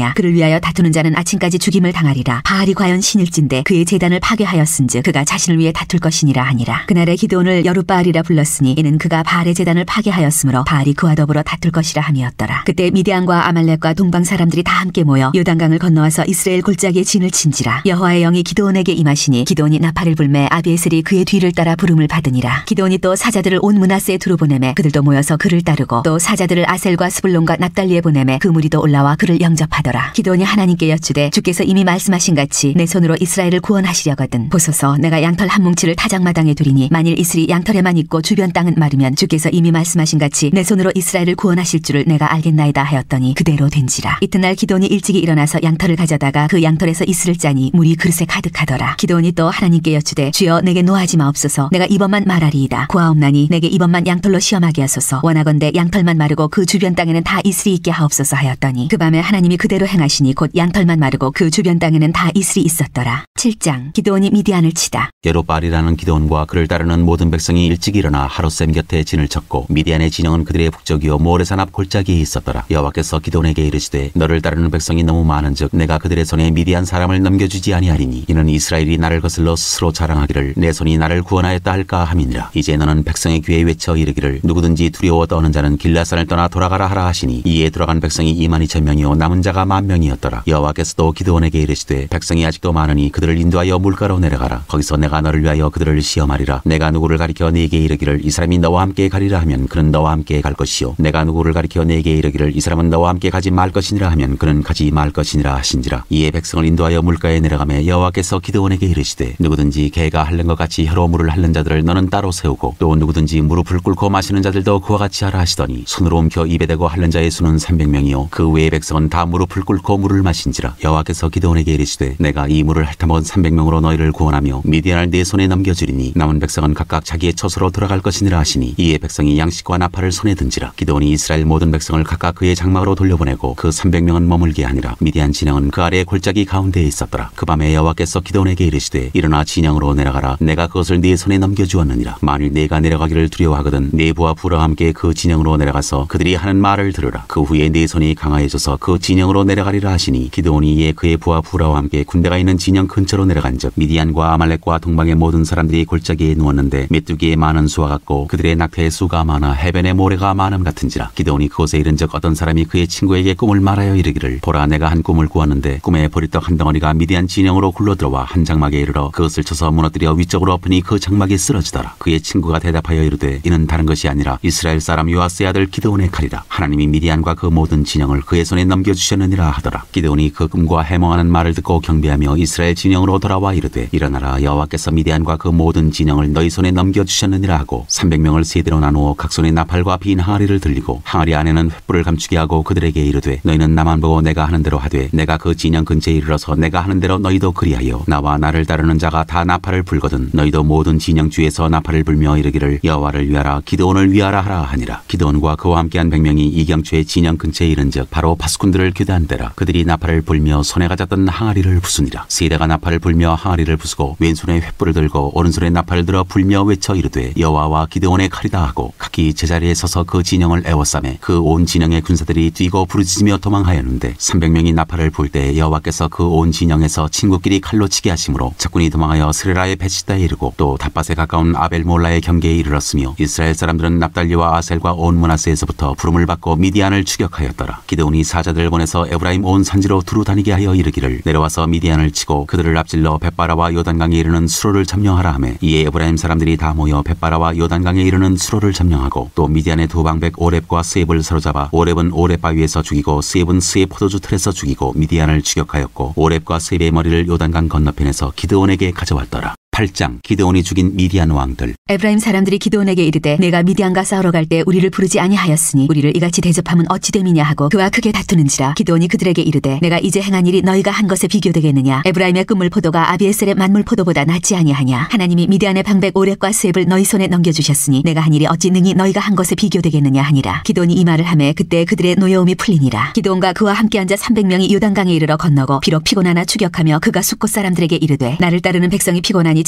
위하여 다투는 자는 아침까지 죽임을 당하리라. 바알이 과연 신일진데 그의 제단을 파괴하였은즉 그가 자신을 위해 다툴 것이니라 하니라. 그날에 기드온을 여룻바알이라 불렀으니 이는 그가 바알의 제단을 파괴하였으므로 바알이 그와 더불어 다툴 것이라 함이었더라. 그때 미디안과 아말렉과 동방 사람들이 다 함께 모여 요단강을 건너와서 이스라엘 골짜기에 진을 친지라. 여호와의 영이 기드온에게 임하시니 기드온이 나팔을 불매 아비에셀이 그의 뒤를 따라 부름을 받으니라. 기드온이 또 사자들을 온 므낫세에 두루 보내매 그들도 모여서 그를 따르고 또 사자들을 아셀과 스불론과 납달리에 보내매 그 무리도 올라와 그를 영접하더라. 기드온이 하나님께 여쭈되 주께서 이미 말씀하신 같이 내 손으로 이스라엘을 구원하시려거든 보소서 내가 양털 한 뭉치를 타작마당에 두리니 만일 이슬이 양털에만 있고 주변 땅은 마르면 주께서 이미 말씀하신 같이 내 손으로 이스라엘을 구원하실 줄을 내가 알겠나이다 하였더니 그대로 된지라. 이튿날 기드온이 일찍이 일어나서 양털을 가져다가 그 양털에서 이슬을 짜니 물이 그릇에 가득하더라. 기드온이 또 하나님께 여쭈되 주여 내게 노하지 마옵소서 내가 이번만 말하리이다. 구하옵나니 내게 이번만 양털로 시험하게 하소서. 원하건대 양털만 마르고 그 주변 땅에는 다 이슬이 있게 하옵소서 하였더니 그 밤에 하나님이 그대로 행하시니 곧 양털만 마르고 그 주변 땅에는 다 이슬이 있었더라. 칠 장 기드온이 미디안을 치다. 여룻바알이라는 기드온과 그를 따르는 모든 백성이 일찍 일어나 하롯셈 곁에 진을 쳤고 미디안의 진영은 그들의 북쪽이요 모레산 앞 골짜기에 있었더라. 여호와께서 기드온에게 이르시되 너를 따르는 백성이 너무 많은즉 내가 그들의 손에 미디안 사람을 넘겨주지 아니하리니 이는 이스라엘이 나를 거슬러 스스로 자랑하기를 내 손이 나를 구원하였다 할까 함이니라. 이제 너는 백성의 귀에 외쳐 이르기를 누구든지 두려워 떠는 자는 길라산을 떠나 돌아가라 하라 하시니 이에 돌아간 백성이 이만 이천 명이요 남은 자가 만 명이었더라. 여호와께서도 기드온에게 이르시되 백성이 아직도 많으니 그들을 인도하여 물가로 내려가라. 거기서 내가 너를 위하여 그들을 시험하리라. 내가 누구를 가리켜 네게 이르기를 이 사람이 너와 함께 가리라 하면 그는 너와 함께 갈 것이요 내가 누구를 가리켜 네게 이르기를 이 사람은 너와 함께 가지 말 것이니라 하면 그는 가지 말 것이니라 하신지라. 이에 백성을 인도하여 물가에 내려가매 여호와께서 기드온에게 이르시되 누구든지 개가 핥는 것 같이 혀로 물을 핥는 자들을 너는 따로 세우고 또 누구든지 무릎을 꿇고 마시는 자들도 그와 같이 하라 하시더니 손으로 옮겨 입에 대고 핥는 자의 수는 삼백 명이요 그 외의 백성은 다 무릎을 꿇고 물을 마신지라. 여호와께서 기드온에게 이르시되 내가 이 물을 핥아먹은 삼백 명으로 너희를 구원하며 미디안을 네 손에 넘겨주리니 남은 백성은 각각 자기의 처소로 돌아갈 것이니라 하시니 이에 백성이 양식과 나팔을 손에 든지라. 기드온이 이스라엘 모든 백성을 각각 그의 장막으로 돌려보내고 그 삼백 명은 머물게 하니라. 미디안 진영은 그 아래 골짜기 가운데에 있었더라. 그 밤에 여호와께서 기드온에게 이르시되 일어나 진영으로 내려가라. 내가 그것을 네 손에 넘겨주었느니라. 만일 내가 내려가기를 두려워하거든 네 부하 부와 함께 그 진영으로 내려가서 그들이 하는 말을 들으라. 그 후에 네 손이 강하여져서 그 진영으로 내려가리라 하시니 기드온이 이에 그의 부하 부라와 함께 군대가 있는 진영 근처로 내려간즉 미디안과 아말렉과 동방의 모든 사람들이 골짜기에 누웠는데 메뚜기의 많은 수와 같고 그들의 낙태의 수가 많아 해변의 모래가 많음 같은지라. 기드온이 그곳에 이른즉 어떤 사람이 그의 친구에게 꿈을 말하여 이르기를 보라 내가 한 꿈을 꾸었는데 꿈에 보리떡 한 덩어리가 미디안 진영으로 굴러들어와 한 장막에 이르러 그것을 쳐서 무너뜨려 위쪽으로 엎으니 그 장막이 쓰러지더라. 그의 친구가 대답하여 이르되 이는 다른 것이 아니라 이스라엘 사람 요아스의 아들 기드온의 칼이라. 하나님이 미디안과 그 모든 진영을 그의 손에 넘겨주셨느니라 하더라. 기드온이 그 꿈과 해몽하는 말을 듣고 경배하며 이스라엘 진영으로 돌아와 이르되 일어나라 여호와께서 미디안과 그 모든 진영을 너희 손에 넘겨주셨느니라 하고 삼백 명을 세대로 나누어 각 손에 나팔과 빈 항아리를 들리고 항아리 안에는 횃불을 감추게 하고 그들에게 이르되 너희는 나만 보고 내가 하는 대로 하되 내가 그 진영 근처에 이르러서 내가 하는 대로 너희도 그리하여 나와 나를 따르는 자가 다 나팔을 불거든 너희도 모든 진영 주에서 나팔을 불며 이르기를 여호와를 위하라 기드온을 위하라 하라 하니라. 기드온과 그와 함께한 백 명이 이경초의 진영 근처에 이른즉 바로 파수꾼들을 교대한 데라. 그들이 나팔을 불며 손에 가졌던 항아리를 부수니라. 세대가 나팔을 불며 항아리를 부수고 왼손에 횃불을 들고 오른손에 나팔을 들어 불며 외쳐 이르되 여호와와 기드온의 칼이다 하고 각기 제자리에 서서 그 진영을 에워싸매 그 온 진영의 군사들이 뛰고 부르짖으며 도망하였는데 삼백 명이 나팔을 불 때 여호와께서 그 온 진영에서 친구끼리 칼로 치게 하심으로 적군이 도망하여 스레라의 베시다에 이르고 또 닷밭에 가까운 아벨몰라의 경계에 이르렀으며 이스라엘 사람들은 납달리와 아셀과 온 므낫세에서부터 부름을 받고 미디안을 추격하였더라. 기드온이 사자들을 보내서 에브라임 온 산지로 두루 다니게 하여 이르기를 내려와서 미디안을 치고 그들을 앞질러 벳바라와 요단강에 이르는 수로를 점령하라 하매 이에 에브라임 사람들이 다 모여 벳바라와 요단강에 이르는 수로를 점령하고 또 미디안의 두 방백 오렙과 스엡을 사로잡아 오렙은 오렙 바위에서 죽이고 스엡은 스엡 포도주 틀에서 죽이고 미디안을 추격하였고 오렙과 스엡의 머리를 요단강 건너편에서 기드온에게 가져왔더라. 팔 장 기드온이 죽인 미디안 왕들. 에브라임 사람들이 기드온에게 이르되 내가 미디안과 싸우러 갈 때 우리를 부르지 아니하였으니 우리를 이같이 대접함은 어찌 됨이냐 하고 그와 크게 다투는지라. 기드온이 그들에게 이르되 내가 이제 행한 일이 너희가 한 것에 비교되겠느냐. 에브라임의 끝물 포도가 아비에셀의 만물 포도보다 낫지 아니하냐. 하나님이 미디안의 방백 오렙과 스엡을 너희 손에 넘겨주셨으니 내가 한 일이 어찌 능히 너희가 한 것에 비교되겠느냐 하니라. 기드온이 이 말을 하매 그때 그들의 노여움이 풀리니라. 기드온과 그와 함께 앉아 삼백 명이 요단강에 이르러 건너고 비록 피곤하나 추격하며 그가 숫곳 사람들에게 이르되 나를 따르는 백성이 피곤하니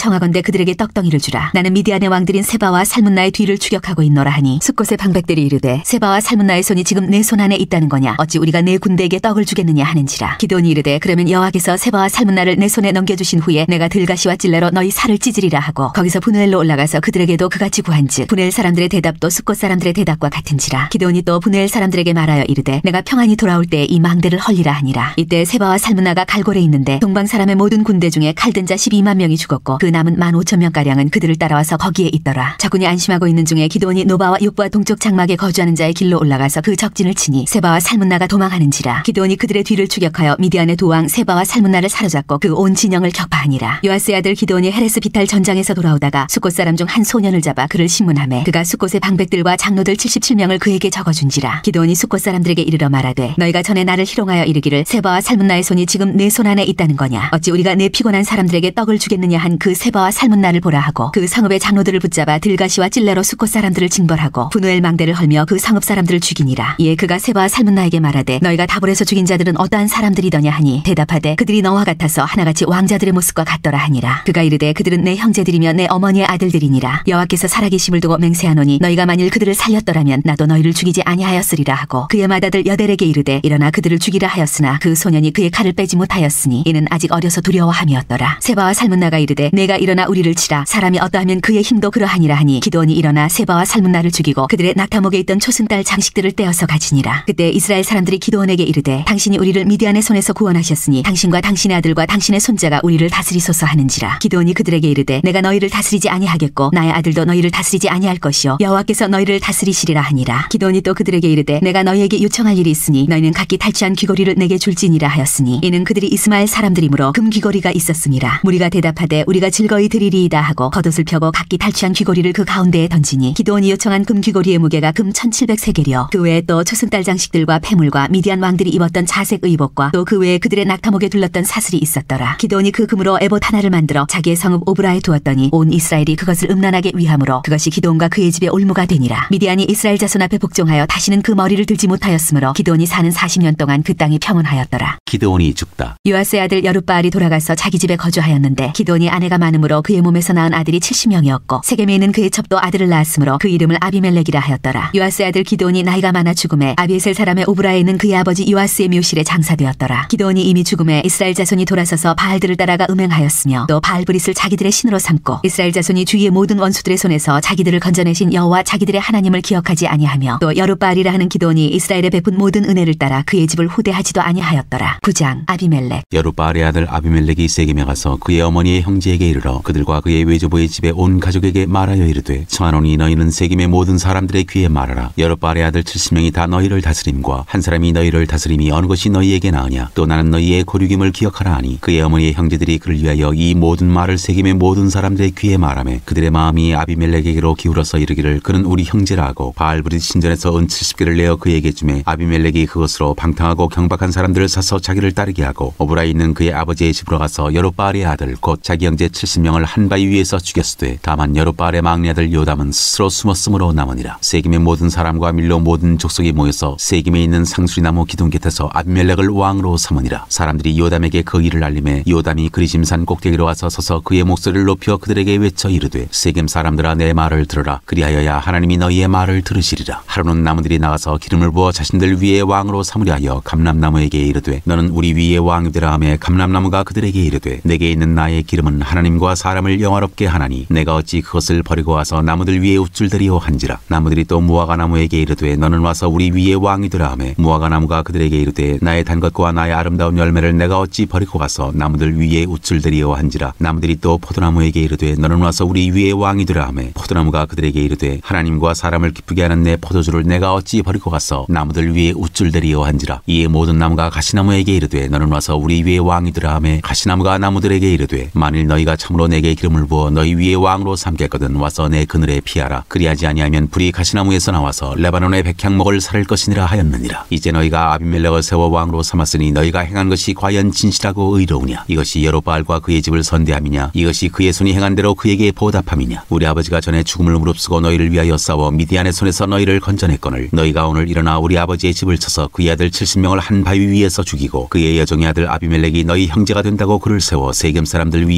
청하건대 그들에게 떡덩이를 주라. 나는 미디안의 왕들인 세바와 살문나의 뒤를 추격하고 있노라 하니 숫곳의 방백들이 이르되 세바와 살문나의 손이 지금 내 손 안에 있다는 거냐? 어찌 우리가 내 군대에게 떡을 주겠느냐 하는지라. 기드온이 이르되 그러면 여호와께서 세바와 살문나를 내 손에 넘겨주신 후에 내가 들가시와 찔레로 너희 살을 찢으리라 하고 거기서 분우엘로 올라가서 그들에게도 그같이 구한즉 분우엘 사람들의 대답도 숫곳 사람들의 대답과 같은지라. 기드온이 또 분우엘 사람들에게 말하여 이르되 내가 평안히 돌아올 때 이 망대를 헐리라 하니라. 이때 세바와 살문나가 갈골에 있는데 동방 사람의 모든 군대 중에 칼든 자 십이만 명이 죽었고 그 남은 만 오천 명가량은 그들을 따라와서 거기에 있더라. 적군이 안심하고 있는 중에 기드온이 노바와 육부와 동쪽 장막에 거주하는 자의 길로 올라가서 그 적진을 치니 세바와 살문나가 도망하는지라. 기드온이 그들의 뒤를 추격하여 미디안의 도왕 세바와 살문나를 사로잡고 그 온 진영을 격파하니라. 요아스의 아들 기드온이 헤레스 비탈 전장에서 돌아오다가 숫곳 사람 중 한 소년을 잡아 그를 신문하매 그가 숫곳의 방백들과 장로들 칠십칠 명을 그에게 적어준지라. 기드온이 숫곳 사람들에게 이르러 말하되 너희가 전에 나를 희롱하여 이르기를 세바와 살문나의 손이 지금 내 손 안에 있다는 거냐? 어찌 우리가 내 피곤한 사람들에게 떡을 주겠느냐 한 그 세바와 살문나를 보라 하고 그 성읍의 장로들을 붙잡아 들가시와 찔레로 숫곳 사람들을 징벌하고 분우엘 망대를 헐며 그 성읍 사람들을 죽이니라. 이에 그가 세바와 살문나에게 말하되 너희가 다볼에서 죽인 자들은 어떠한 사람들이더냐 하니 대답하되 그들이 너와 같아서 하나같이 왕자들의 모습과 같더라 하니라. 그가 이르되 그들은 내 형제들이며 내 어머니의 아들들이니라. 여호와께서 살아계심을 두고 맹세하노니 너희가 만일 그들을 살렸더라면 나도 너희를 죽이지 아니하였으리라 하고 그의 맏아들 여델에게 이르되 일어나 그들을 죽이라 하였으나 그 소년이 그의 칼을 빼지 못하였으니 이는 아직 어려서 두려워함이었더라. 세바와 살문나가 이르되 내가 일어나 우리를 치라. 사람이 어떠하면 그의 힘도 그러하니라 하니 기드온이 일어나 세바와 살문나를 죽이고 그들의 낙타목에 있던 초승달 장식들을 떼어서 가지니라. 그때 이스라엘 사람들이 기드온에게 이르되 당신이 우리를 미디안의 손에서 구원하셨으니 당신과 당신의 아들과 당신의 손자가 우리를 다스리소서 하는지라. 기드온이 그들에게 이르되 내가 너희를 다스리지 아니하겠고 나의 아들도 너희를 다스리지 아니할 것이요 여호와께서 너희를 다스리시리라 하니라. 기드온이 또 그들에게 이르되 내가 너희에게 요청할 일이 있으니 너희는 각기 탈취한 귀고리를 내게 줄지니라 하였으니 이는 그들이 이스마엘 사람들이므로 금 귀고리가 있었음이라. 무리가 대답하되 우리가 즐거이 드리리이다 하고 겉옷을 펴고 각기 탈취한 귀고리를 그 가운데에 던지니 기드온이 요청한 금 귀고리의 무게가 금 천칠백 세겔이요 그 외에 또 초승달 장식들과 패물과 미디안 왕들이 입었던 자색 의복과 또 그 외에 그들의 낙타목에 둘렀던 사슬이 있었더라. 기드온이 그 금으로 에봇 하나를 만들어 자기의 성읍 오브라에 두었더니 온 이스라엘이 그것을 음란하게 위함으로 그것이 기드온과 그의 집에 올무가 되니라. 미디안이 이스라엘 자손 앞에 복종하여 다시는 그 머리를 들지 못하였으므로 기드온이 사는 사십 년 동안 그 땅이 평온하였더라. 기드온이 죽다. 요아스의 아들 여룻바알이 돌아가서 자기 집에 거주하였는데 기드온이 아내가 많으므로 그의 몸에서 낳은 아들이 칠십 명이었고 세겜에 있는 그의 첩도 아들을 낳았으므로 그 이름을 아비멜렉이라 하였더라. 요아스의 아들 기드온이 나이가 많아 죽음에 아비에셀 사람의 오브라에 있는 그의 아버지 요아스의 묘실에 장사되었더라. 기드온이 이미 죽음에 이스라엘 자손이 돌아서서 바알들을 따라가 음행하였으며 또 바알브릿을 자기들의 신으로 삼고 이스라엘 자손이 주위의 모든 원수들의 손에서 자기들을 건져내신 여호와 자기들의 하나님을 기억하지 아니하며 또 여룻바알이라 하는 기드온이 이스라엘에 베푼 모든 은혜를 따라 그의 집을 후대하지도 아니하였더라. 구 장 아비멜렉. 여룻바알의 아들 아비멜렉이 세겜에 가서 그의 어머니의 형제에게 이르러 그들과 그의 외조부의 집에 온 가족에게 말하여 이르되 청하노니 너희는 세겜의 모든 사람들의 귀에 말하라. 여룻바알의 아들 칠십 명이 다 너희를 다스림과 한 사람이 너희를 다스림이 어느 것이 너희에게 나으냐. 또 나는 너희의 고륙임을 기억하라 하니 그의 어머니의 형제들이 그를 위하여 이 모든 말을 세겜의 모든 사람들의 귀에 말하며 그들의 마음이 아비멜렉에게로 기울어서 이르기를 그는 우리 형제라 하고 바알브릿 신전에서 은 칠십 개를 내어 그에게 주매 아비멜렉이 그것으로 방탕하고 경박한 사람들을 사서 자기를 따르게 하고 오브라에 있는 그의 아버지의 집으로 가서 여룻바알의 아들 곧 자기 형제 칠십 명을 한 바위 위에서 죽였으되 다만 여룻바알의 막내 아들 요담은 스스로 숨었으므로 남으니라. 세겜의 모든 사람과 밀로 모든 족속이 모여서 세겜에 있는 상수리나무 기둥 곁에서 아비멜렉을 왕으로 삼으니라. 사람들이 요담에게 그 일을 알림해 요담이 그리심산 꼭대기로 와서 서서 그의 목소리를 높여 그들에게 외쳐 이르되 세겜 사람들아 내 말을 들으라. 그리하여야 하나님이 너희의 말을 들으시리라. 하루는 나무들이 나가서 기름을 부어 자신들 위에 왕으로 삼으려 하여 감람나무에게 이르되 너는 우리 위에 왕이 되라 하매 감람나무가 그들에게 이르되 내게 있는 나의 기름은 하나님과 사람을 영화롭게 하나니 내가 어찌 그것을 버리고 와서 나무들 위에 우쭐대리오 한지라. 나무들이 또 무화과 나무에게 이르되 너는 와서 우리 위에 왕이 되라 하매 무화과 나무가 그들에게 이르되 나의 단 것과 나의 아름다운 열매를 내가 어찌 버리고 가서 나무들 위에 우쭐대리오 한지라. 나무들이 또 포도나무에게 이르되 너는 와서 우리 위에 왕이 되라 하매 포도나무가 그들에게 이르되 하나님과 사람을 기쁘게 하는 내 포도주를 내가 어찌 버리고 가서 나무들 위에 우쭐대리오 한지라. 이에 모든 나무가 가시나무에게 이르되 너는 와서 우리 위에 왕이 되라 하매 가시나무가 나무들에게 이르되 만일 너희가 참으로 내게 기름을 부어 너희 위에 왕으로 삼겠거든 와서 내 그늘에 피하라. 그리하지 아니하면 불이 가시나무에서 나와서 레바논의 백향목을 살을 것이니라 하였느니라. 이제 너희가 아비멜렉을 세워 왕으로 삼았으니 너희가 행한 것이 과연 진실하고 의로우냐. 이것이 여룻바알과 그의 집을 선대함이냐. 이것이 그의 손이 행한 대로 그에게 보답함이냐. 우리 아버지가 전에 죽음을 무릅쓰고 너희를 위하여 싸워 미디안의 손에서 너희를 건져냈거늘 너희가 오늘 일어나 우리 아버지의 집을 쳐서 그의 아들 칠십 명을 한 바위 위에서 죽이고 그의 여종의 아들 아비멜렉이 너희 형제가 된다고 그를 세워 세겜 사람들 위에 왕으로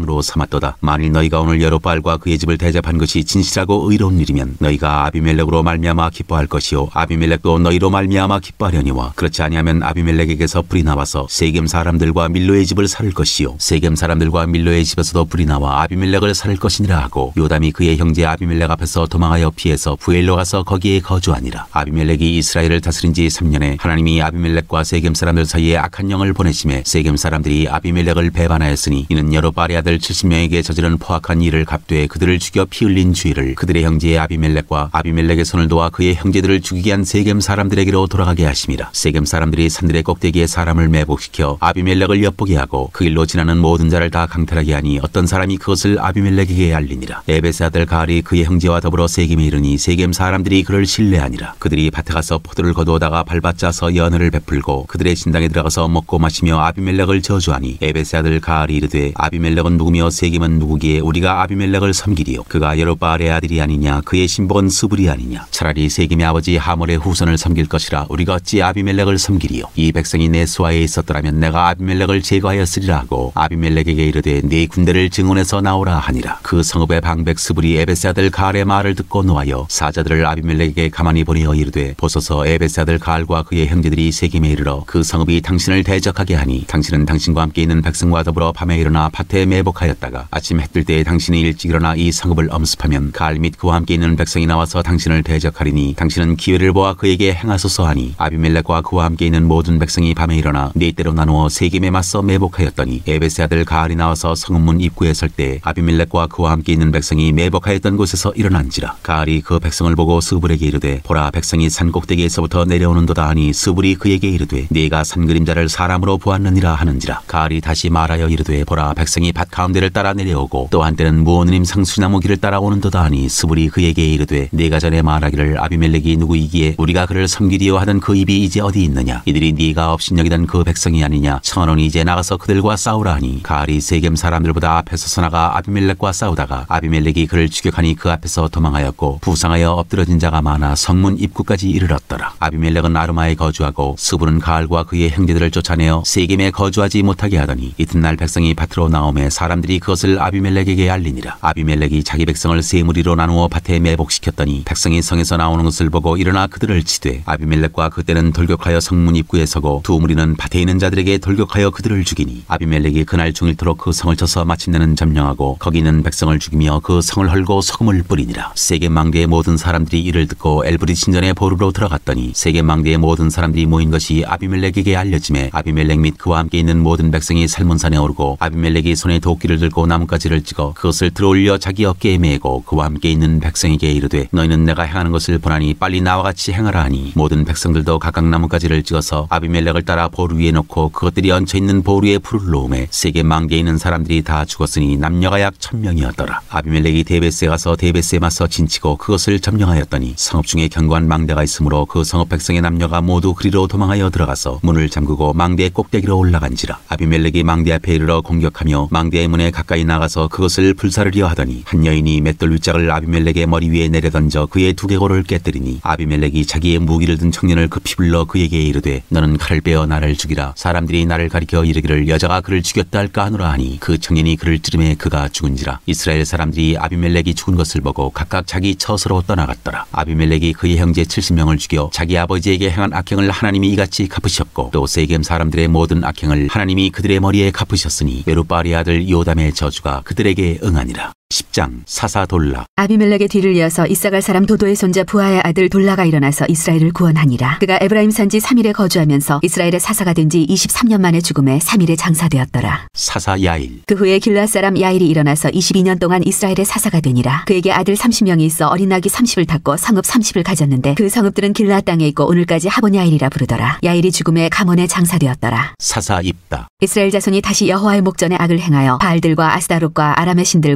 상으로 삼았도다. 만일 너희가 오늘 여롯바알과 그의 집을 대접한 것이 진실하고 의로운 일이면 너희가 아비멜렉으로 말미암아 기뻐할 것이요 아비멜렉도 너희로 말미암아 기뻐하려니와 그렇지 아니하면 아비멜렉에게서 불이 나와서 세겜 사람들과 밀로의 집을 살을 것이요 세겜 사람들과 밀로의 집에서도 불이 나와 아비멜렉을 살을 것이니라 하고 요담이 그의 형제 아비멜렉 앞에서 도망하여 피해서 부엘로 가서 거기에 거주하니라. 아비멜렉이 이스라엘을 다스린 지 삼 년에 하나님이 아비멜렉과 세겜 사람들 사이에 악한 영을 보내심에 세겜 사람들이 아비멜렉을 배반하였으니 이는 여롯바알의 아들 칠십 명에게 저지른 포악한 일을 갚되 그들을 죽여 피 흘린 죄를 그들의 형제 아비멜렉과 아비멜렉의 손을 도와 그의 형제들을 죽이게 한 세겜 사람들에게로 돌아가게 하심이라. 세겜 사람들이 산들의 꼭대기에 사람을 매복시켜 아비멜렉을 엿보게 하고 그 길로 지나는 모든 자를 다 강탈하게 하니 어떤 사람이 그것을 아비멜렉에게 알리니라. 에벳의 아들 가알이 그의 형제와 더불어 세겜에 이르니 세겜 사람들이 그를 신뢰하니라. 그들이 밭에 가서 포도를 거두어다가 밟아짜서 연회를 베풀고 그들의 신당에 들어가서 먹고 마시며 아비멜렉을 저주하니 에벳의 아들 가알이 이르되 아비멜렉은 누구며 세겜은 누구기에 우리가 아비멜렉을 섬기리요 그가 여롯바알의 아들이 아니냐 그의 신복은 스불이 아니냐 차라리 세겜의 아버지 하몰의 후손을 섬길 것이라 우리가 어찌 아비멜렉을 섬기리요 이 백성이 내 수하에 있었더라면 내가 아비멜렉을 제거하였으리라 하고 아비멜렉에게 이르되 네 군대를 증온해서 나오라 하니라. 그 성읍의 방백 스불이 에벳의 아들 가알의 말을 듣고 노하여 사자들을 아비멜렉에게 가만히 보내어 이르되 보소서 에벳의 아들 가알과 그의 형제들이 세겜에 이르러 그 성읍이 당신을 대적하게 하니 당신은 당신과 함께 있는 백성과 더불어 밤에 일어나 밭에 매복하였다가 아침 해뜰 때에 당신이 일찍 일어나 이 성읍을 엄습하면 가알 및 그와 함께 있는 백성이 나와서 당신을 대적하리니 당신은 기회를 보아 그에게 행하소서 하니 아비멜렉과 그와 함께 있는 모든 백성이 밤에 일어나 네 때로 나누어 세겜에 맞서 매복하였더니 에벳의 아들 가알이 나와서 성읍문 입구에 설 때 아비멜렉과 그와 함께 있는 백성이 매복하였던 곳에서 일어난지라. 가알이 그 백성을 보고 스불에게 이르되 보라 백성이 산 꼭대기에서부터 내려오는도다 하니 스불이 그에게 이르되 네가 산 그림자를 사람으로 보았느니라 하는지라. 가알이 다시 말하여 이르되 보라 백성이 밭 가운데를 따라 내려오고 또 한때는 무오느님 상수나무 길을 따라 오는도다 하니 스불이 그에게 이르되 네가 전에 말하기를 아비멜렉이 누구이기에 우리가 그를 섬기리요 하던 그 입이 이제 어디 있느냐 이들이 네가 업신여기던 그 백성이 아니냐 천원이 이제 나가서 그들과 싸우라 하니 가알이 세겜 사람들보다 앞에 서서 나가 아비멜렉과 싸우다가 아비멜렉이 그를 추격하니 그 앞에서 도망하였고 부상하여 엎드러진 자가 많아 성문 입구까지 이르렀더라. 아비멜렉은 아르마에 거주하고 스불은 가알과 그의 형제들을 쫓아내어 세겜에 거주하지 못하게 하더니 이튿날 백성이 밭으로 나오매 사람들이 그것을 아비멜렉에게 알리니라. 아비멜렉이 자기 백성을 세 무리로 나누어 밭에 매복시켰더니 백성이 성에서 나오는 것을 보고 일어나 그들을 치되 아비멜렉과 그때는 돌격하여 성문 입구에 서고 두 무리는 밭에 있는 자들에게 돌격하여 그들을 죽이니 아비멜렉이 그날 중일토록 그 성을 쳐서 마침내는 점령하고 거기 있는 백성을 죽이며 그 성을 헐고 소금을 뿌리니라. 세겜 망대의 모든 사람들이 이를 듣고 엘브릿 신전의 보루로 들어갔더니 세겜 망대의 모든 사람들이 모인 것이 아비멜렉에게 알려지매 아비멜렉 및 그와 함께 있는 모든 백성이 살몬산에 오르고 아비멜렉이 손에 도끼를 들고 나뭇가지를 찍어 그것을 들어올려 자기 어깨에 메고 그와 함께 있는 백성에게 이르되 너희는 내가 행하는 것을 보나니 빨리 나와 같이 행하라 하니 모든 백성들도 각각 나뭇가지를 찍어서 아비멜렉을 따라 보루 위에 놓고 그것들이 얹혀있는 보루에 불을 놓음에 세겜 망대에 있는 사람들이 다 죽었으니 남녀가 약 천명이었더라. 아비멜렉이 데베스에 가서 데베스에 맞서 진치고 그것을 점령하였더니 성읍 중에 견고한 망대가 있으므로 그 성읍 백성의 남녀가 모두 그리로 도망하여 들어가서 문을 잠그고 망대의 꼭대기로 올라간지라. 아비멜렉이 망대 앞에 이르러 공격하며 망대의 문에 가까이 나가서 그것을 불사르려 하더니 한 여인이 맷돌 윗짝을 아비멜렉의 머리 위에 내려던져 그의 두개골을 깨뜨리니 아비멜렉이 자기의 무기를 든 청년을 급히 불러 그에게 이르되 너는 칼을 빼어 나를 죽이라. 사람들이 나를 가리켜 이르기를 여자가 그를 죽였다 할까 하노라 하니 그 청년이 그를 찌르매 그가 죽은지라. 이스라엘 사람들이 아비멜렉이 죽은 것을 보고 각각 자기 처소로 떠나갔더라. 아비멜렉이 그의 형제 칠십 명을 죽여 자기 아버지에게 행한 악행을 하나님이 이같이 갚으셨고 또 세겜 사람들의 모든 악행을 하나님이 그들의 머리에 갚으셨으니 여롯바알의 아들 요담의 저주가 그들에게 응하니라. 십 장 사사돌라. 아비멜렉의 뒤를 이어서 이사갈 사람 도도의 손자 부하의 아들 돌라가 일어나서 이스라엘을 구원하니라. 그가 에브라임 산지 삼 일에 거주하면서 이스라엘의 사사가 된 지 이십삼 년 만에 죽음에 삼 일에 장사되었더라. 사사 야일. 그 후에 길르앗 사람 야일이 일어나서 이십이 년 동안 이스라엘의 사사가 되니라. 그에게 아들 삼십 명이 있어 어린 아기 삼십을 탔고 성읍 삼십을 가졌는데 그 성읍들은 길르앗 땅에 있고 오늘까지 하본 야일이라 부르더라. 야일이 죽음에 가몬에 장사되었더라. 사사 입다. 이스라엘 자손이 다시 여호와의 목전에 악을 행하여 바알들과 아스다롯과 아람의 신들과 시돈의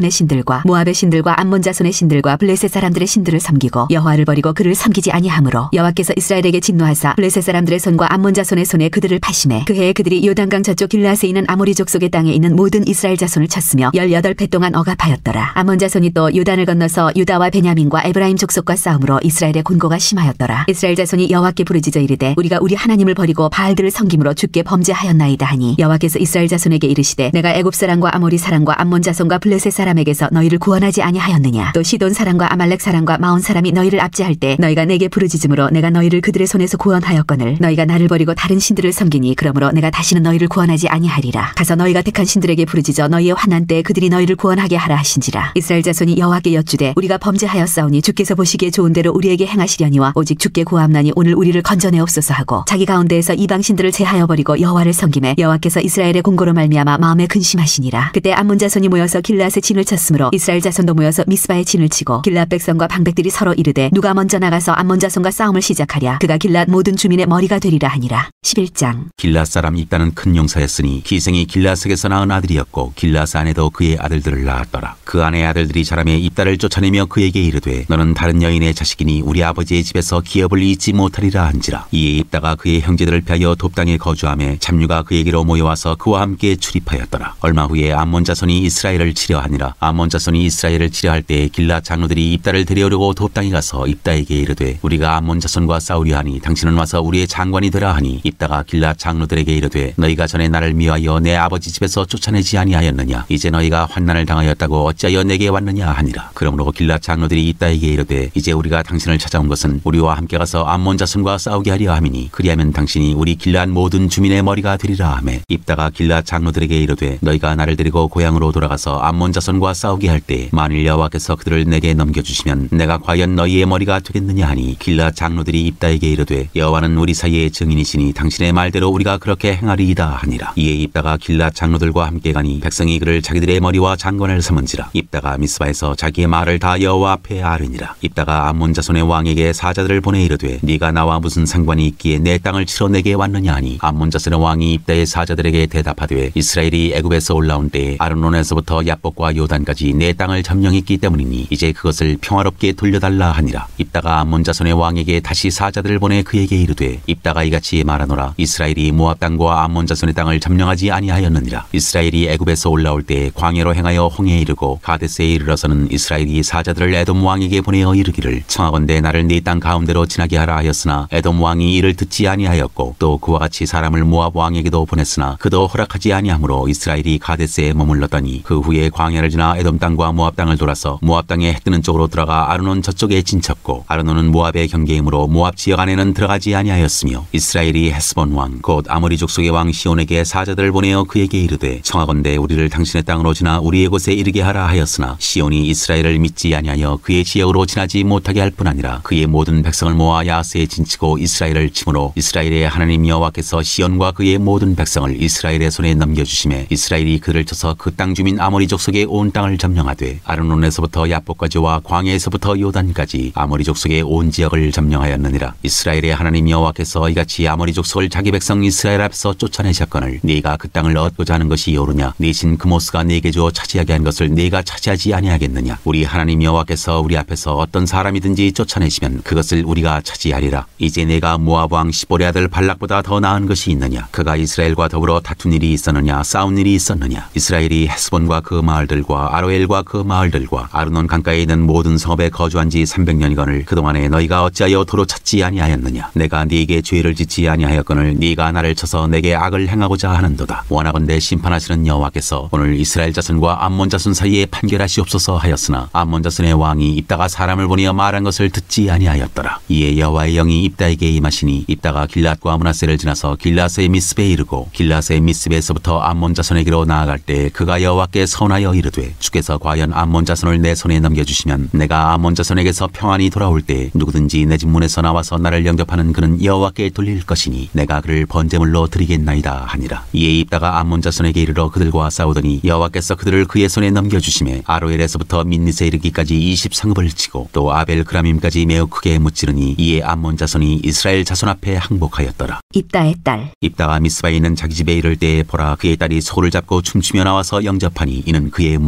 자손의 신들과 모압의 신들과 암몬 자손의 신들과 블레셋 사람들의 신들을 섬기고 여호와를 버리고 그를 섬기지 아니하므로 여호와께서 이스라엘에게 진노하사 블레셋 사람들의 손과 암몬 자손의 손에 그들을 파심해 그 해에 그들이 요단강 저쪽 길르앗에 있는 아모리 족속의 땅에 있는 모든 이스라엘 자손을 쳤으며 열여덟 배 동안 억압하였더라. 암몬 자손이 또 요단을 건너서 유다와 베냐민과 에브라임 족속과 싸움으로 이스라엘의 곤고가 심하였더라. 이스라엘 자손이 여호와께 부르짖어 이르되 우리가 우리 하나님을 버리고 바알들을 섬김으로 주께 범죄하였나이다 하니 여호와께서 이스라엘 자손에게 이르시되 내가 애굽 사람과 아모리 사람과 암몬 자손과 블레셋 사람에게서 너희를 구원하지 아니하였느냐. 또 시돈 사람과 아말렉 사람과 마온 사람이 너희를 압제할 때 너희가 내게 부르짖음으로 내가 너희를 그들의 손에서 구원하였거늘 너희가 나를 버리고 다른 신들을 섬기니 그러므로 내가 다시는 너희를 구원하지 아니하리라. 가서 너희가 택한 신들에게 부르짖어 너희의 환난 때에 그들이 너희를 구원하게 하라 하신지라. 이스라엘 자손이 여호와께 여쭈되 우리가 범죄하였사오니 주께서 보시기에 좋은 대로 우리에게 행하시려니와 오직 주께 구하옵나니 오늘 우리를 건져내옵소서 하고 자기 가운데에서 이방 신들을 제하여 버리고 여호와를 섬기매 여호와께서 이스라엘의 공고로 말미암아 마음에 근심하시니라. 그때 암몬 자손이 모여서 길르앗에 진을 쳤으므로 이스라엘 자손도 모여서 미스바에 진을 치고 길르앗 백성과 방백들이 서로 이르되 누가 먼저 나가서 암몬 자손과 싸움을 시작하랴. 그가 길르앗 모든 주민의 머리가 되리라 하니라. 십일 장. 길르앗 사람 입다는 큰 용사였으니 기생이 길르앗에게서 낳은 아들이었고 길르앗 아내도 그의 아들들을 낳았더라. 그 아내의 아들들이 자라매 입다를 쫓아내며 그에게 이르되 너는 다른 여인의 자식이니 우리 아버지의 집에서 기업을 잊지 못하리라 한지라. 이에 입다가 그의 형제들을 피하여 돕당에 거주하며 잡류가 그에게로 모여와서 그와 함께 출입하였더라. 얼마 후에 암몬 자손이 이스라엘을 치려하니라. 암몬 자손이 이스라엘을 치려할 때 길르앗 장로들이 입다를 데려오려고 돕당에 가서 입다에게 이르되 우리가 암몬 자손과 싸우려 하니 당신은 와서 우리의 장관이 되라 하니 입다가 길르앗 장로들에게 이르되 너희가 전에 나를 미워하여 내 아버지 집에서 쫓아내지 아니하였느냐. 이제 너희가 환난을 당하였다고 어찌하여 내게 왔느냐 하니라. 그러므로 길르앗 장로들이 입다에게 이르되 이제 우리가 당신을 찾아온 것은 우리와 함께 가서 암몬 자손과 싸우게 하려 함이니 그리하면 당신이 우리 길르앗 모든 주민의 머리가 되리라 하매 입다가 길르앗 장로들에게 이르되 너희가 나를 데리고 고향으로 돌아가서 암몬 자손과 싸우게 할 때 만일 여호와께서 그들을 내게 넘겨주시면 내가 과연 너희의 머리가 되겠느냐 하니 길르앗 장로들이 입다에게 이르되 여호와는 우리 사이의 증인이시니 당신의 말대로 우리가 그렇게 행하리이다 하니라. 이에 입다가 길르앗 장로들과 함께 가니 백성이 그를 자기들의 머리와 장관을 삼은지라. 입다가 미스바에서 자기의 말을 다 여호와 앞에 아뢰니라. 입다가 암몬 자손의 왕에게 사자들을 보내 이르되 네가 나와 무슨 상관이 있기에 내 땅을 치러 내게 왔느냐 하니 암몬 자손의 왕이 입다의 사자들에게 대답하되 이스라엘이 애굽에서 올라온 때에 아르논에서부터 야복과 요단까지 내 땅을 점령했기 때문이니 이제 그것을 평화롭게 돌려달라 하니라. 입다가 암몬 자손의 왕에게 다시 사자들을 보내 그에게 이르되 입다가 이같이 말하노라. 이스라엘이 모압 땅과 암몬 자손의 땅을 점령하지 아니하였느니라. 이스라엘이 애굽에서 올라올 때 광야로 행하여 홍해에 이르고 가데스에 이르러서는 이스라엘이 사자들을 에돔 왕에게 보내어 이르기를 청하건대 나를 네 땅 가운데로 지나게 하라 하였으나 에돔 왕이 이를 듣지 아니하였고 또 그와 같이 사람을 모압 왕에게도 보냈으나 그도 허락하지 아니하므로 이스라엘이 가데스에 머물렀더니 그 후에 광야를 지나 에돔 땅과 모압 땅을 돌아서 모압 땅에 해 뜨는 쪽으로 들어가 아르논 저쪽에 진쳤고 아르논은 모압의 경계이므로 모압 지역 안에는 들어가지 아니하였으며 이스라엘이 헤스본 왕 곧 아모리 족속의 왕 시온에게 사자들을 보내어 그에게 이르되 청하건대 우리를 당신의 땅으로 지나 우리의 곳에 이르게 하라 하였으나 시온이 이스라엘을 믿지 아니하여 그의 지역으로 지나지 못하게 할 뿐 아니라 그의 모든 백성을 모아 야스에 진치고 이스라엘을 치므로 이스라엘의 하나님 여호와께서 시온과 그의 모든 백성을 이스라엘의 손에 넘겨주심에 이스라엘이 그를 쳐서 그 땅 주민 아모리 족속의 온 땅을 점령하되 아르논에서부터 야복까지와 광야에서부터 요단까지 아모리 족속의 온 지역을 점령하였느니라. 이스라엘의 하나님 여호와께서 이같이 아모리 족속을 자기 백성 이스라엘 앞에서 쫓아내셨거늘 네가 그 땅을 얻고자 하는 것이 옳으냐. 네 신 그모스가 네게 주어 차지하게 한 것을 네가 차지하지 아니하겠느냐. 우리 하나님 여호와께서 우리 앞에서 어떤 사람이든지 쫓아내시면 그것을 우리가 차지하리라. 이제 내가 모압 왕 시볼의 아들 발락보다 더 나은 것이 있느냐. 그가 이스라엘과 더불어 다툰 일이 있었느냐 싸운 일이 있었느냐. 이스라엘이 헤스본과 그 마을들과 아로엘과 그 마을들과 아르논 강가에 있는 모든 성읍에 거주한 지 삼백 년이거늘 그동안에 너희가 어찌하여 도로 찾지 아니하였느냐. 내가 네게 죄를 짓지 아니하였거늘 네가 나를 쳐서 내게 악을 행하고자 하는도다. 원하건대 심판하시는 여호와께서 오늘 이스라엘 자손과 암몬 자손 사이에 판결하시옵소서 하였으나 암몬 자손의 왕이 입다가 사람을 보내어 말한 것을 듣지 아니하였더라. 이에 여호와의 영이 입다에게 임하시니 입다가 길앗과 므낫세를 지나서 길앗의 미스베에 이르고 길앗의 미스베에서부터 암몬 자손에게로 나아갈 때 그가 여호와께 선하여 이르되 주께서 과연 암몬 자손을 내 손에 넘겨주시면 내가 암몬 자손에게서 평안히 돌아올 때 누구든지 내 집 문에서 나와서 나를 영접하는 그는 여호와께 돌릴 것이니 내가 그를 번제물로 드리겠나이다 하니라. 이에 입다가 암몬 자손에게 이르러 그들과 싸우더니 여호와께서 그들을 그의 손에 넘겨주시매 아로엘에서부터 민니세 이르기까지 이십 성읍을 치고 또 아벨 그라밈까지 매우 크게 무찌르니 이에 암몬 자손이 이스라엘 자손 앞에 항복하였더라. 입다의 딸. 입다가 미스바에 있는 자기 집에 이를 때에 보라 그의 딸이 소를 잡고 춤추며 나와서 영접하니 이는 그의 문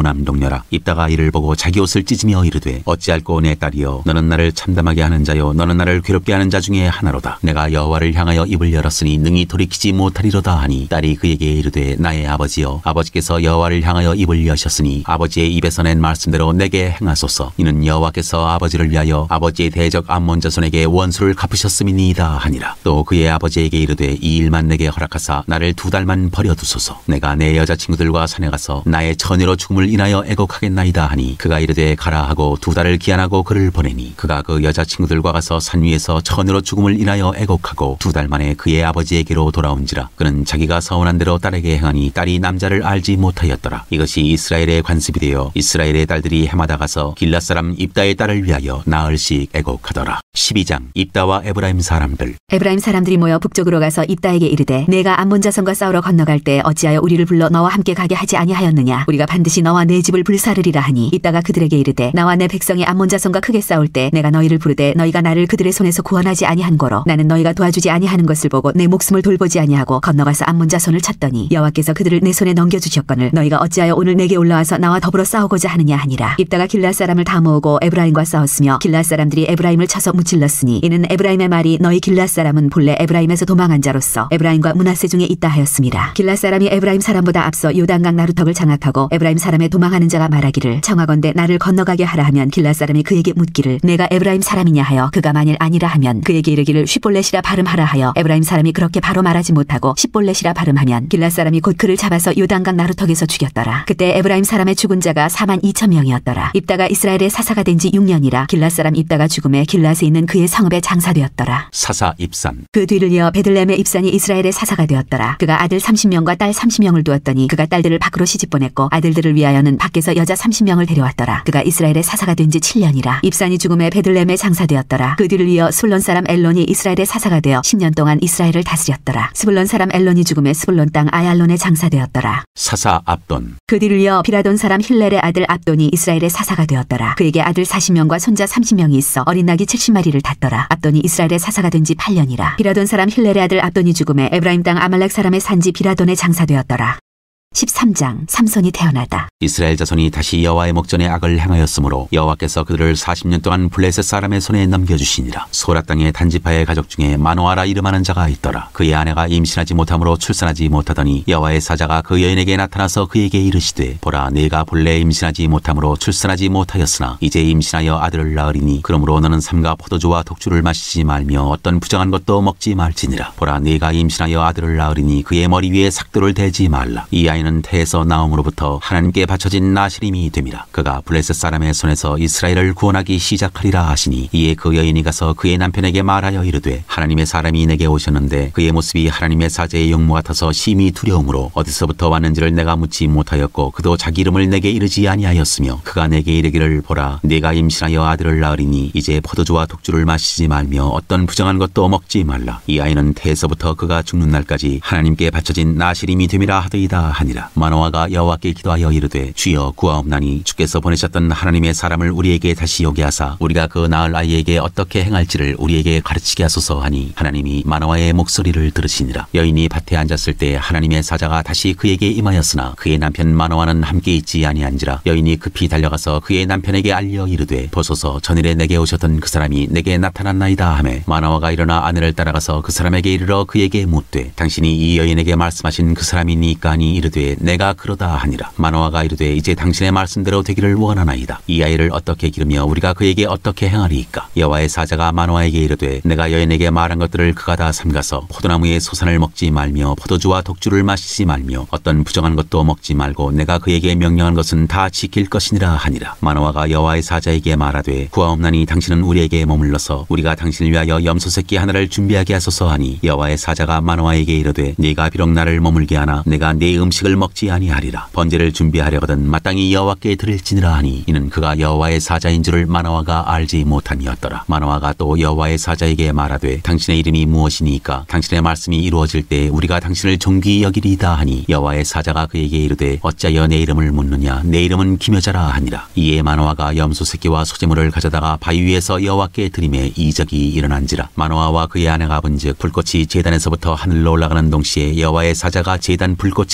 오남 동료라. 입다가 이를 보고 자기 옷을 찢으며 이르되 어찌할꼬 내 딸이여 너는 나를 참담하게 하는 자요 너는 나를 괴롭게 하는 자 중에 하나로다. 내가 여호와를 향하여 입을 열었으니 능히 돌이키지 못하리로다 하니 딸이 그에게 이르되 나의 아버지여 아버지께서 여호와를 향하여 입을 여셨으니 아버지의 입에서 낸 말씀대로 내게 행하소서. 이는 여호와께서 아버지를 위하여 아버지의 대적 암몬 자손에게 원수를 갚으셨음이니이다 하니라. 또 그의 아버지에게 이르되 이 일만 내게 허락하사 나를 두 달만 버려두소서. 내가 내 여자친구들과 산에 가서 나의 처녀로 죽음을 인하여 애곡하겠나이다 하니 그가 이르되 가라 하고 두 달을 기한하고 그를 보내니 그가 그 여자친구들과 가서 산 위에서 처녀로 죽음을 인하여 애곡하고 두 달 만에 그의 아버지에게로 돌아온지라. 그는 자기가 서운한 대로 딸에게 행하니 딸이 남자를 알지 못하였더라. 이것이 이스라엘의 관습이 되어 이스라엘의 딸들이 해마다 가서 길앗 사람 입다의 딸을 위하여 나흘씩 애곡하더라. 십이 장 입다와 에브라임 사람들. 에브라임 사람들이 모여 북쪽으로 가서 입다에게 이르되 내가 암몬 자손과 싸우러 건너갈 때 어찌하여 우리를 불러 너와 함께 가게 하지 아니하였느냐. 우리가 반드시 너와 내 집을 불사르리라 하니 입다가 그들에게 이르되 나와 내 백성이 암몬 자손과 크게 싸울 때 내가 너희를 부르되 너희가 나를 그들의 손에서 구원하지 아니한 거로 나는 너희가 도와주지 아니하는 것을 보고 내 목숨을 돌보지 아니하고 건너가서 암몬 자손을 쳤더니 여호와께서 그들을 내 손에 넘겨주셨거늘 너희가 어찌하여 오늘 내게 올라와서 나와 더불어 싸우고자 하느냐 하니라. 입다가 길앗 사람을 다 모으고 에브라임과 싸웠으며 길앗 사람들이 에브라임을 쳐서 무찔렀으니 이는 에브라임의 말이 너희 길앗 사람은 본래 에브라임에서 도망한 자로서 에브라임과 므낫세 중에 있다 하였습니다. 길앗 사람이 에브라임 사람보다 앞서 요단강 나루턱을 장악하고 에브라임 사람의 도망하는 자가 말하기를 청하건대 나를 건너가게 하라 하면 길앗 사람이 그에게 묻기를 내가 에브라임 사람이냐 하여 그가 만일 아니라 하면 그에게 이르기를 쉿볼렛이라 발음하라 하여 에브라임 사람이 그렇게 바로 말하지 못하고 쉿볼렛이라 발음하면 길앗 사람이 곧 그를 잡아서 요단강 나루턱에서 죽였더라. 그때 에브라임 사람의 죽은 자가 사만 이천 명이었더라. 입다가 이스라엘의 사사가 된 지 육 년이라 길앗 사람 입다가 죽음에 길앗에 있는 그의 성읍에 장사되었더라. 사사 입산. 그 뒤를 이어 베들레헴의 입산이 이스라엘의 사사가 되었더라. 그가 아들 삼십 명과 딸 삼십 명을 두었더니 그가 딸들을 밖으로 시집 보냈고 아들들을 위하여는 밖에서 여자 삼십 명을 데려왔더라. 그가 이스라엘의 사사가 된 지 칠 년이라. 입산이 죽음에 베들레헴에 장사되었더라. 그 뒤를 이어 스불론 사람 엘론이 이스라엘의 사사가 되어 십 년 동안 이스라엘을 다스렸더라. 스불론 사람 엘론이 죽음에 스불론 땅 아얄론에 장사되었더라. 사사 압돈. 그 뒤를 이어 비라돈 사람 힐렐의 아들 압돈이 이스라엘의 사사가 되었더라. 그에게 아들 사십 명과 손자 삼십 명이 있어 어린 낙이 칠십 마리를 탔더라. 압돈이 이스라엘의 사사가 된 지 팔 년이라. 비라돈 사람 힐렐의 아들 압돈이 죽음에 에브라임 땅 아말렉 사람의 산지 비라돈에 장사되었더라. 십삼 장 삼손이 태어나다. 이스라엘 자손이 다시 여호와의 목전에 악을 행하였으므로 여호와께서 그들을 사십 년 동안 블레셋 사람의 손에 넘겨주시니라. 소라 땅의 단지파의 가족 중에 마노아라 이름하는 자가 있더라. 그의 아내가 임신하지 못함으로 출산하지 못하더니 여호와의 사자가 그 여인에게 나타나서 그에게 이르시되 보라 네가 본래 임신하지 못함으로 출산하지 못하였으나 이제 임신하여 아들을 낳으리니 그러므로 너는 삼가 포도주와 독주를 마시지 말며 어떤 부정한 것도 먹지 말지니라. 보라 네가 임신하여 아들을 낳으리니 그의 머리 위에 삭도를 대지 말라. 이 아이는 태에서 나옴으로부터 하나님께 바쳐진 나시림이 됨이라. 그가 블레셋 사람의 손에서 이스라엘을 구원하기 시작하리라 하시니 이에 그 여인이 가서 그의 남편에게 말하여 이르되 하나님의 사람이 내게 오셨는데 그의 모습이 하나님의 사제의 용모 같아서 심히 두려움으로 어디서부터 왔는지를 내가 묻지 못하였고 그도 자기 이름을 내게 이르지 아니하였으며 그가 내게 이르기를 보라 네가 임신하여 아들을 낳으리니 이제 포도주와 독주를 마시지 말며 어떤 부정한 것도 먹지 말라. 이 아이는 태에서부터 그가 죽는 날까지 하나님께 바쳐진 나시림이 됨이라 하더이다 하니라. 마노아가 여호와께 기도하여 이르되 주여 구하옵나니 주께서 보내셨던 하나님의 사람을 우리에게 다시 오게 하사 우리가 그 낳을 아이에게 어떻게 행할지를 우리에게 가르치게 하소서 하니 하나님이 마노아의 목소리를 들으시니라. 여인이 밭에 앉았을 때 하나님의 사자가 다시 그에게 임하였으나 그의 남편 마노아는 함께 있지 아니한지라. 여인이 급히 달려가서 그의 남편에게 알려 이르되 보소서 전일에 내게 오셨던 그 사람이 내게 나타났나이다 하매 마노아가 일어나 아내를 따라가서 그 사람에게 이르러 그에게 묻되 당신이 이 여인에게 말씀하신 그 사람이니까 하니 이르되 내가 그러다 하니라. 마노아가 이르되 이제 당신의 말씀대로 되기를 원하나이다. 이 아이를 어떻게 기르며 우리가 그에게 어떻게 행하리이까. 여호와의 사자가 마노아에게 이르되 내가 여인에게 말한 것들을 그가 다 삼가서 포도나무의 소산을 먹지 말며 포도주와 독주를 마시지 말며 어떤 부정한 것도 먹지 말고 내가 그에게 명령한 것은 다 지킬 것이니라 하니라. 마노아가 여호와의 사자에게 말하되 구하옵나니 당신은 우리에게 머물러서 우리가 당신을 위하여 염소 새끼 하나를 준비하게 하소서 하니 여호와의 사자가 마노아에게 이르되 네가 비록 나를 머물게 하나 내가 네 음식을 먹지 아니하리라. 번제를 준비하려거든 마땅히 여호와께 드릴지니라 하니 이는 그가 여호와의 사자인 줄을 마노아가 알지 못함이었더라. 마노아가 또 여호와의 사자에게 말하되 당신의 이름이 무엇이니까 당신의 말씀이 이루어질 때 우리가 당신을 존귀히 여기리이다 하니 여호와의 사자가 그에게 이르되 어찌하여 내 이름을 묻느냐 내 이름은 기묘자라 하니라. 이에 마노아가 염소 새끼와 소재물을 가져다가 바위 위에서 여호와께 드림에 이적이 일어난지라. 마노아와 그의 아내가 본즉 불꽃이 제단에서부터 하늘로 올라가는 동시에 여호와의 사자가 제단 불꽃에 휩싸여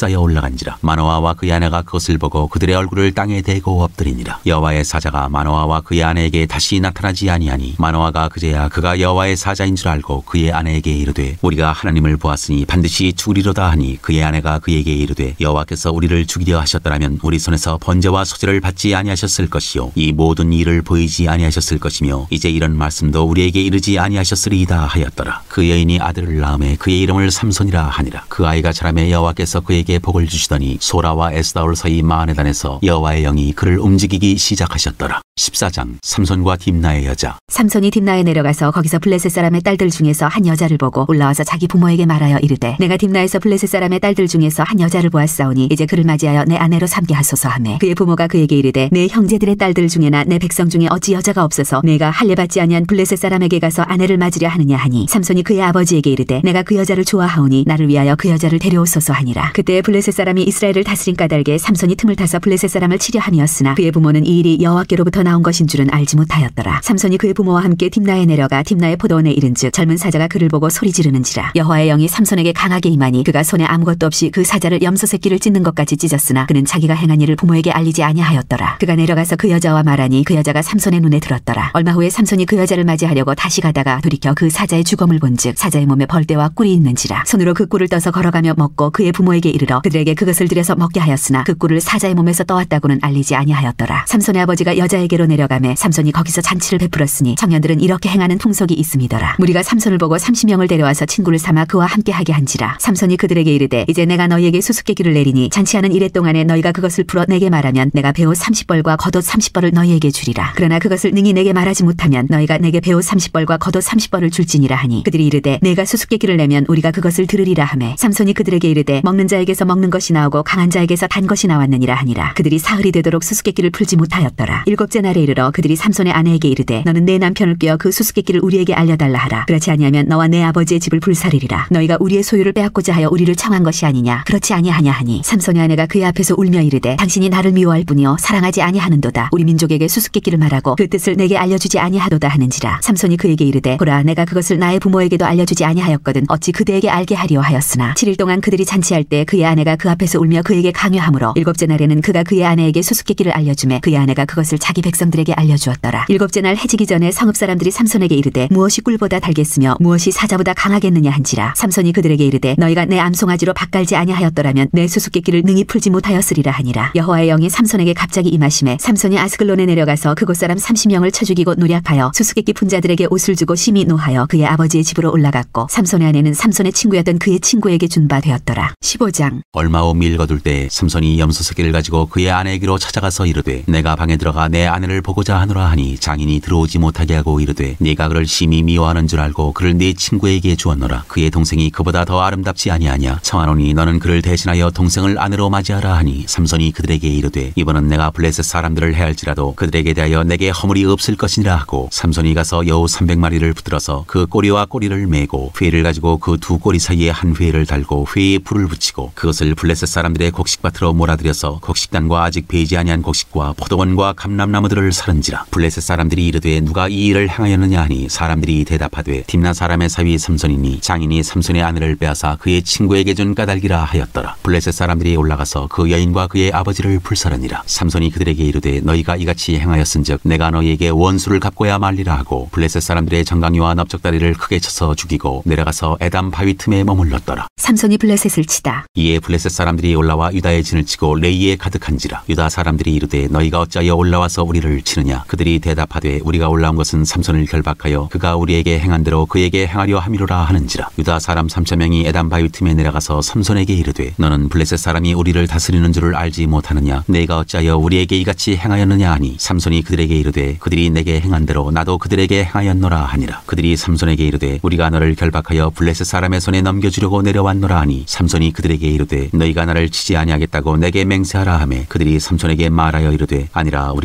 어찌하여 올라간지라. 마노아와 그의 아내가 그것을 보고 그들의 얼굴을 땅에 대고 엎드리니라. 여호와의 사자가 마노아와 그의 아내에게 다시 나타나지 아니하니 마노아가 그제야 그가 여호와의 사자인 줄 알고 그의 아내에게 이르되 우리가 하나님을 보았으니 반드시 죽으리로다 하니 그의 아내가 그에게 이르되 여호와께서 우리를 죽이려 하셨더라면 우리 손에서 번제와 소제를 받지 아니하셨을 것이요 이 모든 일을 보이지 아니하셨을 것이며 이제 이런 말씀도 우리에게 이르지 아니하셨으리이다 하였더라. 그 여인이 아들을 낳음에 그의 이름을 삼손이라 하니라. 그 아이가 자라매 여호와께서 그에게 복을 주시더니 소라와 에스다올 사이 마하네단에서 여호와의 영이 그를 움직이기 시작하셨더라. 십사 장 삼손과 딥나의 여자. 삼손이 딥나에 내려가서 거기서 블레셋 사람의 딸들 중에서 한 여자를 보고 올라와서 자기 부모에게 말하여 이르되 내가 딥나에서 블레셋 사람의 딸들 중에서 한 여자를 보았사오니 이제 그를 맞이하여 내 아내로 삼게 하소서 하매 그의 부모가 그에게 이르되 내 형제들의 딸들 중에나 내 백성 중에 어찌 여자가 없어서 내가 할례 받지 아니한 블레셋 사람에게 가서 아내를 맞으려 하느냐 하니 삼손이 그의 아버지에게 이르되 내가 그 여자를 좋아하오니 나를 위하여 그 여자를 데려오소서 하니라. 그때 블레셋 사람이 이스라엘을 다스린 까닭에 삼손이 틈을 타서 블레셋 사람을 치려 함이었으나 그의 부모는 이 일이 여호와께로부터 나온 것인 줄은 알지 못하였더라. 삼손이 그의 부모와 함께 딥나에 내려가 딥나의 포도원에 이른즉 젊은 사자가 그를 보고 소리 지르는지라. 여호와의 영이 삼손에게 강하게 임하니 그가 손에 아무것도 없이 그 사자를 염소 새끼를 찢는 것까지 찢었으나 그는 자기가 행한 일을 부모에게 알리지 아니하였더라. 그가 내려가서 그 여자와 말하니 그 여자가 삼손의 눈에 들었더라. 얼마 후에 삼손이 그 여자를 맞이하려고 다시 가다가 돌이켜 그 사자의 주검을 본즉 사자의 몸에 벌떼와 꿀이 있는지라. 손으로 그 꿀을 떠서 걸어가며 먹고 그의 부모에게 이르러 그들에게 그것을 들여서 먹게 하였으나 그 꿀을 사자의 몸에서 떠왔다고는 알리지 아니하였더라. 삼손의 아버지가 여자에게로 내려가매 삼손이 거기서 잔치를 베풀었으니 청년들은 이렇게 행하는 풍속이 있음이더라. 무리가 삼손을 보고 삼십 명을 데려와서 친구를 삼아 그와 함께 하게 한지라. 삼손이 그들에게 이르되 이제 내가 너희에게 수수께끼를 내리니 잔치하는 이래 동안에 너희가 그것을 풀어 내게 말하면 내가 배옷 삼십 벌과 겉옷 삼십 벌을 너희에게 주리라. 그러나 그것을 능히 내게 말하지 못하면 너희가 내게 배옷 삼십 벌과 겉옷 삼십 벌을 줄지니라 하니 그들이 이르되 내가 수수께끼를 내면 우리가 그것을 들으리라 하매 삼손이 그들에게 이르되 먹는 자에게서 먹는 것이 나오고 강한 자에게서 단 것이 나왔느니라 하니라. 그들이 사흘이 되도록 수수께끼를 풀지 못하였더라. 일곱째 날에 이르러 그들이 삼손의 아내에게 이르되 너는 내 남편을 꿰어 그 수수께끼를 우리에게 알려달라 하라. 그렇지 아니하면 너와 내 아버지의 집을 불사르리라. 너희가 우리의 소유를 빼앗고자 하여 우리를 청한 것이 아니냐. 그렇지 아니하냐 하니 삼손의 아내가 그의 앞에서 울며 이르되 당신이 나를 미워할 뿐이요 사랑하지 아니하는도다. 우리 민족에게 수수께끼를 말하고 그 뜻을 내게 알려주지 아니하도다 하는지라. 삼손이 그에게 이르되 보라 내가 그것을 나의 부모에게도 알려주지 아니하였거든 어찌 그대에게 알게 하려 하였으나 칠 일 동안 그들이 잔치할 때 그의 아내가 그 앞에서 울며 그에게 강요하므로 일곱째 날에는 그가 그의 아내에게 수수께끼를 알려주매 그의 아내가 그것을 자기 백성들에게 알려주었더라. 일곱째 날 해지기 전에 성읍 사람들이 삼손에게 이르되 무엇이 꿀보다 달겠으며 무엇이 사자보다 강하겠느냐 한지라. 삼손이 그들에게 이르되 너희가 내 암송아지로 밭갈지 아니하였더라면 내 수수께끼를 능히 풀지 못하였으리라 하니라. 여호와의 영이 삼손에게 갑자기 임하심에 삼손이 아스글론에 내려가서 그곳 사람 삼십 명을 쳐 죽이고 노략하여 수수께끼 푼 자들에게 옷을 주고 심히 노하여 그의 아버지의 집으로 올라갔고 삼손의 아내는 삼손의 친구였던 그의 친구에게 준 바 되었더라. 십오 장. 얼마 후 밀 거둘 때 삼손이 염소 새끼를 가지고 그의 아내에게로 찾아가서 이르되 내가 방에 들어가 내 아내를 보고자 하노라 하니 장인이 들어오지 못하게 하고 이르되 네가 그를 심히 미워하는 줄 알고 그를 네 친구에게 주었노라. 그의 동생이 그보다 더 아름답지 아니하냐. 청하노니 너는 그를 대신하여 동생을 아내로 맞이하라 하니 삼손이 그들에게 이르되 이번은 내가 블레셋 사람들을 해할지라도 그들에게 대하여 내게 허물이 없을 것이니라 하고 삼손이 가서 여우 삼백 마리를 붙들어서 그 꼬리와 꼬리를 메고 회를 가지고 그 두 꼬리 사이에 한 회를 달고 회에 불을 붙이고 그것을 블레셋 사람들의 곡식밭으로 몰아들여서 곡식단과 아직 배지 아니한 곡식과 포도원과 감람나무들을 사른지라. 블레셋 사람들이 이르되 누가 이 일을 행하였느냐 하니 사람들이 대답하되 딥나 사람의 사위 삼손이니 장인이 삼손의 아내를 빼앗아 그의 친구에게 준 까닭이라 하였더라. 블레셋 사람들이 올라가서 그 여인과 그의 아버지를 불사르니라. 삼손이 그들에게 이르되 너희가 이같이 행하였은즉 내가 너희에게 원수를 갚고야 말리라 하고 블레셋 사람들의 정강이와 넓적다리를 크게 쳐서 죽이고 내려가서 에담 바위 틈에 머물렀더라. 삼손이 블레셋을 치다. 이에 블레셋 사람들이 올라와 유다의 진을 치고 레이에 가득한지라. 유다 사람들이 이르되 너희가 어찌하여 올라와서 우리를 치느냐. 그들이 대답하되 우리가 올라온 것은 삼손을 결박하여 그가 우리에게 행한 대로 그에게 행하려 함이로라 하는지라. 유다 사람 삼천 명이 에담 바위 틈에 내려가서 삼손에게 이르되 너는 블레셋 사람이 우리를 다스리는 줄을 알지 못하느냐. 내가 어찌하여 우리에게 이같이 행하였느냐 하니 삼손이 그들에게 이르되 그들이 내게 행한 대로 나도 그들에게 행하였노라 하니라. 그들이 삼손에게 이르되 우리가 너를 결박하여 블레셋 사람의 손에 넘겨주려고 내려왔노라 하니 삼손이 그들에게 이르되 너희가 나를 치지 아니하겠다고 내게 맹세하라 하매 그들이 삼손에게 말하여 이르되 아니라 우리가 다만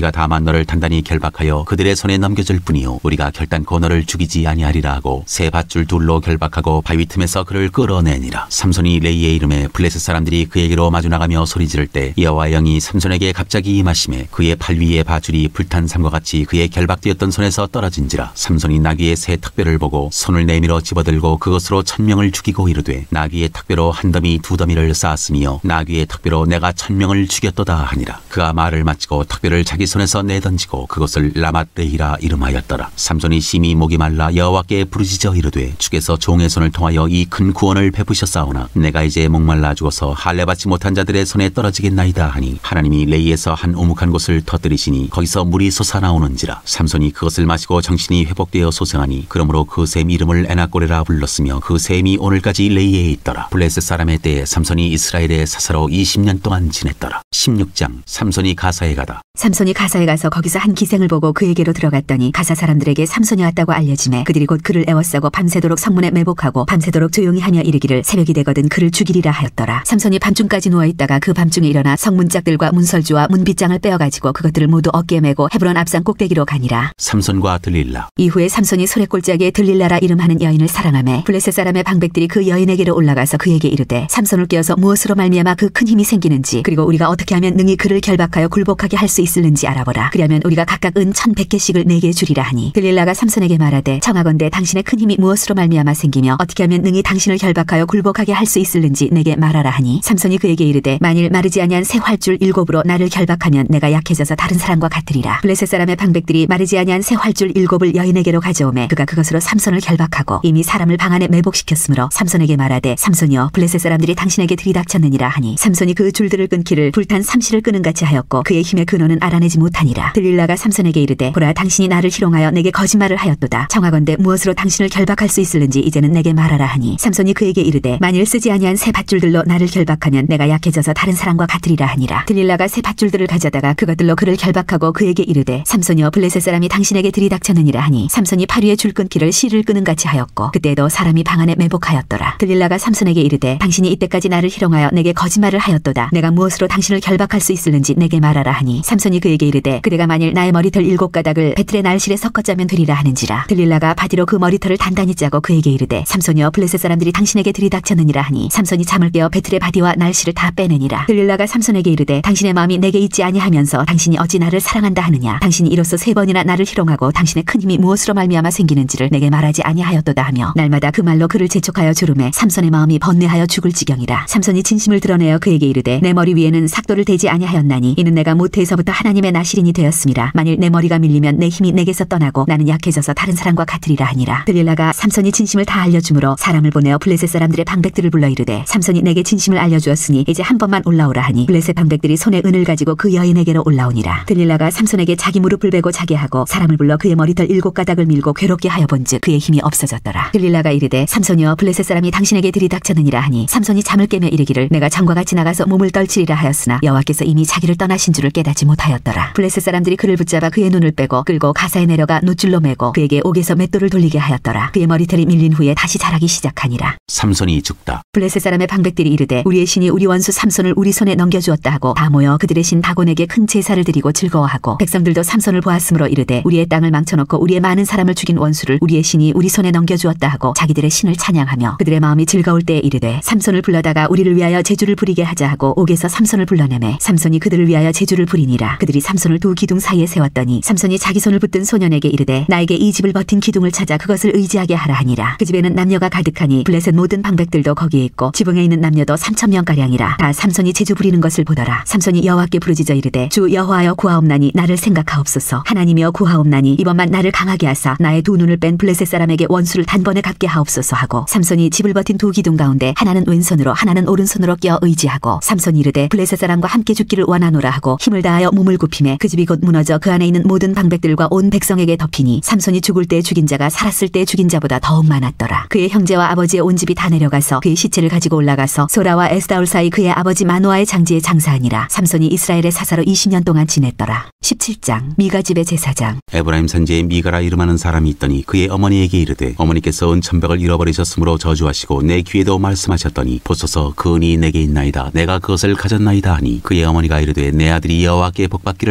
너를 단단히 결박하여 그들의 손에 넘겨줄 뿐이요 우리가 결단코 너를 죽이지 아니하리라 하고 새 밧줄 둘로 결박하고 바위 틈에서 그를 끌어내니라. 삼손이 레이의 이름에 블레셋 사람들이 그에게로 마주 나가며 소리 지를 때 여호와의 영이 삼손에게 갑자기 임하심에 그의 팔 위에 밧줄이 불탄 삼과 같이 그의 결박되었던 손에서 떨어진지라. 삼손이 나귀의 새 턱뼈를 보고 손을 내밀어 집어들고 그것으로 천명을 죽이고 이르되 나귀의 턱뼈로 한 더미 두 더미를 쌓았으며 나귀의 턱뼈로 내가 천명을 죽였도다 하니라. 그가 말을 마치고 턱뼈를 자기 손에서 내던지고 그것을 라맛레히라 이름하였더라. 삼손이 심히 목이 말라 여호와께 부르짖어 이르되 주께서 종의 손을 통하여 이 큰 구원을 베푸셨사오나 내가 이제 목말라 죽어서 할례 받지 못한 자들의 손에 떨어지겠나이다 하니 하나님이 레이에서 한 오목한 곳을 터뜨리시니 거기서 물이 솟아나오는지라. 삼손이 그것을 마시고 정신이 회복되어 소생하니 그러므로 그 샘 이름을 에나꼬레라 불렀으며 그 샘이 오늘까지 레이에 있더라. 블레셋 사람의 때에 삼손이 이스라엘의 사사로 이십 년 동안 지냈더라. 십육 장 삼손이 가사에 가다. 삼손이 가사에 가서 거기서 한 기생을 보고 그에게로 들어갔더니 가사 사람들에게 삼손이 왔다고 알려지매 그들이 곧 그를 애워싸고 밤새도록 성문에 매복하고 밤새도록 조용히 하며 이르기를 새벽이 되거든 그를 죽이리라 하였더라. 삼손이 밤중까지 누워있다가 그 밤중에 일어나 성문짝들과 문설주와 문빗장을 빼어가지고 그것들을 모두 어깨에 메고 헤브론 앞산 꼭대기로 가니라. 삼손과 들릴라. 이후에 삼손이 소래골짜기에 들릴라라 이름하는 여인을 사랑하매 블레셋 사람의 방백들이 그 여인에게로 올라가서 그에게 이르되 삼손을 깨어서 무엇으로 말미암아 그 큰 힘이 생기는지 그리고 우리가 어떻게 하면 능히 그를 결박하여 굴복하게 할 수 있을는지 알아보라. 그리하면 우리가 각각 은 천백 개씩을 내게 주리라 하니 들릴라가 삼손에게 말하되 청하건대 당신의 큰 힘이 무엇으로 말미암아 생기며 어떻게 하면 능히 당신을 결박하여 굴복하게 할 수 있을는지 내게 말하라 하니 삼손이 그에게 이르되 만일 마르지 아니한 새 활줄 일곱으로 나를 결박하면 내가 약해져서 다른 사람과 같으리라. 블레셋 사람의 방백들이 마르지 아니한 새 활줄 일곱을 여인에게로 가져오매 그가 그것으로 삼손을 결박하고 이미 사람을 방 안에 매복시켰으므로 삼손에게 말하되 삼손이여 블레셋 사람들이 당신에게 들이닥쳤느니라 하니 삼손이 그 줄들을 끊기를 불탄 삼시를 끄는 같이 하였고 그의 힘의 근원은 알아내지 못하니라. 들릴라가 삼손에게 이르되 보라 당신이 나를 희롱하여 내게 거짓말을 하였도다. 청하건대 무엇으로 당신을 결박할 수 있을는지 이제는 내게 말하라 하니 삼손이 그에게 이르되 만일 쓰지 아니한 새 밧줄들로 나를 결박하면 내가 약해져서 다른 사람과 같으리라 하니라. 들릴라가 새 밧줄들을 가져다가 그것들로 그를 결박하고 그에게 이르되 삼손이여 블레셋 사람이 당신에게 들이닥쳤느니라 하니 삼손이 팔 위에 줄 끊기를 실을 끄는 같이 하였고 그때에도 사람이 방 안에 매복하였더라. 들릴라가 삼손에게 이르되 당신이 이때까지 나를 희롱하여 내게 거짓말을 하였도다. 내가 무엇으로 당신을 결박할 수 있을는지 내게 말하라 하니 삼손이 그에게 이르되 그대가 만일 나의 머리털 일곱 가닥을 배틀의 날실에 섞어 짜면 되리라 하는지라. 들릴라가 바디로 그 머리털을 단단히 짜고 그에게 이르되 삼손이여 블레셋 사람들이 당신에게 들이닥쳤느니라 하니 삼손이 잠을 깨어 배틀의 바디와 날실을 다 빼내니라. 들릴라가 삼손에게 이르되 당신의 마음이 내게 있지 아니하면서 당신이 어찌 나를 사랑한다 하느냐. 당신이 이로써 세 번이나 나를 희롱하고 당신의 큰 힘이 무엇으로 말미암아 생기는지를 내게 말하지 아니하였도다 하며 날마다 그 말로 그를 재촉하여 조르매 삼손의 마음이 번뇌하여 죽을 지경이라. 삼손이 진심을 드러내어 그에게 이르되 내 머리 위에는 삭도를 대지 아니하였나니 이는 내가 모태에서부터 하나님의 나실인이 되었음이라. 만일 내 머리가 밀리면 내 힘이 내게서 떠나고 나는 약해져서 다른 사람과 같으리라 하니라. 들릴라가 삼손이 진심을 다 알려주므로 사람을 보내어 블레셋 사람들의 방백들을 불러 이르되 삼손이 내게 진심을 알려주었으니 이제 한 번만 올라오라 하니 블레셋 방백들이 손에 은을 가지고 그 여인에게로 올라오니라. 들릴라가 삼손에게 자기 무릎을 베고 자게 하고 사람을 불러 그의 머리털 일곱 가닥을 밀고 괴롭게 하여 본즉 그의 힘이 없어졌더라. 들릴라가 이르되 삼손이여 블레셋 사람이 당신에게 들이닥쳤느니라 하니 삼손이 잠을 깨며 이르기를 내가 전과 같이 나가서 몸을 떨치리라 하였으나 여호와께서 이미 자기를 떠나신 줄을 깨닫지 못하였더라. 블레셋 사람들이 그를 붙잡아 그의 눈을 빼고 끌고 가사에 내려가 노줄로 매고 그에게 옥에서 맷돌을 돌리게 하였더라. 그의 머리털이 밀린 후에 다시 자라기 시작하니라. 삼손이 죽다. 블레셋 사람의 방백들이 이르되 우리의 신이 우리 원수 삼손을 우리 손에 넘겨주었다 하고 다 모여 그들의 신 다곤에게 큰 제사를 드리고 즐거워하고 백성들도 삼손을 보았으므로 이르되 우리의 땅을 망쳐놓고 우리의 많은 사람을 죽인 원수를 우리의 신이 우리 손에 넘겨주었다 하고 자기들의 신을 찬양하며 그들의 마음이 즐거울 때에 이르되 삼손을 불러다가 우리를 위하여 제주를 부리게 하자 하고 옥에서 삼손을 불러내매 삼손이 그들을 위하여 제주를 부리니라. 그들이 삼손을 두 기둥 사이에 세웠더니 삼손이 자기 손을 붙든 소년에게 이르되 나에게 이 집을 버틴 기둥을 찾아 그것을 의지하게 하라 하니라. 그 집에는 남녀가 가득하니 블레셋 모든 방백들도 거기에 있고 지붕에 있는 남녀도 삼천 명가량이라. 다 삼손이 제주 부리는 것을 보더라. 삼손이 여호와께 부르짖어 이르되 주 여호와여 구하옵나니 나를 생각하옵소서. 하나님이여 구하옵나니 이번만 나를 강하게 하사 나의 두 눈을 뺀 블레셋 사람에게 원수를 단번에 갚게 하옵소서 하고 삼손이 집을 버틴 두 기둥 가운데 하나는 왼손으로 하나는 오른손으로 껴 의지하고 삼손이 이르되 블레셋 사람과 함께 죽기를 원하노라 하고 힘을 다하여 몸을 굽히매 그 집이 곧 무너져 그 안에 있는 모든 방백들과 온 백성에게 덮이니 삼손이 죽을 때 죽인 자가 살았을 때 죽인 자보다 더욱 많았더라. 그의 형제와 아버지의 온 집이 다 내려가서 그의 시체를 가지고 올라가서 소라와 에스다올 사이 그의 아버지 마노아의 장지에 장사하니라. 삼손이 이스라엘의 사사로 이십 년 동안 지냈더라. 십칠 장 미가 집의 제사장. 에브라임 산지에 미가라 이름하는 사람이 있더니 그의 어머니에게 이르되 어머니께서 은천백을 잃어버리셨으므로 저주하시고 내 귀에도 말씀하셨더니 보소서 그 은이 내게 있나이다. 내가 그것을 가졌나이다 하니 그의 어머니가 이르되 내 아들이 여호와께 복받기를 원하노라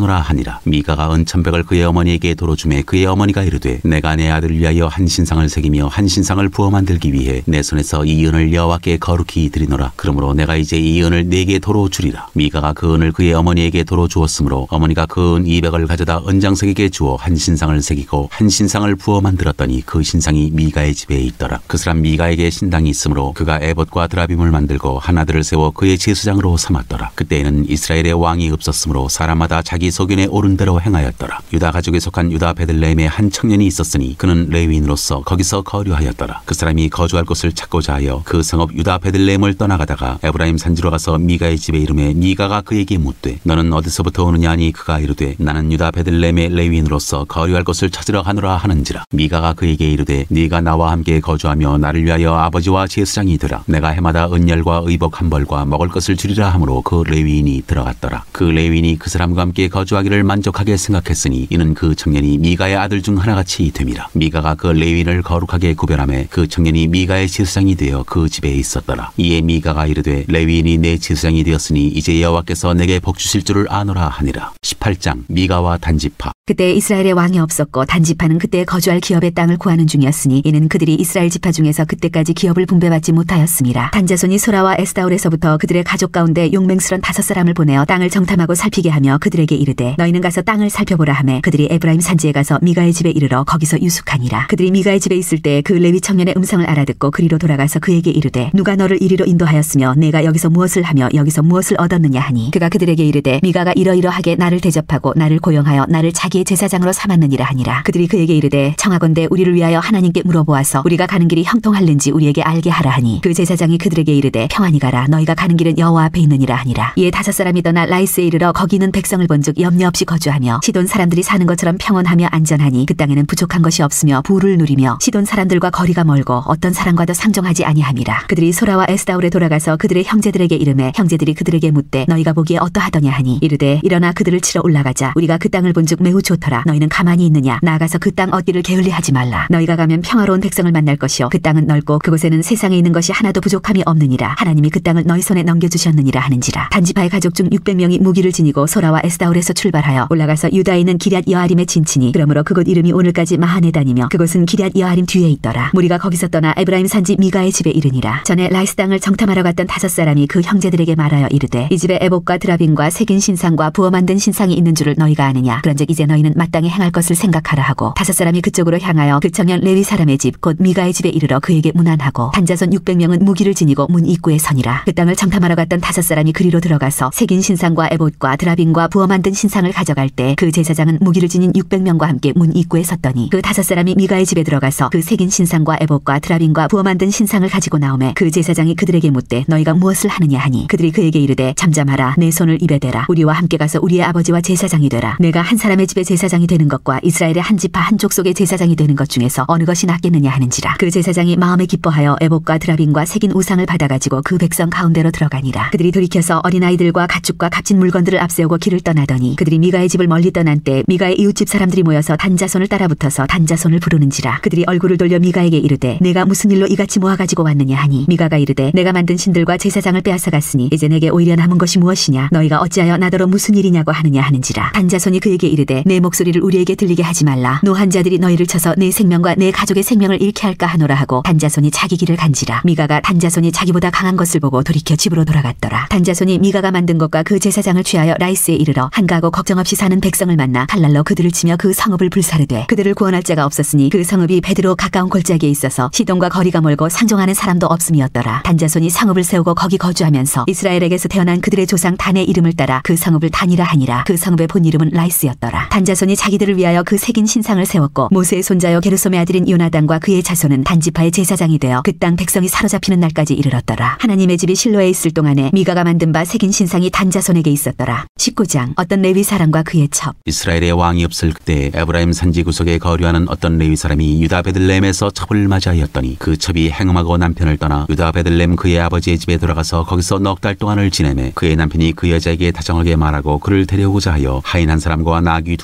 하노라 하니라. 미가가 은천백을 그의 어머니에게 도로 주매 그의 어머니가 이르되 내가 내 아들을 위하여 한 신상을 새기며 한 신상을 부어 만들기 위해 내 손에서 이 은을 여호와께 거룩히 드리노라. 그러므로 내가 이제 이 은을 네게 도로 주리라. 미가가 그 은을 그의 어머니에게 도로 주었으므로 어머니가 그 은 이백을 가져다 은장색에게 주어 한 신상을 새기고 한 신상을 부어 만들었더니 그 신상이 미가의 집에 있더라. 그 사람 미가에게 신당이 있으므로 그가 에봇과 드라빔을 만들고 한 아들을 세워 그의 제수장으로 삼았더라. 그때에는 이스라엘의 왕이 없었으므로 사람마다 자기 소견에 옳은 대로 행하였더라. 유다 가족에 속한 유다 베들레헴에 한 청년이 있었으니 그는 레위인으로서 거기서 거류하였더라. 그 사람이 거주할 곳을 찾고자 하여 그 성읍 유다 베들레헴을 떠나가다가 에브라임 산지로 가서 미가의 집에 이르매 미가가 그에게 묻되 너는 어디서부터 오느냐 하니 그가 이르되 나는 유다 베들레헴의 레위인으로서 거류할 곳을 찾으러 가노라 하는지라. 미가가 그에게 이르되 네가 나와 함께 거주하며 나를 위하여 아버지와 제사장이 되라. 내가 해마다 은열과 의복 한 벌과 먹을 것을 주리라 하므로 그 레위인이 들어갔더라. 그 레위인이 그 사람과 함께 거주하기를 만족하게 생각했으니 이는 그 청년이 미가의 아들 중 하나같이 됨이라. 미가가 그 레위인을 거룩하게 구별하매 그 청년이 미가의 제사장이 되어 그 집에 있었더라. 이에 미가가 이르되 레위인이 내 제사장이 되었으니 이제 여호와께서 내게 복 주실 줄을 아노라 하니라. 십팔 장 미가와 단지파. 그때 이스라엘의 왕이 없었고 단지파는 그때 거주할 기업의 땅을 구하는 중이었으니 이는 그들이 이스라엘 지파 중에서 그때까지 기업을 분배받지 못하였습니다. 단자손이 소라와 에스다올에서부터 그들의 가족 가운데 용맹스런 다섯 사람을 보내어 땅을 정탐하고 살피게 하며 그들에게 이르되 너희는 가서 땅을 살펴보라 하매 그들이 에브라임 산지에 가서 미가의 집에 이르러 거기서 유숙하니라. 그들이 미가의 집에 있을 때 그 레위 청년의 음성을 알아듣고 그리로 돌아가서 그에게 이르되 누가 너를 이리로 인도하였으며 내가 여기서 무엇을 하며 여기서 무엇을 얻었느냐 하니 그가 그들에게 이르되 미가가 이러이러하게 나를 대접하고 나를 고용하여 나를 자기의 제사장으로 삼았느니라 하니라. 그들이 그에게 이르되 청하건대 우리를 위하여 하나님께 물어보아서 우리가 가는 길이 형통할는지 우리에게 알게 하라 하니 그 제사장이 그들에게 이르되 평안히 가라. 너희가 가는 길은 여호와 앞에 있느니라 하니라. 이에 다섯 사람이 떠나 라이스에 이르러 거기 있는 백성을 본즉 염려 없이 거주하며 시돈 사람들이 사는 것처럼 평온하며 안전하니 그 땅에는 부족한 것이 없으며 부를 누리며 시돈 사람들과 거리가 멀고 어떤 사람과도 상종하지 아니함이라. 그들이 소라와 에스다올에 돌아가서 그들의 형제들에게 이르매 형제들이 그들에게 묻되 너희가 보기에 어떠하더냐 하니 이르되 일어나 그들을 치러 올라가자. 우리가 그 땅을 본즉 매우 좋더라. 너희는 가만히 있느냐. 나아가서 그 땅 얻기를 게을리하지 말라. 너희가 가면 평화로운 백성을 만날 것이요 그 땅은 넓고 그곳에는 세상에 있는 것이 하나도 부족함이 없느니라. 하나님이 그 땅을 너희 손에 넘겨주셨느니라 하는지라. 단지파의 가족 중 육백 명이 무기를 지니고 소라와 에스다올에서 출발하여 올라가서 유다에 있는 기럇 여아림에 진치니 그러므로 그곳 이름이 오늘까지 마하네단이며 그곳은 기럇 여아림 뒤에 있더라. 무리가 거기서 떠나 에브라임 산지 미가의 집에 이르니라. 전에 라이스 땅을 정탐하러 갔던 다섯 사람이 그 형제들에게 말하여 이르되 이 집에 에봇과 드라빔과 새긴 신상과 부어 만든 신상이 있는 줄을 너희가 아느냐. 그런즉 이제 너희는 마땅히 행할 것을 생각하라 하고 다섯 사람이 그쪽으로 향하여 그 청년 레위 사람의 집 곧 미가의 집에 이르러 그에게 문안하고 단자손 육백 명은 무기를 지니고 문 입구에 서니라. 그 땅을 정탐하러 갔던 다섯 사람이 그리로 들어가서 새긴 신상과 에봇과 드라빔과 부어 만든 신상을 가져갈 때 그 제사장은 무기를 지닌 육백 명과 함께 문 입구에 섰더니 그 다섯 사람이 미가의 집에 들어가서 그 새긴 신상과 에봇과 드라빔과 부어 만든 신상을 가지고 나오매 그 제사장이 그들에게 묻되 너희가 무엇을 하느냐 하니 그들이 그에게 이르되 잠잠하라. 내 손을 입에 대라. 우리와 함께 가서 우리의 아버지와 제사장이 되라. 내가 한 사람의 집에 제사장이 되는 것과 이스라엘의 한 지파 한 족속의 제사장이 되는 것 중에서 어느 것이 낫겠느냐 하는지라. 그 제사장이 마음에 기뻐하여 에봇과 드라빔과 새긴 우상을 받아가지고 그 백성 가운데로 들어가니라. 그들이 돌이켜서 어린아이들과 가축과 값진 물건들을 앞세우고 길을 떠나더니 그들이 미가의 집을 멀리 떠난 때 미가의 이웃집 사람들이 모여서 단자손을 따라붙어서 단자손을 부르는지라. 그들이 얼굴을 돌려 미가에게 이르되 내가 무슨 일로 이같이 모아가지고 왔느냐 하니 미가가 이르되 내가 만든 신들과 제사장을 빼앗아 갔으니 이제 내게 오히려 남은 것이 무엇이냐. 너희가 어찌하여 나더러 무슨 일이냐고 하느냐 하는지라. 단자손이 그에게 이르되 내 목소리를 우리에게 들리게 하지 말라. 노한 자들이 너희를 쳐서 내 생명과 내 가족의 생명을 잃게 할까 하노라 하고 단자손이 자기 길을 간지라. 미가가 단자손이 자기보다 강한 것을 보고 돌이켜 집으로 돌아갔더라. 단자손이 미가가 만든 것과 그 제사장을 취하여 라이스에 이르러 한가하고 걱정 없이 사는 백성을 만나 칼날로 그들을 치며 그 성읍을 불사르되 그들을 구원할 자가 없었으니 그 성읍이 베드로 가까운 골짜기에 있어서 시돈과 거리가 멀고 상종하는 사람도 없음이었더라. 단자손이 성읍을 세우고 거기 거주하면서 이스라엘에게서 태어난 그들의 조상 단의 이름을 따라 그 성읍을 단이라 하니라. 그 성읍의 본 이름은 라이스였더라. 단자손이 자기들을 위하여 그 새긴 신상을 세웠고 모세의 손자여 게르솜의 아들인 요나단과 그의 자손은 단지파의 제사장이 되어 그 땅 백성이 사로잡히는 날까지 이르렀더라. 하나님의 집이 실로에 있을 동안에 미가가 만든 바 새긴 신상이 단자손에게 있었더라. 십구 장 어떤 레위 사람과 그의 첩. 이스라엘의 왕이 없을 그때 에브라임 산지 구석에 거류하는 어떤 레위 사람이 유다 베들레헴에서 첩을 맞이하였더니 그 첩이 행음하고 남편을 떠나 유다 베들레헴 그의 아버지의 집에 돌아가서 거기서 넉 달 동안을 지내매 그의 남편이 그 여자에게 다정하게 말하고 그를 데려오고자 하여 하인 한 사람과 나귀 두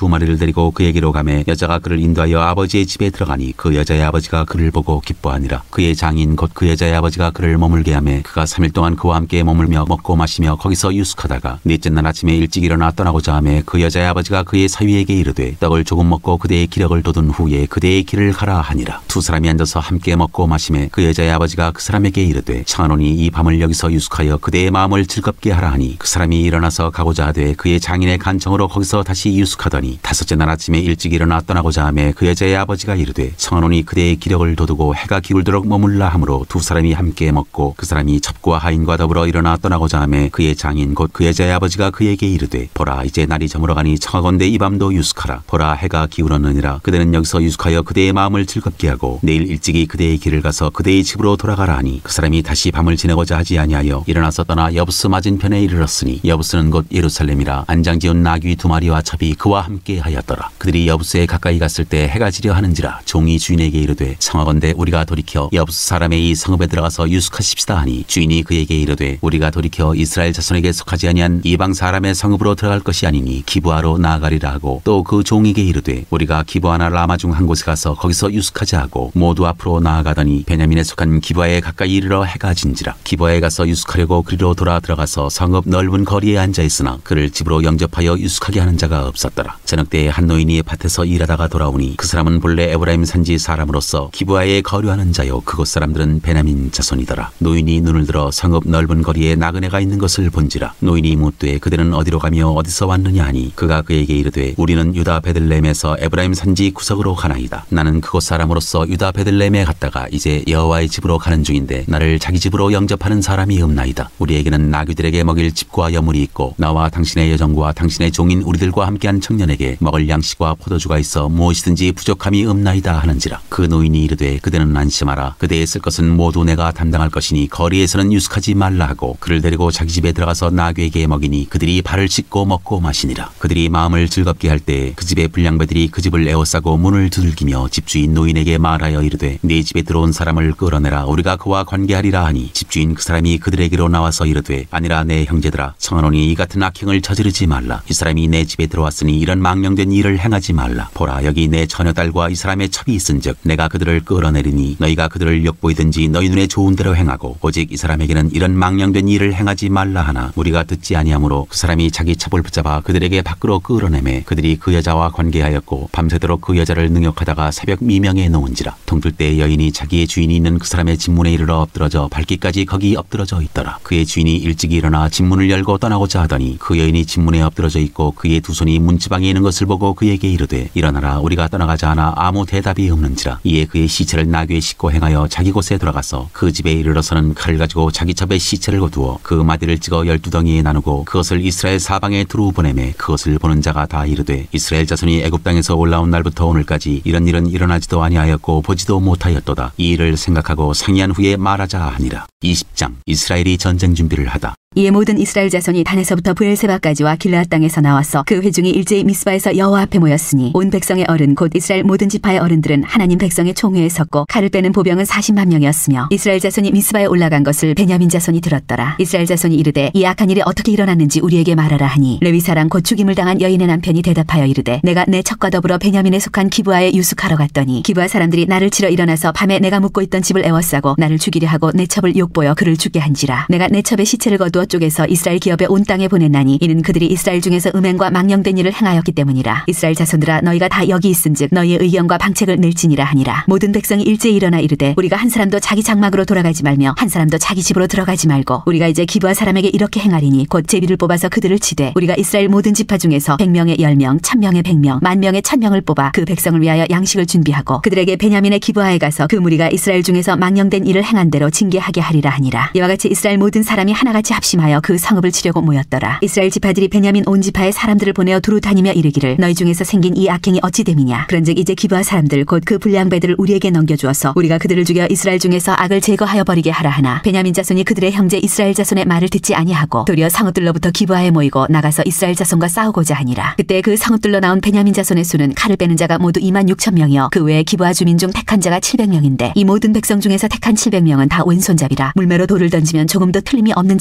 두 마리를 데리고 그에게로 가매 여자가 그를 인도하여 아버지의 집에 들어가니 그 여자의 아버지가 그를 보고 기뻐하니라. 그의 장인 곧 그 여자의 아버지가 그를 머물게 하매 그가 삼 일 동안 그와 함께 머물며 먹고 마시며 거기서 유숙하다가 넷째 날 아침에 일찍 일어나 떠나고자 하매 그 여자의 아버지가 그의 사위에게 이르되 떡을 조금 먹고 그대의 기력을 돋은 후에 그대의 길을 가라 하니라. 두 사람이 앉아서 함께 먹고 마시매 그 여자의 아버지가 그 사람에게 이르되 청하노니 이 밤을 여기서 유숙하여 그대의 마음을 즐겁게 하라 하니 그 사람이 일어나서 가고자 하되 그의 장인의 간청으로 거기서 다시 유숙하더니 다섯째 날 아침에 일찍 일어나 떠나고자 하매 그 여자의 아버지가 이르되 청하노니 그대의 기력을 돋우고 해가 기울도록 머물라 하므로 두 사람이 함께 먹고 그 사람이 첩과 하인과 더불어 일어나 떠나고자 하매 그의 장인 곧 그 여자의 아버지가 그에게 이르되 보라 이제 날이 저물어가니 청하건대 이 밤도 유숙하라. 보라 해가 기울었느니라. 그대는 여기서 유숙하여 그대의 마음을 즐겁게 하고 내일 일찍이 그대의 길을 가서 그대의 집으로 돌아가라 하니 그 사람이 다시 밤을 지내고자 하지 아니하여 일어나서 떠나 여부스 맞은편에 이르렀으니 여부스는 곧 예루살렘이라. 안장지은 나귀 두 마리와 첩이 그와 함께 하였더라. 그들이 여부스에 가까이 갔을 때 해가 지려 하는지라. 종이 주인에게 이르되 청하건대 우리가 돌이켜 여부스 사람의 이 성읍에 들어가서 유숙하십시다 하니 주인이 그에게 이르되 우리가 돌이켜 이스라엘 자손에게 속하지 아니한 이방 사람의 성읍으로 들어갈 것이 아니니 기브아로 나아가리라 하고 또 그 종에게 이르되 우리가 기브아나 라마 중 한 곳에 가서 거기서 유숙하자 하고 모두 앞으로 나아가더니 베냐민에 속한 기브아에 가까이 이르러 해가 진지라. 기브아에 가서 유숙하려고 그리로 돌아 들어가서 성읍 넓은 거리에 앉아 있으나 그를 집으로 영접하여 유숙하게 하는 자가 없었더라. 저녁 때에 한 노인이 밭에서 일하다가 돌아오니 그 사람은 본래 에브라임 산지 사람으로서 기브아에 거류하는 자요 그곳 사람들은 베냐민 자손이더라. 노인이 눈을 들어 성읍 넓은 거리에 나그네가 있는 것을 본지라. 노인이 묻되 그들은 어디로 가며 어디서 왔느냐 하니 그가 그에게 이르되 우리는 유다 베들레헴에서 에브라임 산지 구석으로 가나이다. 나는 그곳 사람으로서 유다 베들레헴에 갔다가 이제 여호와의 집으로 가는 중인데 나를 자기 집으로 영접하는 사람이 없나이다. 우리에게는 나귀들에게 먹일 집과 여물이 있고 나와 당신의 여종과 당신의 종인 우리들과 함께한 청년에게 먹을 양식과 포도주가 있어 무엇이든지 부족함이 없나이다 하는지라. 그 노인이 이르되 그대는 안심하라. 그대의 쓸 것은 모두 내가 담당할 것이니 거리에서는 유숙하지 말라 하고 그를 데리고 자기 집에 들어가서 나귀에게 먹이니 그들이 발을 씻고 먹고 마시니라. 그들이 마음을 즐겁게 할 때 그 집의 불량배들이 그 집을 에워싸고 문을 두들기며 집주인 노인에게 말하여 이르되 네 집에 들어온 사람을 끌어내라. 우리가 그와 관계하리라 하니 집주인 그 사람이 그들에게로 나와서 이르되 아니라 내 형제들아 청하노니 이 같은 악행을 저지르지 말라. 이 사람이 내 집에 들어왔으니 이런 망령된 일을 행하지 말라. 보라 여기 내 처녀딸과 이 사람의 첩이 있은즉 내가 그들을 끌어내리니 너희가 그들을 욕보이든지 너희 눈에 좋은 대로 행하고 오직 이 사람에게는 이런 망령된 일을 행하지 말라 하나 우리가 듣지 아니하므로 그 사람이 자기 첩을 붙잡아 그들에게 밖으로 끌어내매 그들이 그 여자와 관계하였고 밤새도록 그 여자를 능욕하다가 새벽 미명에 놓은지라. 동틀 때 여인이 자기의 주인이 있는 그 사람의 집문에 이르러 엎드러져 밝기까지 거기 엎드러져 있더라. 그의 주인이 일찍 일어나 집문을 열고 떠나고자 하더니 그 여인이 집문에 엎드러져 있고 그의 두 손이 문지방에 있는 것을 보고 그에게 이르되 일어나라 우리가 떠나가자 하나 아무 대답이 없는지라. 이에 그의 시체를 나귀에 싣고 행하여 자기 곳에 들어가서 그 집에 이르러서는 칼을 가지고 자기 첩의 시체를 거두어 그 마디를 찍어 열두 덩이에 나누고 그것을 이스라엘 사방에 두루 보내매 그것을 보는 자가 다 이르되 이스라엘 자손이 애굽 땅에서 올라온 날부터 오늘까지 이런 일은 일어나지도 아니하였고 보지도 못하였도다. 이 일을 생각하고 상의한 후에 말하자 하니라. 이십 장 이스라엘이 전쟁 준비를 하다. 이에 모든 이스라엘 자손이 단에서부터 브엘세바까지와 길르앗 땅에서 나와서 그 회중이 일제히 미스바에서 여호와 앞에 모였으니 온 백성의 어른 곧 이스라엘 모든 지파의 어른들은 하나님 백성의 총회에 섰고 칼을 빼는 보병은 사십만 명이었으며 이스라엘 자손이 미스바에 올라간 것을 베냐민 자손이 들었더라. 이스라엘 자손이 이르되 이 악한 일이 어떻게 일어났는지 우리에게 말하라 하니 레위 사람 곧 죽임을 당한 여인의 남편이 대답하여 이르되 내가 내 첩과 더불어 베냐민에 속한 기브아에 유숙하러 갔더니 기브아 사람들이 나를 치러 일어나서 밤에 내가 묵고 있던 집을 에워싸고 나를 죽이려 하고 내 첩을 욕보여 그를 죽게 한지라. 내가 내 첩의 시체를 거두어 쪽에서 이스라엘 기업에 온 땅에 보냈나니 이는 그들이 이스라엘 중에서 음행과 망령된 일을 행하였기 때문이라. 이스라엘 자손들아 너희가 다 여기 있은즉 너희의 의견과 방책을 낼지니라 하니라. 모든 백성이 일제히 일어나 이르되 우리가 한 사람도 자기 장막으로 돌아가지 말며 한 사람도 자기 집으로 들어가지 말고 우리가 이제 기브아 사람에게 이렇게 행하리니 곧 제비를 뽑아서 그들을 치되 우리가 이스라엘 모든 지파 중에서 백 명의 열 명, 천 명의 백 명, 만 명의 천 명을 뽑아 그 백성을 위하여 양식을 준비하고 그들에게 베냐민의 기브아에 가서 그 무리가 이스라엘 중에서 망령된 일을 행한 대로 징계하게 하리라 하니라. 이와 같이 이스라엘 모든 사람이 하나같이 합심하여 그 성읍을 치려고 모였더라. 이스라엘 지파들이 베냐민 온 지파의 사람들을 보내어 두루 다니며 이르기를 너희 중에서 생긴 이 악행이 어찌 됨이냐. 그런즉 이제 기브아 사람들 곧 그 불량배들을 우리에게 넘겨주어서 우리가 그들을 죽여 이스라엘 중에서 악을 제거하여 버리게 하라 하나 베냐민 자손이 그들의 형제 이스라엘 자손의 말을 듣지 아니하고 도리어 성읍들로부터 기브아에 모이고 나가서 이스라엘 자손과 싸우고자 하니라. 그때 그 성읍들로 나온 베냐민 자손의 수는 칼을 빼는 자가 모두 이만 육천 명이요 그 외에 기브아 주민 중 택한 자가 칠백 명인데 이 모든 백성 중에서 택한 칠백 명은 다 왼손잡이라 물매로 돌을 던지면 조금도 틀림이 없는 자들이더라.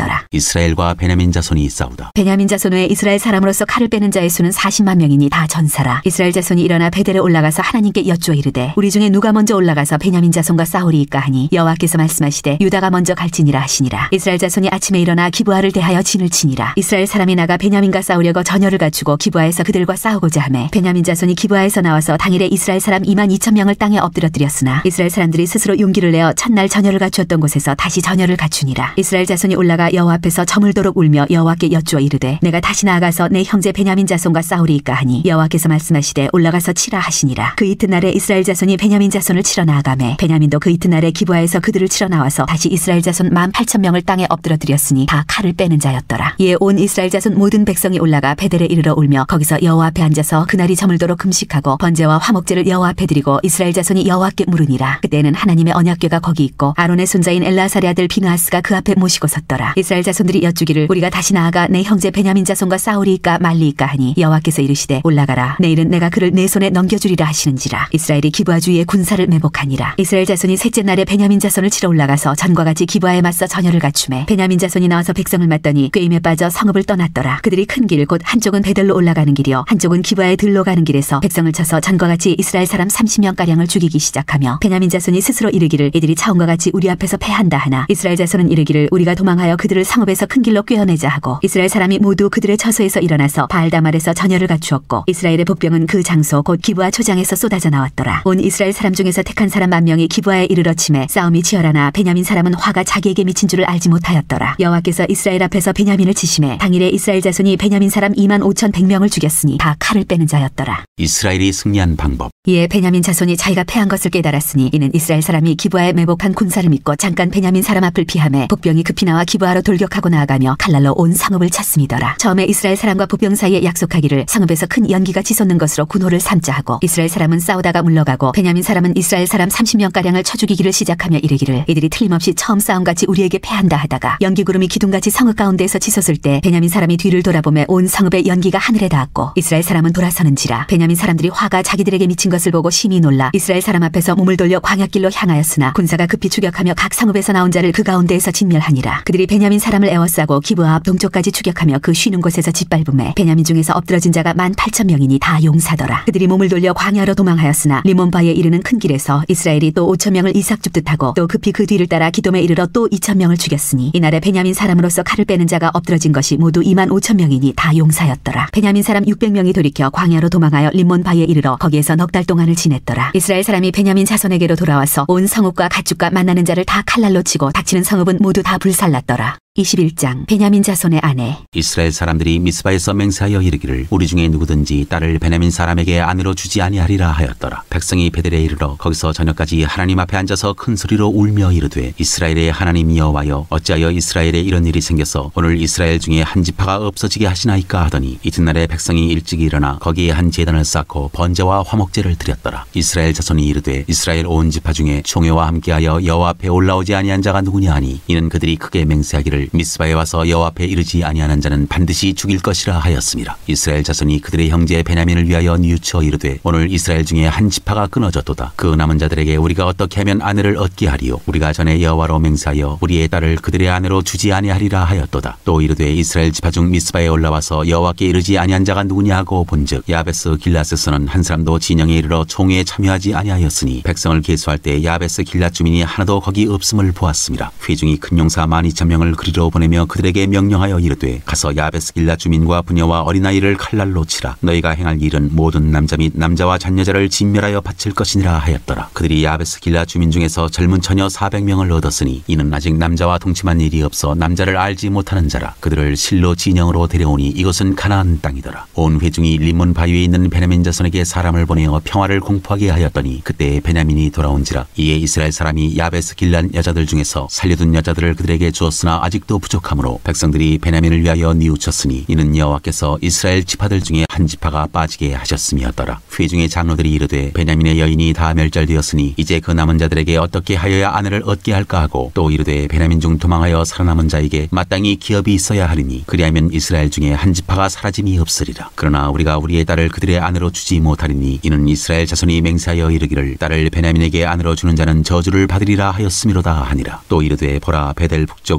하였더라. 이스라엘과 베냐민 자손이 싸우다. 베냐민 자손 외에 이스라엘 사람으로서 칼을 빼는 자의 수는 사십만 명이니 다 전사라. 이스라엘 자손이 일어나 베델에 올라가서 하나님께 여쭈어 이르되 우리 중에 누가 먼저 올라가서 베냐민 자손과 싸우리이까 하니 여호와께서 말씀하시되 유다가 먼저 갈지니라 하시니라. 이스라엘 자손이 아침에 일어나 기브아를 대하여 진을 치니라. 이스라엘 사람이 나가 베냐민과 싸우려고 전열을 갖추고 기브아에서 그들과 싸우고자 하매 베냐민 자손이 기브아에서 나와서 당일에 이스라엘 사람 이만 이천 명을 땅에 엎드려뜨렸으나 이스라엘 사람들이 스스로 용기를 내어 첫날 전열을 갖추었던 곳에서 다시 전열을 갖추니라. 이스라엘 자손이 올라가 여호와 앞에서 저물도록 울며 여호와께 여쭈어 이르되 내가 다시 나아가서 내 형제 베냐민 자손과 싸우리이까 하니 여호와께서 말씀하시되 올라가서 치라 하시니라. 그 이튿날에 이스라엘 자손이 베냐민 자손을 치러 나아가매 베냐민도 그 이튿날에 기브아에서 그들을 치러 나와서 다시 이스라엘 자손 만 팔천 명을 땅에 엎드려뜨렸으니 다 칼을 빼는 자였더라. 이에 온 이스라엘 자손 모든 백성이 올라가 베델에 이르러 울며 거기서 여호와 앞에 앉아서 그날이 저물도록 금식하고 번제와 화목제를 여호와 앞에 드리고 이스라엘 자손이 여호와께 물으니라. 그때는 하나님의 언약궤가 거기 있고 아론의 손자인 엘라사리 아들 비느하스가 그 앞에 모시고 섰더라. 이스라엘 자손들이 여쭈기를 우리가 다시 나아가 내 형제 베냐민 자손과 싸우리이까 말리이까 하니 여호와께서 이르시되 올라가라. 내일은 내가 그를 내 손에 넘겨주리라 하시는지라. 이스라엘이 기브아 주위에 군사를 매복하니라. 이스라엘 자손이 셋째 날에 베냐민 자손을 치러 올라가서 전과 같이 기브아에 맞서 전열을 갖추매 베냐민 자손이 나와서 백성을 맞더니 꾀임에 빠져 성읍을 떠났더라. 그들이 큰 길 곧 한쪽은 베델로 올라가는 길이요 한쪽은 기브아에 들로 가는 길에서 백성을 쳐서 전과 같이 이스라엘 사람 삼십 명가량을 죽이기 시작하며 베냐민 자손이 스스로 이르기를 이들이 차원과 같이 우리 앞에서 패한다 하나 이스라엘 자손은 이르기를 우리가 도망하여 그들을 성읍에서 큰 길로 꿰어내자 하고 이스라엘 사람이 모두 그들의 처소에서 일어나서 바알다말에서 전열을 갖추었고 이스라엘의 복병은 그 장소 곧 기브아 초장에서 쏟아져 나왔더라. 온 이스라엘 사람 중에서 택한 사람 만 명이 기브아에 이르러 치매 싸움이 치열하나 베냐민 사람은 화가 자기에게 미친 줄을 알지 못하였더라. 여호와께서 이스라엘 앞에서 베냐민을 치심해 당일에 이스라엘 자손이 베냐민 사람 이만 오천백 명을 죽였으니 다 칼을 빼는 자였더라. 이스라엘이 승리한 방법. 이에 베냐민 자손이 자기가 패한 것을 깨달았으니 이는 이스라엘 사람이 기브아에 매복한 군사를 믿고 잠깐 베냐민 사람 앞을 피하매 복병이 급히 나와 기브아로 돌격하고 나아가며 칼날로 온 성읍을 찼음이더라. 처음에 이스라엘 사람과 복병 사이에 약속하기를 성읍에서 큰 연기가 치솟는 것으로 군호를 삼자 하고 이스라엘 사람은 싸우다가 물러가고 베냐민 사람은 이스라엘 사람 삼십 명가량을 쳐 죽이기를 시작하며 이르기를 이들이 틀림없이 처음 싸움같이 우리에게 패한다 하다가 연기구름이 기둥같이 성읍 가운데에서 치솟을 때 베냐민 사람이 뒤를 돌아보매 온 성읍의 연기가 하늘에 닿았고 이스라엘 사람은 돌아서는지라. 베냐민 사람들이 화가 자기들에게 미친 것을 보고 심히 놀라 이스라엘 사람 앞에서 몸을 돌려 광야길로 향하였으나 군사가 급히 추격하며 각 성읍에서 나온 자를 그 가운데에서 진멸하니라. 그들이 베냐민 사람을 에워싸고 기브아 앞 동쪽까지 추격하며 그 쉬는 곳에서 짓밟음에 베냐민 중에서 엎드러진 자가 만 팔천 명이니 다 용사더라. 그들이 몸을 돌려 광야로 도망하였으나 리몬바에 이르는 큰 길에서 이스라엘이 또 오천 명을 이삭 줍듯 하고 또 급히 그 뒤를 따라 기돔에 이르러 또 이천 명을 죽였으니 이날에 베냐민 사람으로서 칼을 빼는 자가 엎드러진 것이 모두 이만 오천 명이니 다 용사였더라. 베냐민 사람 육백 명이 돌이켜 광야로 도망하여 림몬바에 이르러 거기에서 넉 달 동안을 지냈더라. 이스라엘 사람이 베냐민 자손에게로 돌아와서 온 성읍과 가축과 만나는 자를 다 칼날로 치고 닥치는 성읍은 모두 다 불살랐더라. 이십일 장 베냐민 자손의 아내. 이스라엘 사람들이 미스바에서 맹세하여 이르기를 우리 중에 누구든지 딸을 베냐민 사람에게 아내로 주지 아니하리라 하였더라. 백성이 베델에 이르러 거기서 저녁까지 하나님 앞에 앉아서 큰 소리로 울며 이르되 이스라엘의 하나님 여호와여 어찌하여 이스라엘에 이런 일이 생겨서 오늘 이스라엘 중에 한 지파가 없어지게 하시나이까 하더니 이튿날에 백성이 일찍 일어나 거기에 한 제단을 쌓고 번제와 화목제를 드렸더라. 이스라엘 자손이 이르되 이스라엘 온 지파 중에 총회와 함께하여 여호와 앞에 올라오지 아니한 자가 누구냐 하니 이는 그들이 크게 맹세하기를 미스바에 와서 여호와 앞에 이르지 아니하는 자는 반드시 죽일 것이라 하였습니다. 이스라엘 자손이 그들의 형제 베냐민을 위하여 뉘우쳐 이르되 오늘 이스라엘 중에 한 지파가 끊어졌도다. 그 남은 자들에게 우리가 어떻게 하면 아내를 얻게 하리요. 우리가 전에 여호와로 맹세하여 우리의 딸을 그들의 아내로 주지 아니하리라 하였도다. 또 이르되 이스라엘 지파 중 미스바에 올라와서 여호와께 이르지 아니한 자가 누구냐 하고 본즉 야베스 길라스에서는 한 사람도 진영에 이르러 총회에 참여하지 아니하였으니 백성을 계수할 때 야베스 길라 주민이 하나도 거기 없음을 보았습니다. 회중이 큰 용사 만 이천 명을 그리로 보내며 그들에게 명령하여 이르되 가서 야베스 길라 주민과 부녀와 어린아이를 칼날로 치라. 너희가 행할 일은 모든 남자 및 남자와 잔여자를 진멸하여 바칠 것이니라 하였더라. 그들이 야베스 길라 주민 중에서 젊은 처녀 사백 명을 얻었으니 이는 아직 남자와 동침한 일이 없어 남자를 알지 못하는 자라. 그들을 실로 진영으로 데려오니 이것은 가나안 땅이더라. 온 회중이 림몬 바위에 있는 베냐민 자손에게 사람을 보내어 평화를 공포하게 하였더니 그때 베냐민이 돌아온지라. 이에 이스라엘 사람이 야베스 길란 여자들 중에서 살려둔 여자들을 그들에게 주었으나 아직도 부족하므로 백성들이 베냐민을 위하여 뉘우쳤으니 이는 여호와께서 이스라엘 지파들 중에 한 지파가 빠지게 하셨음이었더라. 회중의 장로들이 이르되 베냐민의 여인이 다 멸절되었으니 이제 그 남은 자들에게 어떻게 하여야 아내를 얻게 할까 하고 또 이르되 베냐민 중 도망하여 살아남은 자에게 마땅히 기업이 있어야 하리니 그리하면 이스라엘 중에 한 지파가 사라짐이 없으리라. 그러나 우리가 우리의 딸을 그들의 아내로 주지 못하리니 이는 이스라엘 자손이 맹세하여 이르기를 딸을 베냐민에게 아내로 주는 자는 저주를 받으리라 하였음이로다 하니라. 또 이르되 보라 베델 북쪽 르보나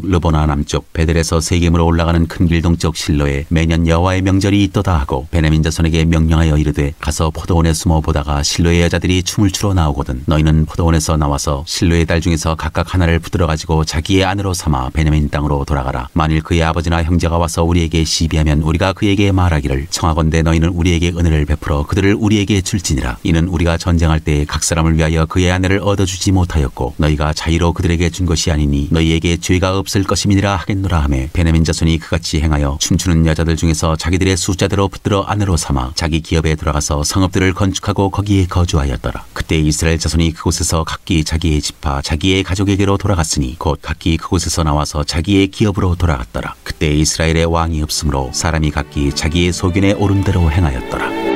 서남쪽 베델에서 세겜으로 올라가는 큰 길 동쪽 실로에 매년 여호와의 명절이 있도다 하고 베냐민 자손에게 명령하여 이르되 가서 포도원에 숨어 보다가 실로의 여자들이 춤을 추러 나오거든 너희는 포도원에서 나와서 실로의 딸 중에서 각각 하나를 붙들어 가지고 자기의 아내로 삼아 베냐민 땅으로 돌아가라. 만일 그의 아버지나 형제가 와서 우리에게 시비하면 우리가 그에게 말하기를 청하건대 너희는 우리에게 은혜를 베풀어 그들을 우리에게 줄지니라. 이는 우리가 전쟁할 때 각 사람을 위하여 그의 아내를 얻어주지 못하였고 너희가 자의로 그들에게 준 것이 아니니 너희에게 죄가 없을 것임이니라 하겠노라 하매 베냐민 자손이 그같이 행하여 춤추는 여자들 중에서 자기들의 숫자대로 붙들어 아내로 삼아 자기 기업에 들어가서 성읍들을 건축하고 거기에 거주하였더라. 그때 이스라엘 자손이 그곳에서 각기 자기의 집파 자기의 가족에게로 돌아갔으니 곧 각기 그곳에서 나와서 자기의 기업으로 돌아갔더라. 그때 이스라엘의 왕이 없으므로 사람이 각기 자기의 소견에 오른 대로 행하였더라.